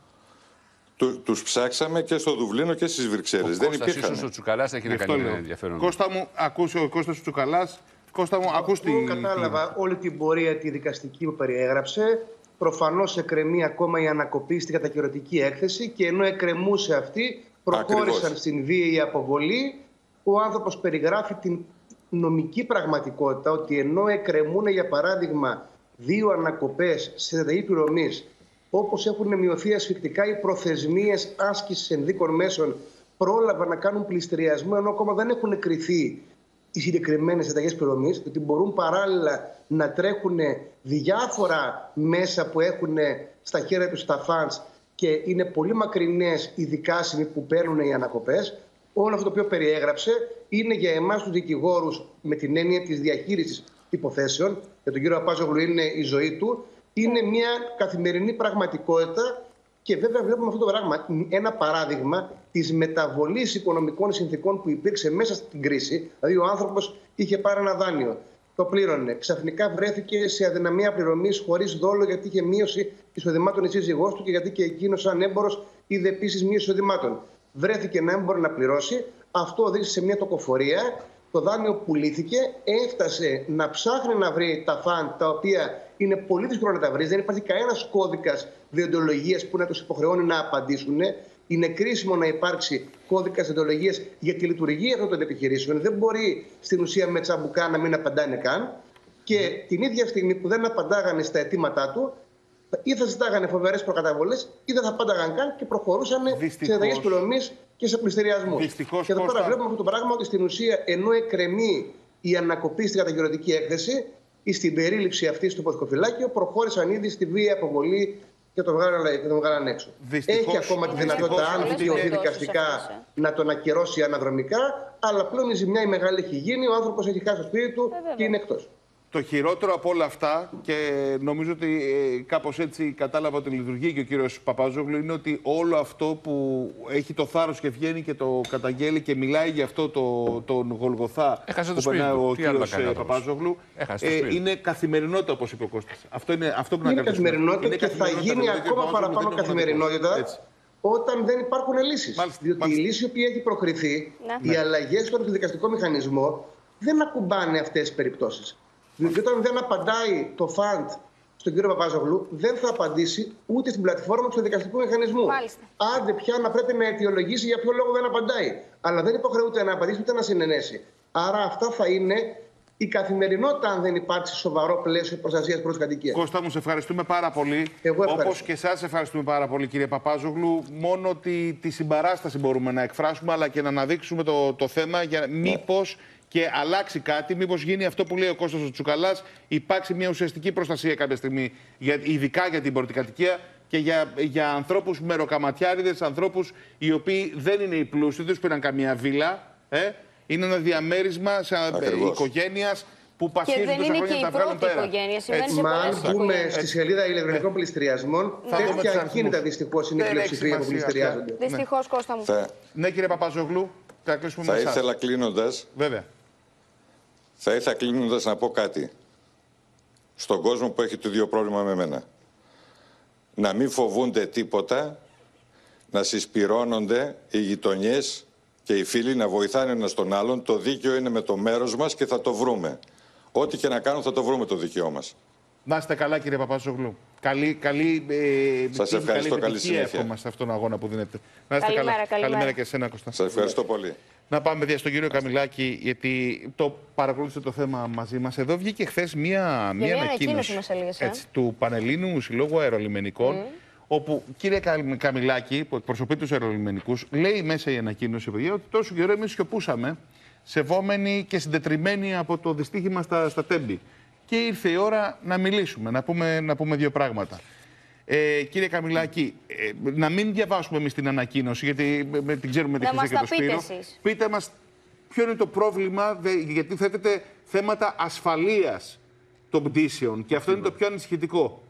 Τους ψάξαμε και στο Δουβλίνο και στις Βρυξέλλες. Δεν υπήρχαν. Ο Τσουκαλάς έχει να κάνει ενδιαφέρον. Κώστα μου, ακούσε ο Κώστας ο Τσουκαλάς. Κώστα μου, ακούς την... Κατάλαβα όλη την πορεία τη δικαστική που περιέγραψε. Προφανώς εκκρεμεί ακόμα η ανακοπή στην κατακυρωτική έκθεση και ενώ εκκρεμούσε αυτή, προχώρησαν στην βίαιη αποβολή. Ο άνθρωπος περιγράφει την νομική πραγματικότητα ότι ενώ εκκρεμούν, για παράδειγμα, 2 ανακοπές σε διαταγή πληρωμής, όπως έχουν μειωθεί ασφυκτικά οι προθεσμίες άσκησης ενδίκων μέσων, πρόλαβαν να κάνουν πληστηριασμό, ενώ ακόμα δεν έχουν κριθεί οι συγκεκριμένες διαταγές πληρωμής, ότι μπορούν παράλληλα να τρέχουν διάφορα μέσα που έχουν στα χέρια τους τα φαντς και είναι πολύ μακρινές οι δικάσιμοι που παίρνουν οι ανακοπές. Όλο αυτό το οποίο περιέγραψε είναι για εμάς τους δικηγόρους, με την έννοια της διαχείρισης υποθέσεων, για τον κύριο Παπάζογλου είναι η ζωή του, είναι μια καθημερινή πραγματικότητα και βέβαια βλέπουμε αυτό το πράγμα. Ένα παράδειγμα της μεταβολής οικονομικών συνθήκων που υπήρξε μέσα στην κρίση. Δηλαδή ο άνθρωπος είχε πάρει ένα δάνειο, το πλήρωνε, ξαφνικά βρέθηκε σε αδυναμία πληρωμής χωρίς δόλο γιατί είχε μείωση εισοδημάτων η σύζυγός του και γιατί και εκείνος σαν έμπορος είδε επίσης μείωση εισοδημάτων. Βρέθηκε να μην μπορεί να πληρώσει, αυτό οδήγησε σε μια τοκοφορία. Το δάνειο πουλήθηκε, έφτασε να ψάχνει να βρει τα φαντ, τα οποία είναι πολύ δύσκολο να τα βρει. Δεν υπάρχει κανένας κώδικας δεοντολογίας που να τους υποχρεώνει να απαντήσουν. Είναι κρίσιμο να υπάρξει κώδικας δεοντολογίας για τη λειτουργία αυτών των επιχειρήσεων. Δεν μπορεί στην ουσία με τσαμπουκά να μην απαντάνε καν. Και την ίδια στιγμή που δεν απαντάγανε στα αιτήματά του, ή θα ζητάγανε φοβερές προκαταβολές, ή δεν θα απάνταγαν καν και προχωρούσαν σε διαταγές πληρωμής και σε πληστηριασμούς. Και εδώ πέρα βλέπουμε αυτό το πράγμα ότι στην ουσία ενώ εκκρεμεί η ανακοπή στην κατακυρωτική έκθεση ή στην περίληψη αυτή στο ποθηκοφυλάκιο, προχώρησαν ήδη στη βία αποβολή και τον βγάλαν έξω. Έχει ακόμα τη δυνατότητα, αν δικαιωθεί δικαστικά, να τον ακυρώσει αναδρομικά, αλλά πλέον η ζημιά η μεγάλη έχει γίνει, ο άνθρωπος έχει χάσει το σπίτι του και είναι εκτός. Το χειρότερο από όλα αυτά, και νομίζω ότι κάπως έτσι κατάλαβα ότι λειτουργεί και ο κύριος Παπάζογλου, είναι ότι όλο αυτό που έχει το θάρρος και βγαίνει και το καταγγέλει και μιλάει για αυτό τον Γολγοθά που περνάει ο κύριος Παπάζογλου, είναι καθημερινότητα, όπως είπε ο Κώστας. Αυτό είναι αυτό που είναι καθημερινότητα και θα γίνει ακόμα παραπάνω καθημερινότητα όταν δεν υπάρχουν λύσεις. Διότι η λύση που έχει προκριθεί, οι αλλαγές στο δικαστικό μηχανισμό δεν ακουμπάνε αυτές τις περιπτώσεις. Διότι όταν δεν απαντάει το φαντ στον κύριο Παπάζογλου, δεν θα απαντήσει ούτε στην πλατφόρμα του δικαστικού μηχανισμού. Άντε πια να πρέπει να αιτιολογήσει για ποιο λόγο δεν απαντάει. Αλλά δεν υποχρεούται να απαντήσει ούτε να συνενέσει. Άρα αυτά θα είναι η καθημερινότητα, αν δεν υπάρξει σοβαρό πλαίσιο προστασίας προς κατοικία. Κώστα μου, σε ευχαριστούμε πάρα πολύ. Όπως και εσάς ευχαριστούμε πάρα πολύ, κύριε Παπάζογλου. Μόνο τη συμπαράσταση μπορούμε να εκφράσουμε, αλλά και να αναδείξουμε το θέμα για μήπως και αλλάξει κάτι, μήπως γίνει αυτό που λέει ο Κώστας ο Τσουκαλάς, υπάρξει μια ουσιαστική προστασία κάποια στιγμή, ειδικά για την πρωτοκατοικία και για ανθρώπους μεροκαματιάριδες, ανθρώπους οι οποίοι δεν είναι οι πλούσιοι, δεν πήραν καμία βίλα, είναι ένα διαμέρισμα οικογένειας που πασχίζουν τόσα χρόνια να τα βγάλουν πέρα. Μα αν μπούμε στη σελίδα ηλεκτρονικών πληστηριασμών, τέτοια ακίνητα δυστυχώς είναι η πλειοψηφία που πληστηριάζονται. Δυστυχώς, Κώστα μου. Ναι, κύριε Παπαζογλού, θα ήθελα κλείνοντας. Βέβαια. Θα ήθελα κλείνοντας να πω κάτι στον κόσμο που έχει το ίδιο πρόβλημα με μένα. Να μην φοβούνται τίποτα, να συσπυρώνονται οι γειτονιές και οι φίλοι να βοηθάνε ένας τον άλλον. Το δίκαιο είναι με το μέρος μας και θα το βρούμε. Ό,τι και να κάνουμε θα το βρούμε το δίκαιό μας. Να είστε καλά, κύριε Παπαζογλού. Σας ευχαριστώ, καλή συνέχεια. Σε αυτόν τον αγώνα που δίνετε. Να είστε καλά. Καλημέρα και εσένα, Κώστα. Σας ευχαριστώ πολύ. Να πάμε στον κύριο Καμιλάκη, γιατί το παρακολούθησε το θέμα μαζί μας. Εδώ βγήκε χθες μία ανακοίνωση του Πανελλήνιου Συλλόγου Αερολιμενικών, όπου κύριε Καμιλάκη, που εκπροσωπεί τους αερολιμενικούς, λέει μέσα η ανακοίνωση, παιδιά, ότι τόσο καιρό εμείς σιωπούσαμε, σεβόμενοι και συντετριμένοι από το δυστύχημα στα Τέμπη. Και ήρθε η ώρα να μιλήσουμε, να πούμε δύο πράγματα. Κύριε Καμιλάκη, να μην διαβάσουμε εμείς την ανακοίνωση, γιατί την ξέρουμε τη Χρυσή και το Σπύρο. Πείτε μας ποιο είναι το πρόβλημα, γιατί θέτετε θέματα ασφαλείας των πτήσεων και αυτό είναι το πιο ανησυχητικό.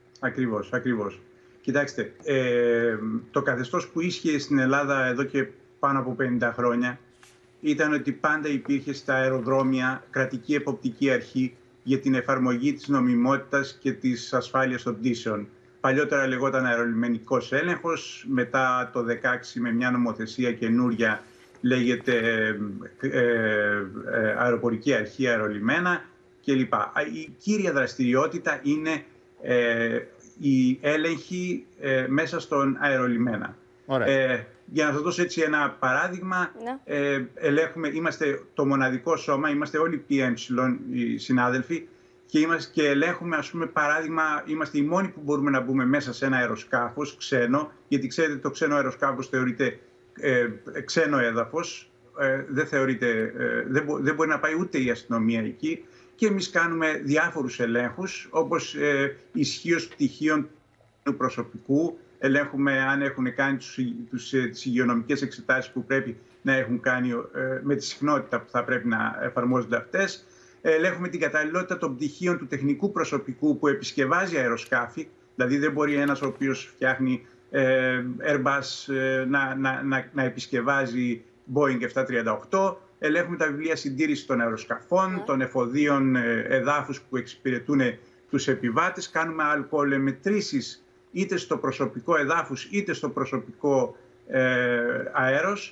Ακριβώς. Κοιτάξτε, το καθεστώς που ίσχυε στην Ελλάδα εδώ και πάνω από 50 χρόνια ήταν ότι πάντα υπήρχε στα αεροδρόμια κρατική εποπτική αρχή για την εφαρμογή της νομιμότητας και της ασφάλειας των πτήσεων. Παλιότερα λεγόταν αερολιμενικός έλεγχος, μετά το 2016 με μια νομοθεσία καινούρια λέγεται αεροπορική αρχή, αερολιμένα κλπ. Η κύρια δραστηριότητα είναι η έλεγχη μέσα στον αερολιμένα. Για να σας δώσω έτσι ένα παράδειγμα, είμαστε το μοναδικό σώμα, είμαστε όλοι PM οι συνάδελφοι και ελέγχουμε, ας πούμε, παράδειγμα, είμαστε οι μόνοι που μπορούμε να μπούμε μέσα σε ένα αεροσκάφος ξένο, γιατί ξέρετε το ξένο αεροσκάφος θεωρείται ξένο έδαφος, δεν μπορεί να πάει ούτε η αστυνομία εκεί, και εμείς κάνουμε διάφορους ελέγχους, όπως ισχύως πτυχίων του προσωπικού. Ελέγχουμε αν έχουν κάνει τις υγειονομικές εξετάσεις που πρέπει να έχουν κάνει με τη συχνότητα που θα πρέπει να εφαρμόζονται αυτές. Ελέγχουμε την καταλληλότητα των πτυχίων του τεχνικού προσωπικού που επισκευάζει αεροσκάφη. Δηλαδή δεν μπορεί ένας ο οποίος φτιάχνει Airbus να επισκευάζει Boeing 738. Ελέγχουμε τα βιβλία συντήρησης των αεροσκαφών, των εφοδίων εδάφους που εξυπηρετούν τους επιβάτες. Κάνουμε αλκοολεμετρήσεις είτε στο προσωπικό εδάφους είτε στο προσωπικό αέρος.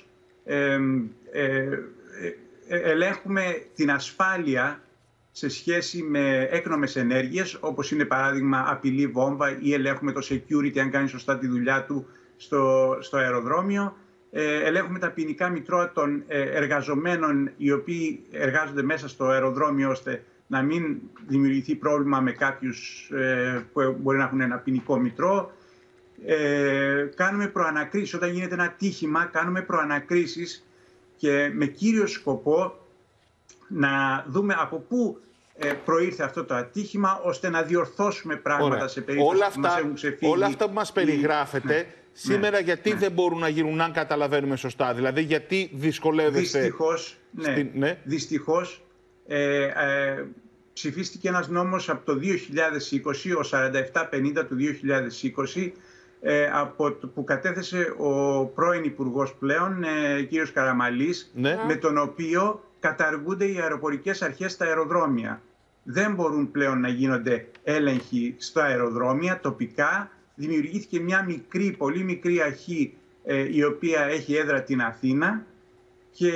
Ελέγχουμε την ασφάλεια σε σχέση με έκνομες ενέργειες, όπως είναι παράδειγμα απειλή βόμβα, ή ελέγχουμε το security αν κάνει σωστά τη δουλειά του στο αεροδρόμιο. Ελέγχουμε τα ποινικά μητρώα των εργαζομένων οι οποίοι εργάζονται μέσα στο αεροδρόμιο, ώστε να μην δημιουργηθεί πρόβλημα με κάποιους που μπορεί να έχουν ένα ποινικό μητρό. Κάνουμε προανακρίσεις. Όταν γίνεται ένα ατύχημα, κάνουμε προανακρίσεις και με κύριο σκοπό να δούμε από πού προήρθε αυτό το ατύχημα, ώστε να διορθώσουμε πράγματα σε περίπτωση που μας έχουν ξεφύγει. Όλα αυτά που μας περιγράφετε σήμερα, γιατί δεν μπορούν να γίνουν, αν καταλαβαίνουμε σωστά? Δηλαδή, γιατί δυσκολεύεστε? Δυστυχώς, ψηφίστηκε ένας νόμος από το 2020, ο 4750 του 2020, που κατέθεσε ο πρώην Υπουργός πλέον, κύριος Καραμαλής, με τον οποίο καταργούνται οι αεροπορικές αρχές στα αεροδρόμια. Δεν μπορούν πλέον να γίνονται έλεγχοι στα αεροδρόμια τοπικά. Δημιουργήθηκε μια μικρή, πολύ μικρή αρχή, η οποία έχει έδρα την Αθήνα, και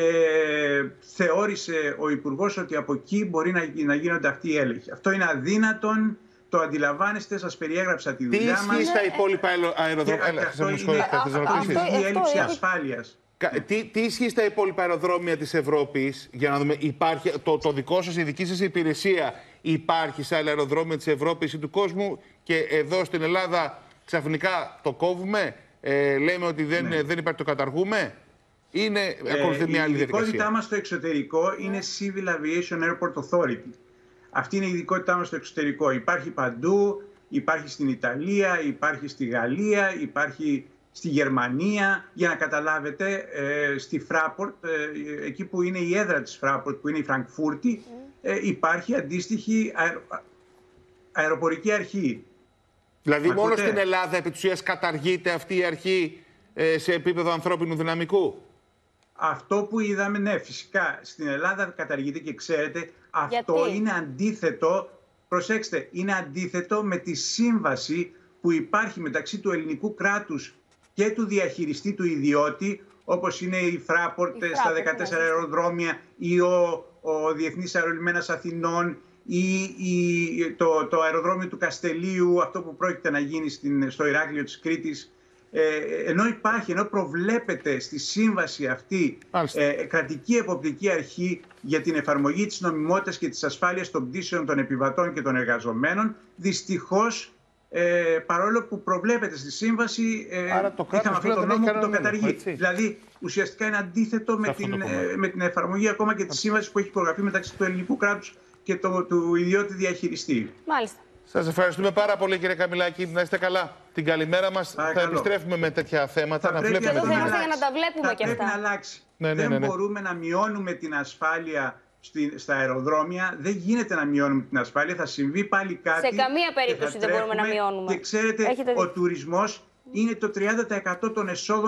θεώρησε ο Υπουργός ότι από εκεί μπορεί να γίνονται αυτοί οι έλεγχοι. Αυτό είναι αδύνατον, το αντιλαμβάνεστε, σας περιέγραψα τη δουλειά μας. Τι ισχύει στα υπόλοιπα αεροδρόμια? Αυτό είναι η έλλειψη ασφάλειας. Τι ισχύει στα υπόλοιπα αεροδρόμια της Ευρώπης, για να δούμε, υπάρχει, το δικό σας, η δική σας υπηρεσία υπάρχει σε άλλα αεροδρόμια της Ευρώπης ή του κόσμου, και εδώ στην Ελλάδα ξαφνικά το κόβουμε, λέμε ότι δεν υπάρχει, το καταργούμε? Ακολουθεί μια άλλη διαδικασία? Η ειδικότητά μας στο εξωτερικό είναι Civil Aviation Airport Authority. Αυτή είναι η ειδικότητά μας στο εξωτερικό. Υπάρχει παντού, υπάρχει στην Ιταλία, υπάρχει στη Γαλλία, υπάρχει στη Γερμανία. Για να καταλάβετε, στη Fraport, εκεί που είναι η έδρα της Fraport, που είναι η Φραγκφούρτη, υπάρχει αντίστοιχη αεροπορική αρχή. Δηλαδή μόνο στην Ελλάδα επί της ουσίας καταργείται αυτή η αρχή σε επίπεδο ανθρώπινου δυναμικού? Αυτό που είδαμε, ναι, φυσικά στην Ελλάδα καταργείται, και ξέρετε, αυτό είναι αντίθετο, προσέξτε, είναι αντίθετο με τη σύμβαση που υπάρχει μεταξύ του ελληνικού κράτους και του διαχειριστή, του ιδιώτη, όπως είναι η Fraport στα 14 αεροδρόμια, ή ο Διεθνής Αερολιμένας Αθηνών, ή το αεροδρόμιο του Καστελίου, αυτό που πρόκειται να γίνει στο Ηράκλειο της Κρήτης. Ενώ προβλέπεται στη σύμβαση αυτή κρατική εποπτική αρχή για την εφαρμογή της νομιμότητας και της ασφάλειας των πτήσεων των επιβατών και των εργαζομένων, δυστυχώς, παρόλο που προβλέπεται στη σύμβαση, είχαμε αυτό το νόμο που το καταργεί. Δηλαδή, ουσιαστικά είναι αντίθετο με την εφαρμογή ακόμα και της σύμβασης που έχει υπογραφεί μεταξύ του ελληνικού κράτους και του ιδιώτη διαχειριστή. Μάλιστα. Σας ευχαριστούμε πάρα πολύ, κύριε Καμιλάκη. Να είστε καλά. Την καλημέρα μας. Θα επιστρέφουμε με τέτοια θέματα. Εδώ θα είμαστε για να τα βλέπουμε και αυτά. Πρέπει να αλλάξει. Δεν μπορούμε να μειώνουμε την ασφάλεια στα αεροδρόμια. Δεν γίνεται να μειώνουμε την ασφάλεια. Θα συμβεί πάλι κάτι. Σε καμία περίπτωση δεν μπορούμε να μειώνουμε. Και ξέρετε, ο τουρισμός είναι το 30% των εσόδων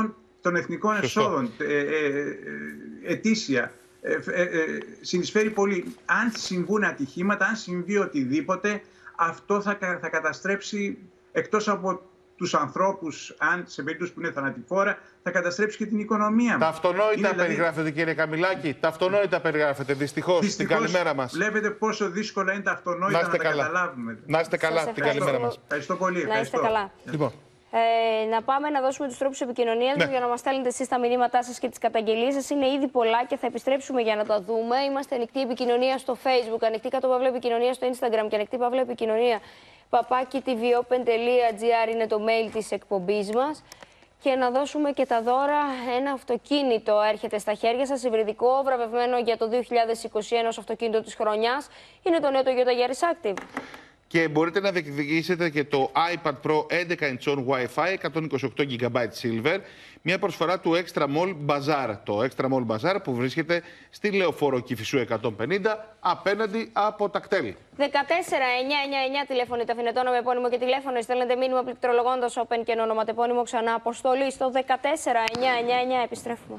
των εθνικών εσόδων ετήσια συνεισφέρει πολύ. Αν συμβούν ατυχήματα, αν συμβεί οτιδήποτε, αυτό θα καταστρέψει, εκτός από τους ανθρώπους, αν σε περίπτωση που είναι θανατηφόρα, θα καταστρέψει και την οικονομία. Τα αυτονόητα περιγράφετε, κύριε Καμιλάκη. Τα αυτονόητα περιγράφετε, δυστυχώς. Την καλημέρα μας. Βλέπετε πόσο δύσκολα είναι τα αυτονόητα να τα καταλάβουμε. Να είστε καλά, την καλημέρα μας. Ευχαριστώ πολύ. Να είστε καλά. Λοιπόν. Να πάμε να δώσουμε τους τρόπους επικοινωνίας μας για να μας στέλνετε εσείς τα μηνύματά σας και τις καταγγελίες σας. Είναι ήδη πολλά και θα επιστρέψουμε για να τα δούμε. Είμαστε ανοιχτή επικοινωνία στο Facebook, ανοιχτή _ επικοινωνία στο Instagram και ανοιχτή _ επικοινωνία @tvOpen.gr είναι το mail της εκπομπής μας. Και να δώσουμε και τα δώρα. Ένα αυτοκίνητο έρχεται στα χέρια σας, υβριδικό, βραβευμένο για το 2021 ως αυτοκίνητο της χρονιάς. Είναι το νέο Toyota Yaris Active. Και μπορείτε να διεκδικήσετε και το iPad Pro 11 inch Wi-Fi 128 GB Silver, μια προσφορά του Extra Mall Bazaar. Το Extra Mall Bazaar που βρίσκεται στη Λεωφόρο Κηφισού 150, απέναντι από τα κτέλ. 14999 τηλέφωνο ταφινετών με επώνυμο και τηλέφωνο. Στέλνετε μήνυμα πληκτρολογώντας Open και ονοματεπώνυμο ξανά αποστολή στο 14999. Επιστρέφουμε.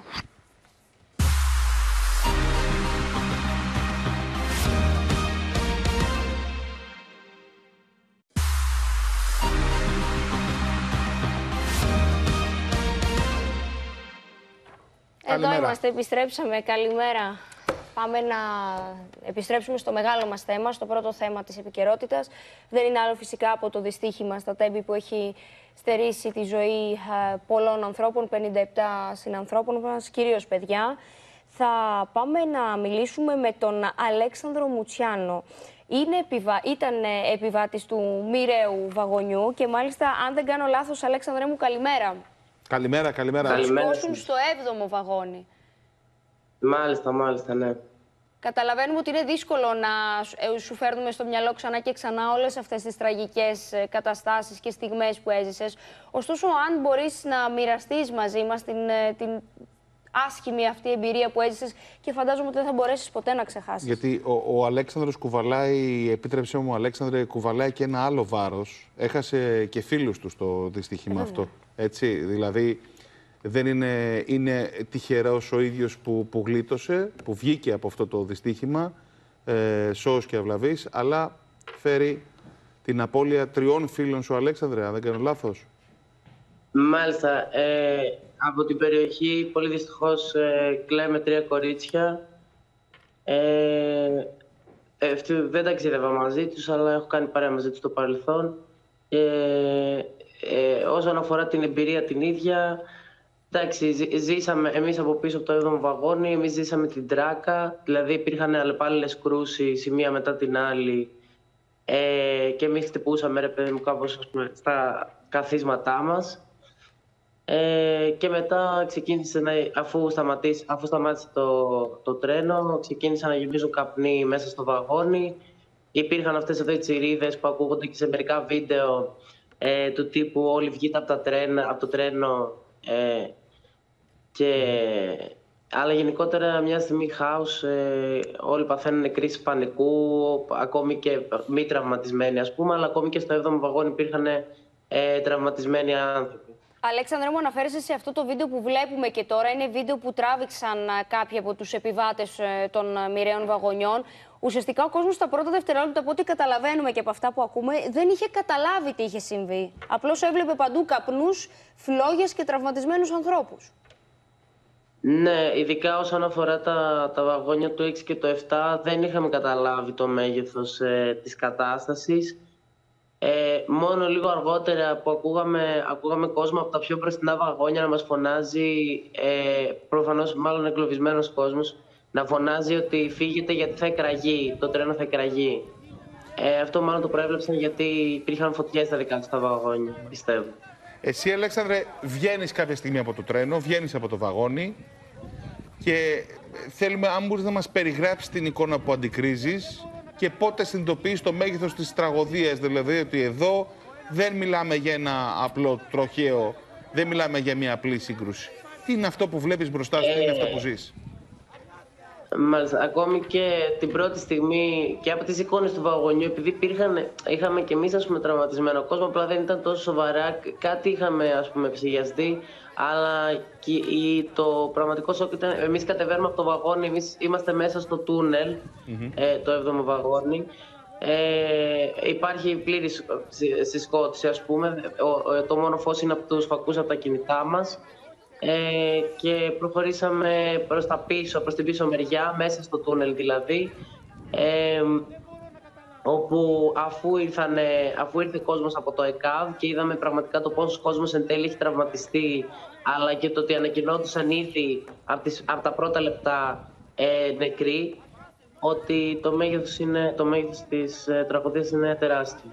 Εδώ είμαστε, επιστρέψαμε. Καλημέρα. Πάμε να επιστρέψουμε στο μεγάλο μας θέμα, στο πρώτο θέμα της επικαιρότητας. Δεν είναι άλλο φυσικά από το δυστύχημα στα Τέμπη που έχει στερήσει τη ζωή πολλών ανθρώπων, 57 συνανθρώπων μας, κυρίως παιδιά. Θα πάμε να μιλήσουμε με τον Αλέξανδρο Μουτσιάνο. Ήταν επιβάτης του μοιραίου βαγονιού και μάλιστα, αν δεν κάνω λάθος, Αλέξανδρε μου, καλημέρα. Καλημέρα. Βρισκόσουν στο 7ο βαγόνι. Μάλιστα, ναι. Καταλαβαίνουμε ότι είναι δύσκολο να σου φέρνουμε στο μυαλό ξανά και ξανά όλες αυτές τις τραγικές καταστάσεις και στιγμές που έζησες. Ωστόσο, αν μπορείς να μοιραστείς μαζί μας την άσχημη αυτή εμπειρία που έζησες και φαντάζομαι ότι δεν θα μπορέσεις ποτέ να ξεχάσεις. Γιατί ο Αλέξανδρος κουβαλάει, επίτρεψέ μου Αλέξανδρε, κουβαλάει και ένα άλλο βάρος. Έχασε και φίλους του στο δυστύχημα αυτό. Έτσι, δηλαδή δεν είναι τυχερός ο ίδιος που γλίτωσε, που βγήκε από αυτό το δυστύχημα, σώος και αυλαβής, αλλά φέρει την απώλεια 3 φίλων σου, Αλέξανδρε, αν δεν κάνω λάθος. Μάλιστα. Από την περιοχή, πολύ δυστυχώς, κλαίμε 3 κορίτσια. Δεν ταξίδευα μαζί τους, αλλά έχω κάνει παρέα μαζί τους στο παρελθόν. Όσον αφορά την εμπειρία την ίδια, εντάξει, ζήσαμε εμείς από πίσω από το 7ο βαγόνι, εμείς ζήσαμε την τράκα, δηλαδή υπήρχαν αλλεπάλληλες κρούσεις η μία μετά την άλλη και εμείς χτυπούσαμε, ρε παιδί μου, κάπως στα καθίσματά μας. Και μετά ξεκίνησε αφού σταμάτησε το τρένο, ξεκίνησαν να γεμίζουν καπνοί μέσα στο βαγόνι. Υπήρχαν αυτές εδώ οι τσιρίδες που ακούγονται και σε μερικά βίντεο του τύπου όλοι βγείτε από το τρένο. Αλλά γενικότερα μια στιγμή χάος, όλοι παθαίνουν κρίση πανικού, ακόμη και μη τραυματισμένοι ας πούμε, αλλά ακόμη και στο 7ο βαγόνι υπήρχαν τραυματισμένοι άνθρωποι. Αλέξανδρε μου, αναφέρεσαι σε αυτό το βίντεο που βλέπουμε και τώρα. Είναι βίντεο που τράβηξαν κάποιοι από τους επιβάτες των μοιραίων βαγονιών. Ουσιαστικά ο κόσμος στα πρώτα δευτερόλεπτα, από ό,τι καταλαβαίνουμε και από αυτά που ακούμε, δεν είχε καταλάβει τι είχε συμβεί. Απλώς έβλεπε παντού καπνούς, φλόγες και τραυματισμένους ανθρώπους. Ναι, ειδικά όσον αφορά τα βαγόνια του 6 και το 7, δεν είχαμε καταλάβει το μέγεθος της κατάστασης. Μόνο λίγο αργότερα που ακούγαμε κόσμο από τα πιο μπροστινά βαγόνια να μας φωνάζει, προφανώς μάλλον εγκλωβισμένος κόσμος, να φωνάζει ότι φύγετε γιατί θα εκραγεί, το τρένο θα εκραγεί. Αυτό μάλλον το προέβλεψαν γιατί υπήρχαν φωτιές στα δικά τους τα βαγόνια, πιστεύω. Εσύ, Αλέξανδρε, βγαίνεις κάποια στιγμή από το τρένο, βγαίνεις από το βαγόνι και θέλουμε, αν μπορείς να μας περιγράψεις την εικόνα που αντικρίζεις και πότε συνειδητοποιείς το μέγεθος της τραγωδίας, δηλαδή ότι εδώ δεν μιλάμε για ένα απλό τροχαίο, δεν μιλάμε για μια απλή σύγκρουση. Τι είναι αυτό που βλέπεις μπροστά σου, τι είναι αυτό που ζεις? Μάλιστα. Ακόμη και την πρώτη στιγμή και από τις εικόνες του βαγονιού, επειδή είχαμε και εμείς τραυματισμένο κόσμο, απλά δεν ήταν τόσο σοβαρά, κάτι είχαμε ψυγιαστεί, αλλά και το πραγματικό σοκ ήταν, εμείς κατεβαίνουμε από το βαγόνι, εμείς είμαστε μέσα στο τούνελ, το 7ο βαγόνι. Υπάρχει πλήρης συσκότηση, το μόνο φως είναι από τους φακούς από τα κινητά μας. Και προχωρήσαμε προς τα πίσω, προς την πίσω μεριά, μέσα στο τούνελ δηλαδή, όπου αφού ήρθε κόσμος από το ΕΚΑΒ και είδαμε πραγματικά το πόσος κόσμος εν τέλει έχει τραυματιστεί, αλλά και το ότι ανακοινώθησαν ήδη από τα πρώτα λεπτά νεκροί, ότι το μέγεθος της τραγωδίας είναι τεράστιο.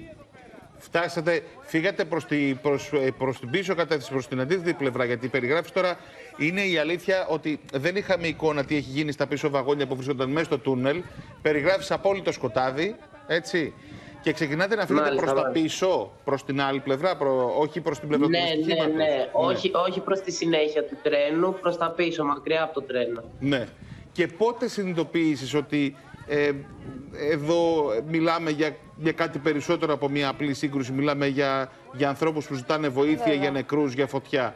Φύγατε προς την πίσω κατεύθυνση, προς την αντίθετη πλευρά, γιατί περιγράφεις τώρα, είναι η αλήθεια ότι δεν είχαμε εικόνα τι έχει γίνει στα πίσω βαγόνια που βρίσκονταν μέσα στο τούνελ. Περιγράφεις απόλυτο σκοτάδι, έτσι. Και ξεκινάτε να φύγετε προς τα πίσω, προς την άλλη πλευρά, όχι προς την πλευρά του δυστυχήματος. Ναι. Όχι προς τη συνέχεια του τρένου, προς τα πίσω, μακριά από το τρένο. Ναι. Και πότε συνειδητοποίησες ότι εδώ μιλάμε για κάτι περισσότερο από μια απλή σύγκρουση, μιλάμε για ανθρώπους που ζητάνε βοήθεια, για νεκρούς, για φωτιά?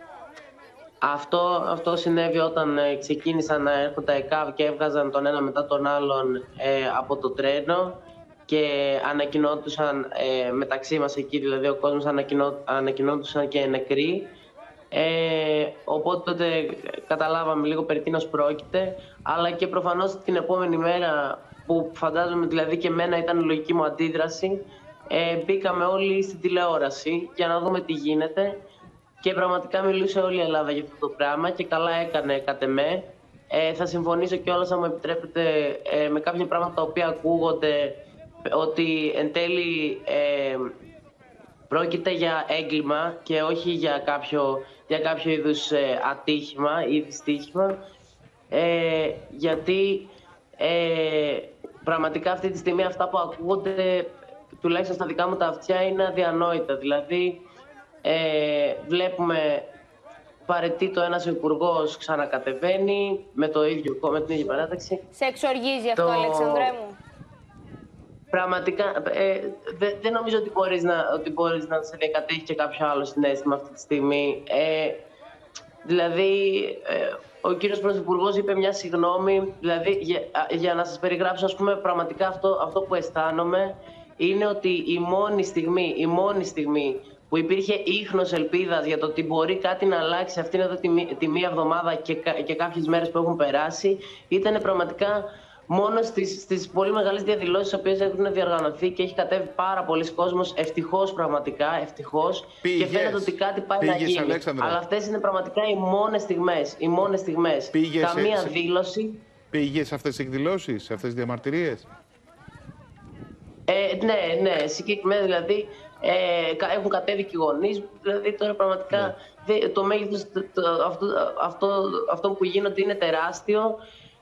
Αυτό συνέβη όταν ξεκίνησαν να έρχονται τα ΕΚΑΒ και έβγαζαν τον ένα μετά τον άλλον από το τρένο και ανακοινώτουσαν μεταξύ μας εκεί, δηλαδή ο κόσμος ανακοινώτουσαν και νεκροί. Οπότε τότε καταλάβαμε λίγο περί τίνος πρόκειται, αλλά και προφανώς την επόμενη μέρα, που φαντάζομαι δηλαδή και εμένα ήταν η λογική μου αντίδραση, μπήκαμε όλοι στην τηλεόραση για να δούμε τι γίνεται και πραγματικά μιλούσε όλη η Ελλάδα για αυτό το πράγμα και καλά έκανε κατ' εμέ. Θα συμφωνήσω κιόλας, αν μου επιτρέπετε, με κάποια πράγματα τα οποία ακούγονται, ότι εν τέλει πρόκειται για έγκλημα και όχι για κάποιο είδους ατύχημα ή δυστύχημα, γιατί πραγματικά αυτή τη στιγμή αυτά που ακούγονται, τουλάχιστον στα δικά μου τα αυτιά, είναι αδιανόητα. Δηλαδή βλέπουμε παρετείται ένας υπουργός, ξανακατεβαίνει με την ίδια παράταξη. Σε εξοργίζει αυτό, Αλέξανδρέ μου? Πραγματικά δεν νομίζω ότι μπορείς να σε διακατέχει και κάποιο άλλο συναίσθημα αυτή τη στιγμή. Δηλαδή, ο κύριος Πρωθυπουργός είπε μια συγγνώμη, δηλαδή για να σας περιγράψω, πραγματικά αυτό που αισθάνομαι είναι ότι η μόνη στιγμή που υπήρχε ίχνος ελπίδας για το ότι μπορεί κάτι να αλλάξει αυτήν εδώ τη μία εβδομάδα και κάποιες μέρες που έχουν περάσει, ήταν πραγματικά μόνο στις πολύ μεγάλες διαδηλώσεις τις οποίες έχουν διοργανωθεί και έχει κατέβει πάρα πολλοί κόσμος, ευτυχώς, πραγματικά, ευτυχώς, και φαίνεται ότι κάτι πάει να γίνει. Αλέξανδρε. Αλλά αυτές είναι πραγματικά οι μόνες στιγμές. Καμία δήλωση. Πήγες σε αυτές τις εκδηλώσεις, σε αυτές τις διαμαρτυρίες? Ναι, συγκεκριμένα δηλαδή. Έχουν κατέβει και οι γονείς, δηλαδή τώρα πραγματικά το μέγεθος αυτό που γίνονται είναι τεράστιο.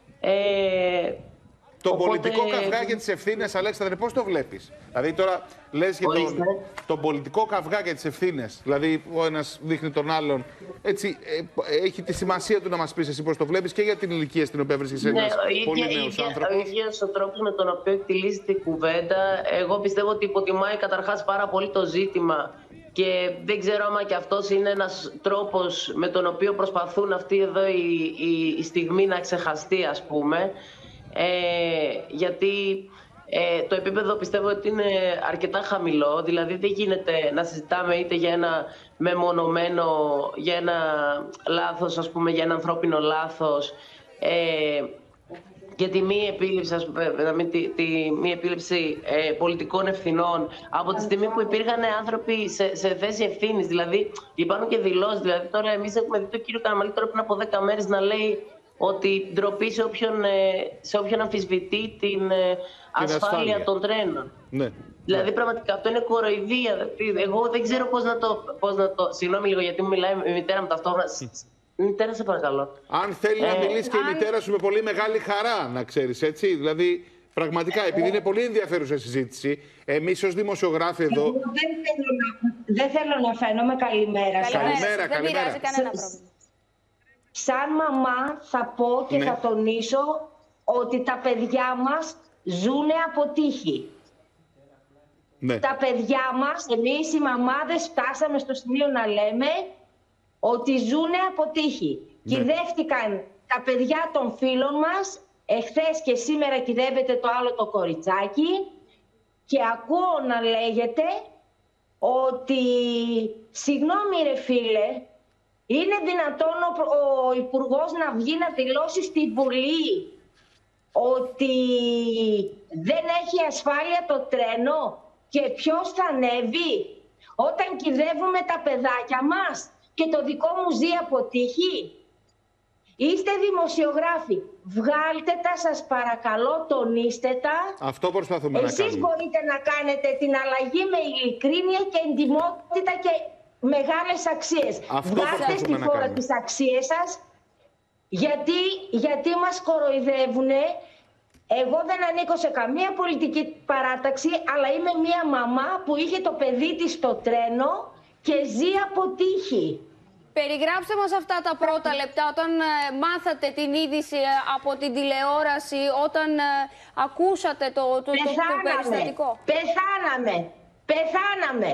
Το πολιτικό καυγά για τις ευθύνες, Αλέξανδρε, πώς το βλέπεις? Δηλαδή τώρα λες για τον πολιτικό καυγά για τις ευθύνες, δηλαδή ο ένας δείχνει τον άλλον. Έτσι, έχει τη σημασία του να μας πεις εσύ πώς το βλέπεις και για την ηλικία στην οποία βρίσκεσαι ένας πολύ νέος άνθρωπος. Ο ίδιος ο τρόπος με τον οποίο εκτιλίζεται η κουβέντα, εγώ πιστεύω ότι υποτιμάει καταρχάς πάρα πολύ το ζήτημα. Και δεν ξέρω άμα και αυτός είναι ένας τρόπος με τον οποίο προσπαθούν αυτή εδώ η στιγμή να ξεχαστεί, ας πούμε. Γιατί το επίπεδο πιστεύω ότι είναι αρκετά χαμηλό, δηλαδή δεν γίνεται να συζητάμε είτε για ένα μεμονωμένο, για ένα λάθος, ας πούμε, για ένα ανθρώπινο λάθος, και τη μη επίληψη, τη μη επίληψη πολιτικών ευθυνών από τη στιγμή που υπήρχαν άνθρωποι σε θέση ευθύνης. Δηλαδή υπάρχουν και δηλώσεις. Δηλαδή τώρα εμείς έχουμε δει τον κύριο Καραμανλή τώρα πριν από 10 μέρες να λέει ότι ντροπή σε όποιον αμφισβητεί την ασφάλεια των τρένων. Ναι. Δηλαδή πραγματικά αυτό είναι κοροϊδία. Εγώ δεν ξέρω πώς να το... Συγγνώμη λίγο γιατί μου μιλάει η μητέρα μου ταυτόχρονα. Μητέρα, σε παρακαλώ. Αν θέλει να μιλήσει και η μητέρα σου με πολύ μεγάλη χαρά, να ξέρεις, έτσι. Δηλαδή, πραγματικά, επειδή είναι πολύ ενδιαφέρουσα συζήτηση, εμείς ως δημοσιογράφοι εδώ... Δεν θέλω να φαίνομαι. Καλημέρα σας. Καλημέρα. Δεν πειράζει κανένα πρόβλημα. σαν μαμά θα πω και θα τονίσω ότι τα παιδιά μας ζουνε από τύχη. Τα παιδιά μας, εμείς οι μαμάδες φτάσαμε στο σημείο να λέμε ότι ζουνε από τύχη. Κυδεύτηκαν τα παιδιά των φίλων μας, εχθές και σήμερα κυδεύεται το άλλο το κοριτσάκι και ακούω να λέγεται ότι συγγνώμη ρε φίλε, είναι δυνατόν ο Υπουργός να βγει να δηλώσει στην Βουλή ότι δεν έχει ασφάλεια το τρένο και ποιος θα ανέβει όταν κυδεύουμε τα παιδάκια μας και το δικό μου ζει από τύχη. Είστε δημοσιογράφοι, βγάλτε τα σας παρακαλώ, τονίστε τα. Αυτό προσπαθούμε να κάνουμε. Εσείς μπορείτε να κάνετε την αλλαγή με ειλικρίνεια και εντιμότητα και μεγάλες αξίες. Βγάλτε στη φόρα τις αξίες σας, γιατί μας κοροϊδεύουνε. Εγώ δεν ανήκω σε καμία πολιτική παράταξη, αλλά είμαι μία μαμά που είχε το παιδί της στο τρένο και ζει από τύχη. Περιγράψτε μας αυτά τα πρώτα λεπτά, όταν μάθατε την είδηση από την τηλεόραση, όταν ακούσατε το περιστατικό. Πεθάναμε.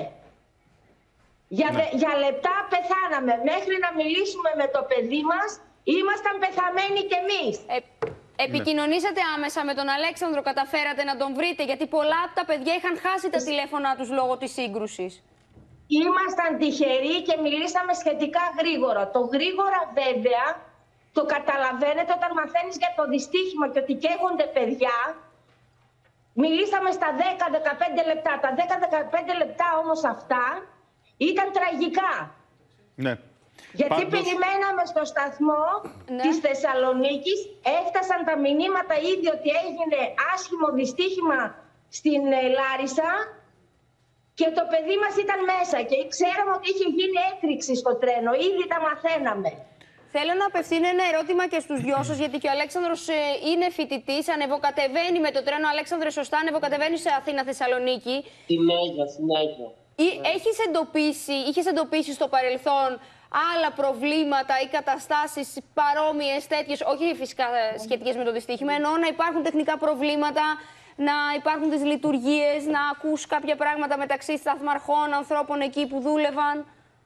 Για λεπτά πεθάναμε. Μέχρι να μιλήσουμε με το παιδί μας, ήμασταν πεθαμένοι κι εμείς. Επικοινωνήσατε άμεσα με τον Αλέξανδρο, καταφέρατε να τον βρείτε, γιατί πολλά από τα παιδιά είχαν χάσει τα τηλέφωνά τους λόγω της σύγκρουσης. Ήμασταν τυχεροί και μιλήσαμε σχετικά γρήγορα. Το γρήγορα βέβαια το καταλαβαίνετε όταν μαθαίνεις για το δυστύχημα και ότι καίγονται παιδιά. Μιλήσαμε στα 10-15 λεπτά. Τα 10-15 λεπτά όμως αυτά ήταν τραγικά. Ναι. Γιατί περιμέναμε στο σταθμό της Θεσσαλονίκης, έφτασαν τα μηνύματα ήδη ότι έγινε άσχημο δυστύχημα στην Λάρισα και το παιδί μας ήταν μέσα και ξέραμε ότι είχε γίνει έκρηξη στο τρένο, ήδη τα μαθαίναμε. Θέλω να απευθύνω ένα ερώτημα και στους δυο σας, γιατί και ο Αλέξανδρος είναι φοιτητής, ανεβοκατεβαίνει με το τρένο. Αλέξανδρε, σωστά, ανεβοκατεβαίνει σε Αθήνα-Θεσσαλονίκη. Συνέχεια. Είχες εντοπίσει στο παρελθόν άλλα προβλήματα ή καταστάσεις παρόμοιες τέτοιες, όχι φυσικά σχετικές με το δυστύχημα, εννοώ να υπάρχουν τεχνικά προβλήματα, να υπάρχουν τις λειτουργίες, να ακούς κάποια πράγματα μεταξύ σταθμαρχών, ανθρώπων εκεί που δούλευαν?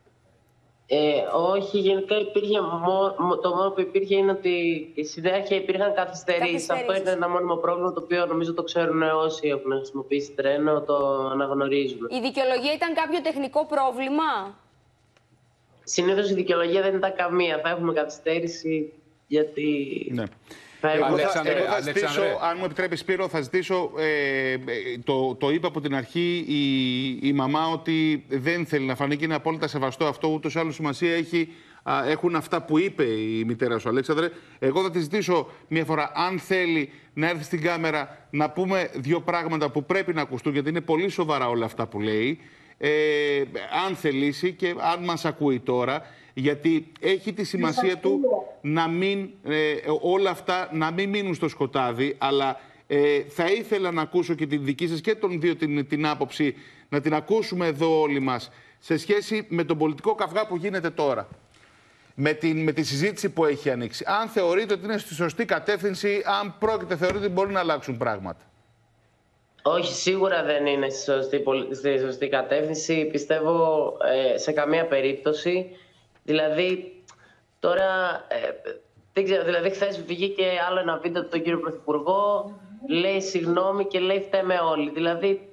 Όχι, γενικά υπήρχε το μόνο που υπήρχε είναι ότι η συνέχεια υπήρχαν καθυστερήσεις. Αυτό είναι ένα μόνιμο πρόβλημα το οποίο νομίζω το ξέρουν όσοι έχουν χρησιμοποιήσει τρένο, το αναγνωρίζουν. Η δικαιολογία ήταν κάποιο τεχνικό πρόβλημα? Συνήθως η δικαιολογία δεν ήταν καμία. Θα έχουμε καθυστέρηση γιατί... Ναι. Εγώ θα ζητήσω, αν μου επιτρέπεις Σπύρο, θα ζητήσω, το είπε από την αρχή η μαμά ότι δεν θέλει να φανεί και είναι απόλυτα σεβαστό αυτό, ούτως ή άλλως σημασία έχουν αυτά που είπε η μητέρα σου, Αλέξανδρε. Εγώ θα τη ζητήσω μια φορά, αν θέλει να έρθει στην κάμερα, να πούμε δύο πράγματα που πρέπει να ακουστούν, γιατί είναι πολύ σοβαρά όλα αυτά που λέει, αν θελήσει και αν μας ακούει τώρα. Γιατί έχει τη σημασία του να μην, όλα αυτά να μην μείνουν στο σκοτάδι, αλλά θα ήθελα να ακούσω και την δική σας και των δύο την άποψη, να την ακούσουμε εδώ όλοι μας, σε σχέση με τον πολιτικό καυγά που γίνεται τώρα. Με τη συζήτηση που έχει ανοίξει. Αν θεωρείτε ότι είναι στη σωστή κατεύθυνση, αν θεωρείτε ότι μπορεί να αλλάξουν πράγματα. Όχι, σίγουρα δεν είναι στη σωστή κατεύθυνση. Πιστεύω σε καμία περίπτωση. Δηλαδή, τώρα, δεν ξέρω, δηλαδή χθες βγήκε άλλο ένα βίντεο από τον κύριο Πρωθυπουργό, λέει συγγνώμη και λέει φταίμε όλοι. Δηλαδή,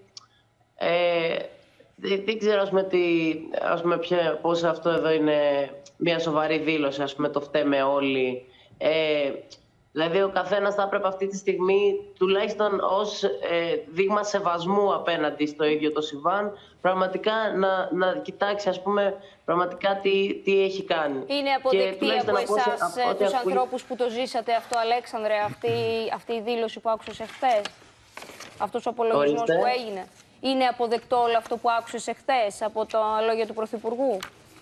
δεν ξέρω πώς αυτό εδώ είναι μια σοβαρή δήλωση, ας πούμε, το φταίμε όλοι. Δηλαδή, ο καθένας θα έπρεπε αυτή τη στιγμή, τουλάχιστον ως δείγμα σεβασμού απέναντι στο ίδιο το συμβάν, πραγματικά να κοιτάξει, ας πούμε, πραγματικά τι έχει κάνει. Είναι αποδεκτή από εσάς, τους ανθρώπους που το ζήσατε αυτό, Αλέξανδρε, αυτή η δήλωση που άκουσες εχθές, αυτός ο απολογισμός που έγινε? Είναι αποδεκτό όλο αυτό που άκουσες εχθές από τα λόγια του Πρωθυπουργού?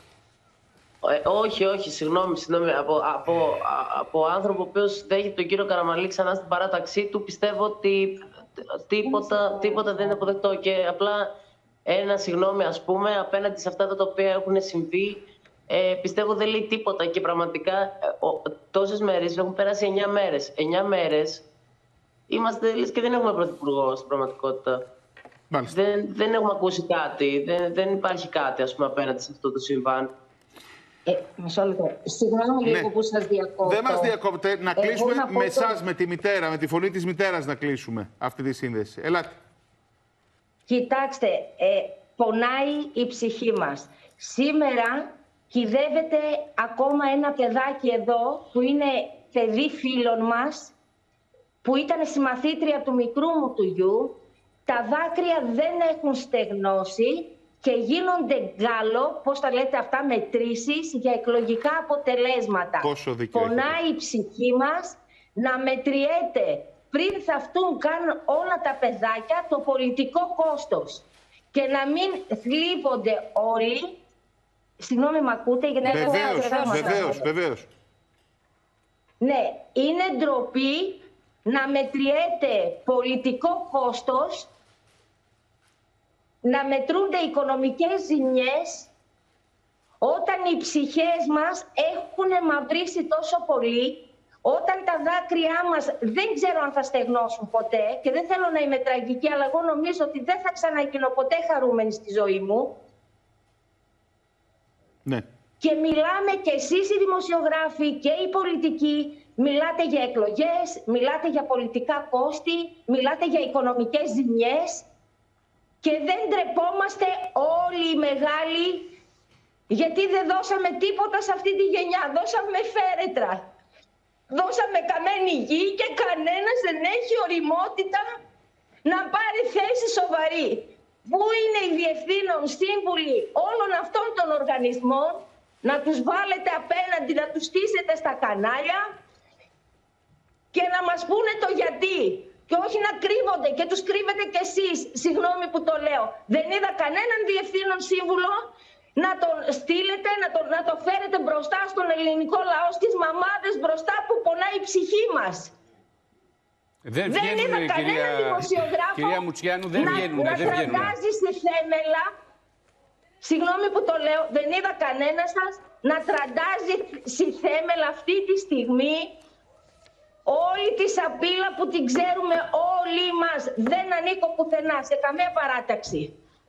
Όχι, συγγνώμη. Από άνθρωπο ο οποίος δέχεται τον κύριο Καραμανλή ξανά στην παράταξή του, πιστεύω ότι τίποτα δεν είναι αποδεκτό. Και απλά ένα συγγνώμη, ας πούμε, απέναντι σε αυτά τα οποία έχουν συμβεί, Πιστεύω δεν λέει τίποτα και πραγματικά τόσες μέρες, έχουν περάσει 9 μέρες. 9 μέρες είμαστε λες και δεν έχουμε πρωθυπουργό στην πραγματικότητα. Δεν έχουμε ακούσει κάτι, δεν υπάρχει κάτι ας πούμε απέναντι σε αυτό το συμβάν. Μισό λεπτό. Συγγνώμη λίγο που σας διακόπτω. Δεν μας διακόπτε. Να κλείσουμε με εσάς, με τη μητέρα, με τη φωνή της μητέρας να κλείσουμε αυτή τη σύνδεση. Ελάτε. Κοιτάξτε, πονάει η ψυχή μας. Σήμερα κυδεύεται ακόμα ένα παιδάκι εδώ που είναι παιδί φίλων μας, που ήταν συμμαθήτρια του μικρού μου του γιου. Τα δάκρυα δεν έχουν στεγνώσει και γίνονται γκάλο, πώς τα λέτε αυτά, μετρήσεις για εκλογικά αποτελέσματα. Πονάει η ψυχή μας να μετριέται πριν θαυτούν καν όλα τα παιδάκια το πολιτικό κόστος και να μην θλίβονται όλοι. Συγγνώμη, μ' ακούτε? Βεβαίως. Ναι, είναι ντροπή να μετριέται πολιτικό κόστος, να μετρούνται οικονομικές ζημιές, όταν οι ψυχές μας έχουν μαυρίσει τόσο πολύ, όταν τα δάκρυά μας δεν ξέρω αν θα στεγνώσουν ποτέ, και δεν θέλω να είμαι τραγική, αλλά εγώ νομίζω ότι δεν θα ξαναγίνω ποτέ χαρούμενη στη ζωή μου. Ναι. Και μιλάμε και εσείς οι δημοσιογράφοι και οι πολιτικοί, μιλάτε για εκλογές, μιλάτε για πολιτικά κόστη, μιλάτε για οικονομικές ζημιές και δεν ντρεπόμαστε όλοι οι μεγάλοι, γιατί δεν δώσαμε τίποτα σε αυτή τη γενιά, δώσαμε φέρετρα. Δώσαμε καμένη γη και κανένας δεν έχει ωριμότητα να πάρει θέση σοβαρή. Πού είναι οι διευθύνων σύμβουλοι όλων αυτών των οργανισμών, να τους βάλετε απέναντι, να τους στήσετε στα κανάλια και να μας πούνε το γιατί. Και όχι να κρύβονται και τους κρύβετε κι εσείς, συγγνώμη που το λέω. Δεν είδα κανέναν διευθύνων σύμβουλο να τον στείλετε, να το φέρετε μπροστά στον ελληνικό λαό, στις μαμάδες μπροστά που πονάει η ψυχή μας. Δεν είδα κανέναν δημοσιογράφο κυρία Μουτσιάνου, να τραντάζει σε θέμελα. Συγγνώμη που το λέω, δεν είδα κανένα σας να τραντάζει σε θέμελα αυτή τη στιγμή όλη τη σαπίλα που την ξέρουμε όλοι μας. Δεν ανήκω πουθενά, σε καμία παράταξη.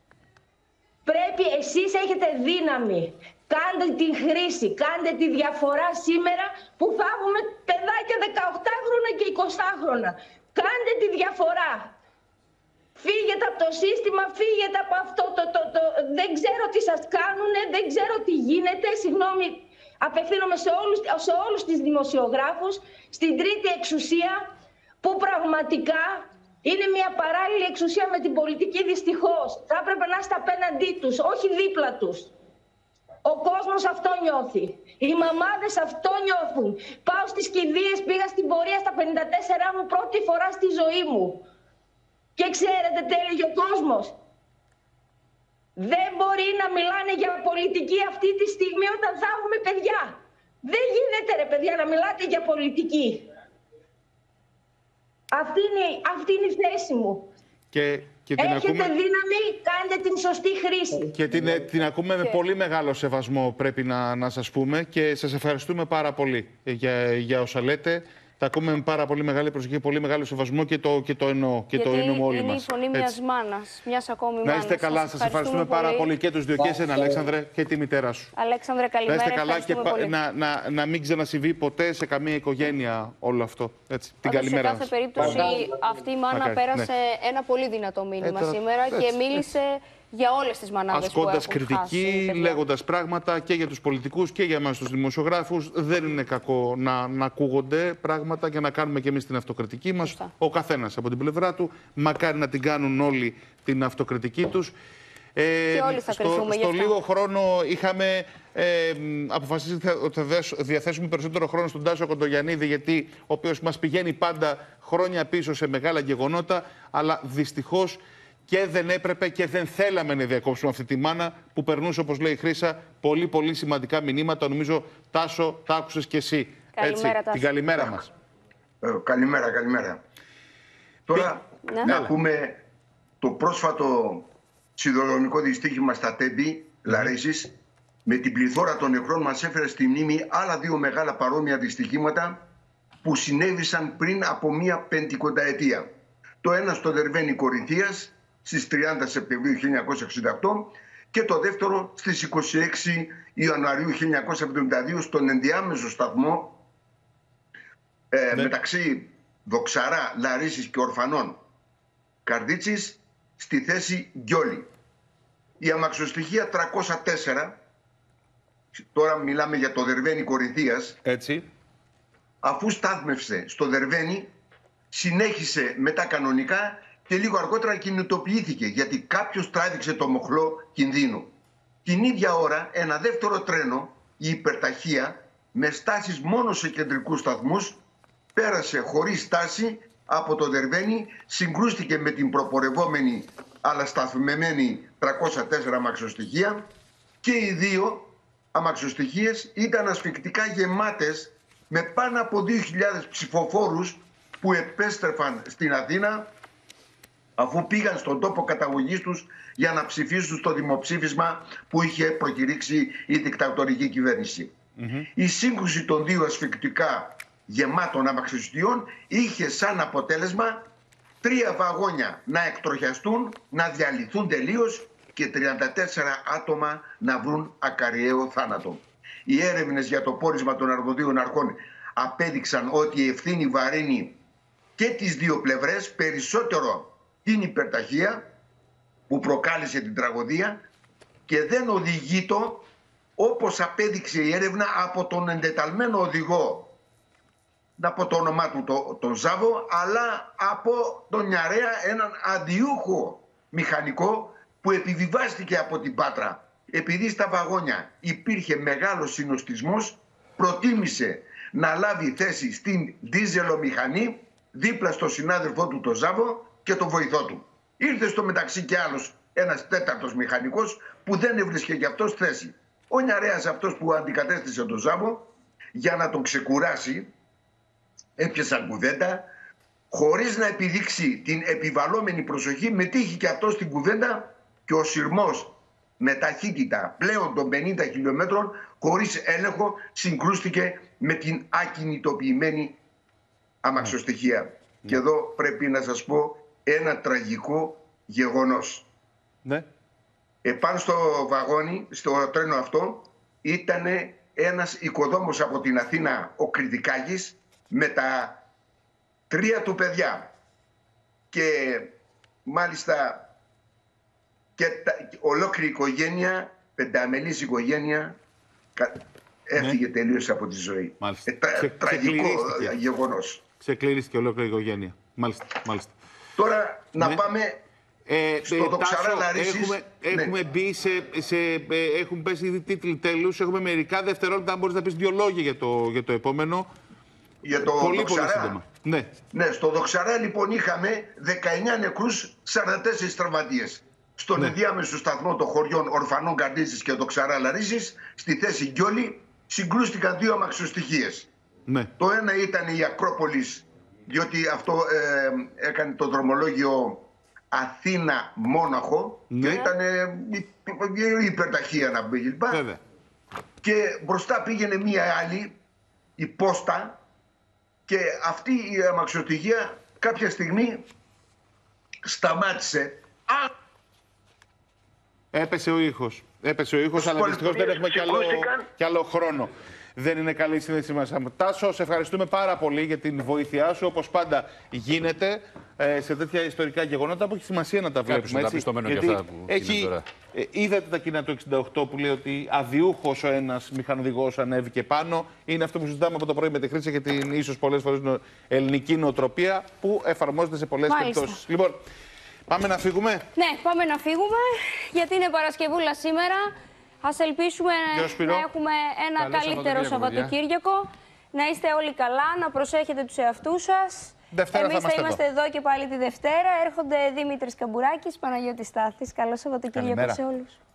Πρέπει, εσείς έχετε δύναμη. Κάντε την χρήση, κάντε τη διαφορά σήμερα που θα έχουμε παιδάκια 18χρονα και 20χρονα. Κάντε τη διαφορά. Φύγετε από το σύστημα, φύγετε από αυτό δεν ξέρω τι σας κάνουνε, δεν ξέρω τι γίνεται. Συγγνώμη, απευθύνομαι σε όλους τις δημοσιογράφους, στην τρίτη εξουσία που πραγματικά είναι μια παράλληλη εξουσία με την πολιτική, δυστυχώς. Θα έπρεπε να είστε απέναντί τους, όχι δίπλα τους. Ο κόσμος αυτό νιώθει. Οι μαμάδες αυτό νιώθουν. Πάω στις κηδείες, πήγα στην πορεία στα 54 μου πρώτη φορά στη ζωή μου. Και ξέρετε τι έλεγε ο κόσμος? Δεν μπορεί να μιλάνε για πολιτική αυτή τη στιγμή όταν θα έχουμε παιδιά. Δεν γίνεται ρε παιδιά να μιλάτε για πολιτική. Αυτή είναι η θέση μου. Έχετε δύναμη, κάντε την σωστή χρήση. Και την ακούμε με πολύ μεγάλο σεβασμό, πρέπει να σας πούμε, και σας ευχαριστούμε πάρα πολύ για όσα λέτε. Τα ακούμε με πάρα πολύ μεγάλη προσοχή, πολύ μεγάλο σεβασμό και το εννοώ. Και το εννοούμε όλοι μας. Είναι η φωνή μιας μάνας, μιας ακόμη μάνας. Να είστε καλά, σας ευχαριστούμε πάρα πολύ και τους δύο, και εσένα, Αλέξανδρε, και τη μητέρα σου. Αλέξανδρε, καλημέρα. Να είστε καλά και να μην ξανασυμβεί ποτέ σε καμία οικογένεια όλο αυτό. Έτσι, την καλημέρα μας. Σε κάθε περίπτωση, αυτή η μάνα πέρασε ένα πολύ δυνατό μήνυμα σήμερα και μίλησε για όλες τις μανάδες ασκώντας κριτική, λέγοντας πράγματα και για τους πολιτικούς και για εμάς τους δημοσιογράφους. Δεν είναι κακό να ακούγονται πράγματα και να κάνουμε και εμείς την αυτοκριτική μας. Ο καθένας από την πλευρά του. Μακάρι να την κάνουν όλοι την αυτοκριτική τους. Και όλοι θα κρυθούμε γι' αυτό. Στο λίγο χρόνο είχαμε αποφασίσει ότι θα διαθέσουμε περισσότερο χρόνο στον Τάσο Κοντογιαννίδη, γιατί ο οποίος μας πηγαίνει πάντα χρόνια πίσω σε μεγάλα γεγονότα, αλλά δυστυχώς και δεν έπρεπε και δεν θέλαμε να διακόψουμε αυτή τη μάνα που περνούσε, όπως λέει η Χρύσα, πολύ πολύ σημαντικά μηνύματα. Νομίζω, Τάσο, τα άκουσες κι εσύ. Καλημέρα, Τάσο. Την καλημέρα μας. Καλημέρα. Τώρα να πούμε το πρόσφατο σιδηροδρομικό δυστύχημα στα Τέμπη, Λαρίσης, με την πληθώρα των νεκρών μας έφερε στη μνήμη άλλα δύο μεγάλα παρόμοια δυστυχήματα που συνέβησαν πριν από μία πεντηκονταετία. Το ένα στο Δερβένι Κορινθίας στις 30 Σεπτεμβρίου 1968 και το δεύτερο στις 26 Ιανουαρίου 1972 στον ενδιάμεσο σταθμό μεταξύ Δοξαρά, Λαρίσης και Ορφανών Καρδίτσης στη θέση Γκιόλη. Η αμαξοστοιχεία 304, τώρα μιλάμε για το Δερβένι Κορινθίας, έτσι, αφού στάθμευσε στο Δερβένι, συνέχισε μετά κανονικά και λίγο αργότερα κινητοποιήθηκε γιατί κάποιος τράβηξε το μοχλό κινδύνου. Την ίδια ώρα ένα δεύτερο τρένο, η υπερταχεία, με στάσεις μόνο σε κεντρικούς σταθμούς, πέρασε χωρίς στάση από το Δερβένι, συγκρούστηκε με την προπορευόμενη αλλά σταθμεμένη 304 αμαξοστοιχεία και οι δύο αμαξοστοιχείες ήταν ασφυκτικά γεμάτες με πάνω από 2.000 ψηφοφόρους που επέστρεφαν στην Αθήνα αφού πήγαν στον τόπο καταγωγής τους για να ψηφίσουν στο δημοψήφισμα που είχε προκηρύξει η δικτατορική κυβέρνηση. Η σύγκρουση των δύο ασφυκτικά γεμάτων αμαξοστοιχείων είχε σαν αποτέλεσμα 3 βαγόνια να εκτροχιαστούν, να διαλυθούν τελείως και 34 άτομα να βρουν ακαριαίο θάνατο. Οι έρευνες για το πόρισμα των αρμοδίων αρχών απέδειξαν ότι η ευθύνη βαρύνει και τις δύο πλευρές, περισσότερο την υπερταχεία που προκάλεσε την τραγωδία και δεν οδηγείται, όπως απέδειξε η έρευνα, από τον εντεταλμένο οδηγό, να πω το όνομά του τον Ζάβο, αλλά από τον Νιαρέα, έναν αντιούχο μηχανικό που επιβιβάστηκε από την Πάτρα. Επειδή στα βαγόνια υπήρχε μεγάλος συνοστισμός, προτίμησε να λάβει θέση στην δίζελομηχανή δίπλα στο συνάδελφό του τον Ζάβο και τον βοηθό του. Ήρθε στο μεταξύ και άλλος ένας τέταρτος μηχανικός που δεν έβρισκε γι' αυτός θέση. Ο Νιαρέας αυτός που αντικατέστησε τον Ζάβο για να τον ξεκουράσει, έπιασαν κουβέντα, χωρίς να επιδείξει την επιβαλλόμενη προσοχή, μετήχε και αυτό στην κουβέντα και ο σειρμός με ταχύτητα πλέον των 50 χιλιόμετρων χωρίς έλεγχο συγκρούστηκε με την ακινητοποιημένη αμαξοστοιχεία. Και εδώ πρέπει να σας πω ένα τραγικό γεγονός. Ναι. Επάνω στο βαγόνι, στο τρένο αυτό, ήταν ένας οικοδόμος από την Αθήνα, ο Κρητικάκης, με τα 3 του παιδιά. Και μάλιστα και ολόκληρη οικογένεια, πενταμελής οικογένεια, έφυγε τελείως από τη ζωή. Τραγικό γεγονός. Ξεκληρίστηκε ολόκληρη η οικογένεια. Μάλιστα. Τώρα να πάμε στο Δοξαρά Λαρίσης. Έχουμε μπει έχουν πέσει ήδη τίτλοι τέλους. Έχουμε μερικά δευτερόλεπτα, αν μπορείς να πεις 2 λόγια για το επόμενο. Για το πολύ σύντομα. Ναι, στο Δοξαρά λοιπόν είχαμε 19 νεκρούς, 44 τραυματίες. Στον ενδιάμεσο σταθμό των χωριών Ορφανών Καρδίτσης και Δοξαρά Λαρίσης, στη θέση Γκιόλη, συγκρούστηκαν 2 αμαξοστοιχείες. Το ένα ήταν η Ακρόπολης, διότι αυτό έκανε το δρομολόγιο Αθήνα-Μόναχο και ήταν η υπερταχεία να μπει. Και μπροστά πήγαινε μία άλλη, η Πόστα, και αυτή η αμαξοστοιχεία κάποια στιγμή σταμάτησε. Έπεσε ο ήχος. Αλλά δυστυχώς δεν έχουμε κι άλλο χρόνο. Δεν είναι καλή η σύνδεση μας. Τάσο, σε ευχαριστούμε πάρα πολύ για την βοήθειά σου. Όπως πάντα γίνεται σε τέτοια ιστορικά γεγονότα που έχει σημασία να τα βλέπουμε. Είδατε τα κοινά του 68 που λέει ότι αδιούχος ο ένας μηχανοδηγός ανέβηκε πάνω. Είναι αυτό που συζητάμε από το πρωί με τη Χρύσα και την ίσως πολλές φορές ελληνική νοοτροπία που εφαρμόζεται σε πολλές περιπτώσεις. Λοιπόν, πάμε να φύγουμε. Ναι, πάμε να φύγουμε γιατί είναι Παρασκευούλα σήμερα. Ας ελπίσουμε να έχουμε ένα καλύτερο Σαββατοκύριακο. Να είστε όλοι καλά, να προσέχετε τους εαυτούς σας. Εμείς θα είμαστε εδώ και πάλι τη Δευτέρα. Έρχονται Δήμητρης Καμπουράκης, Παναγιώτης Στάθης. Καλό Σαββατοκύριακο σε όλους.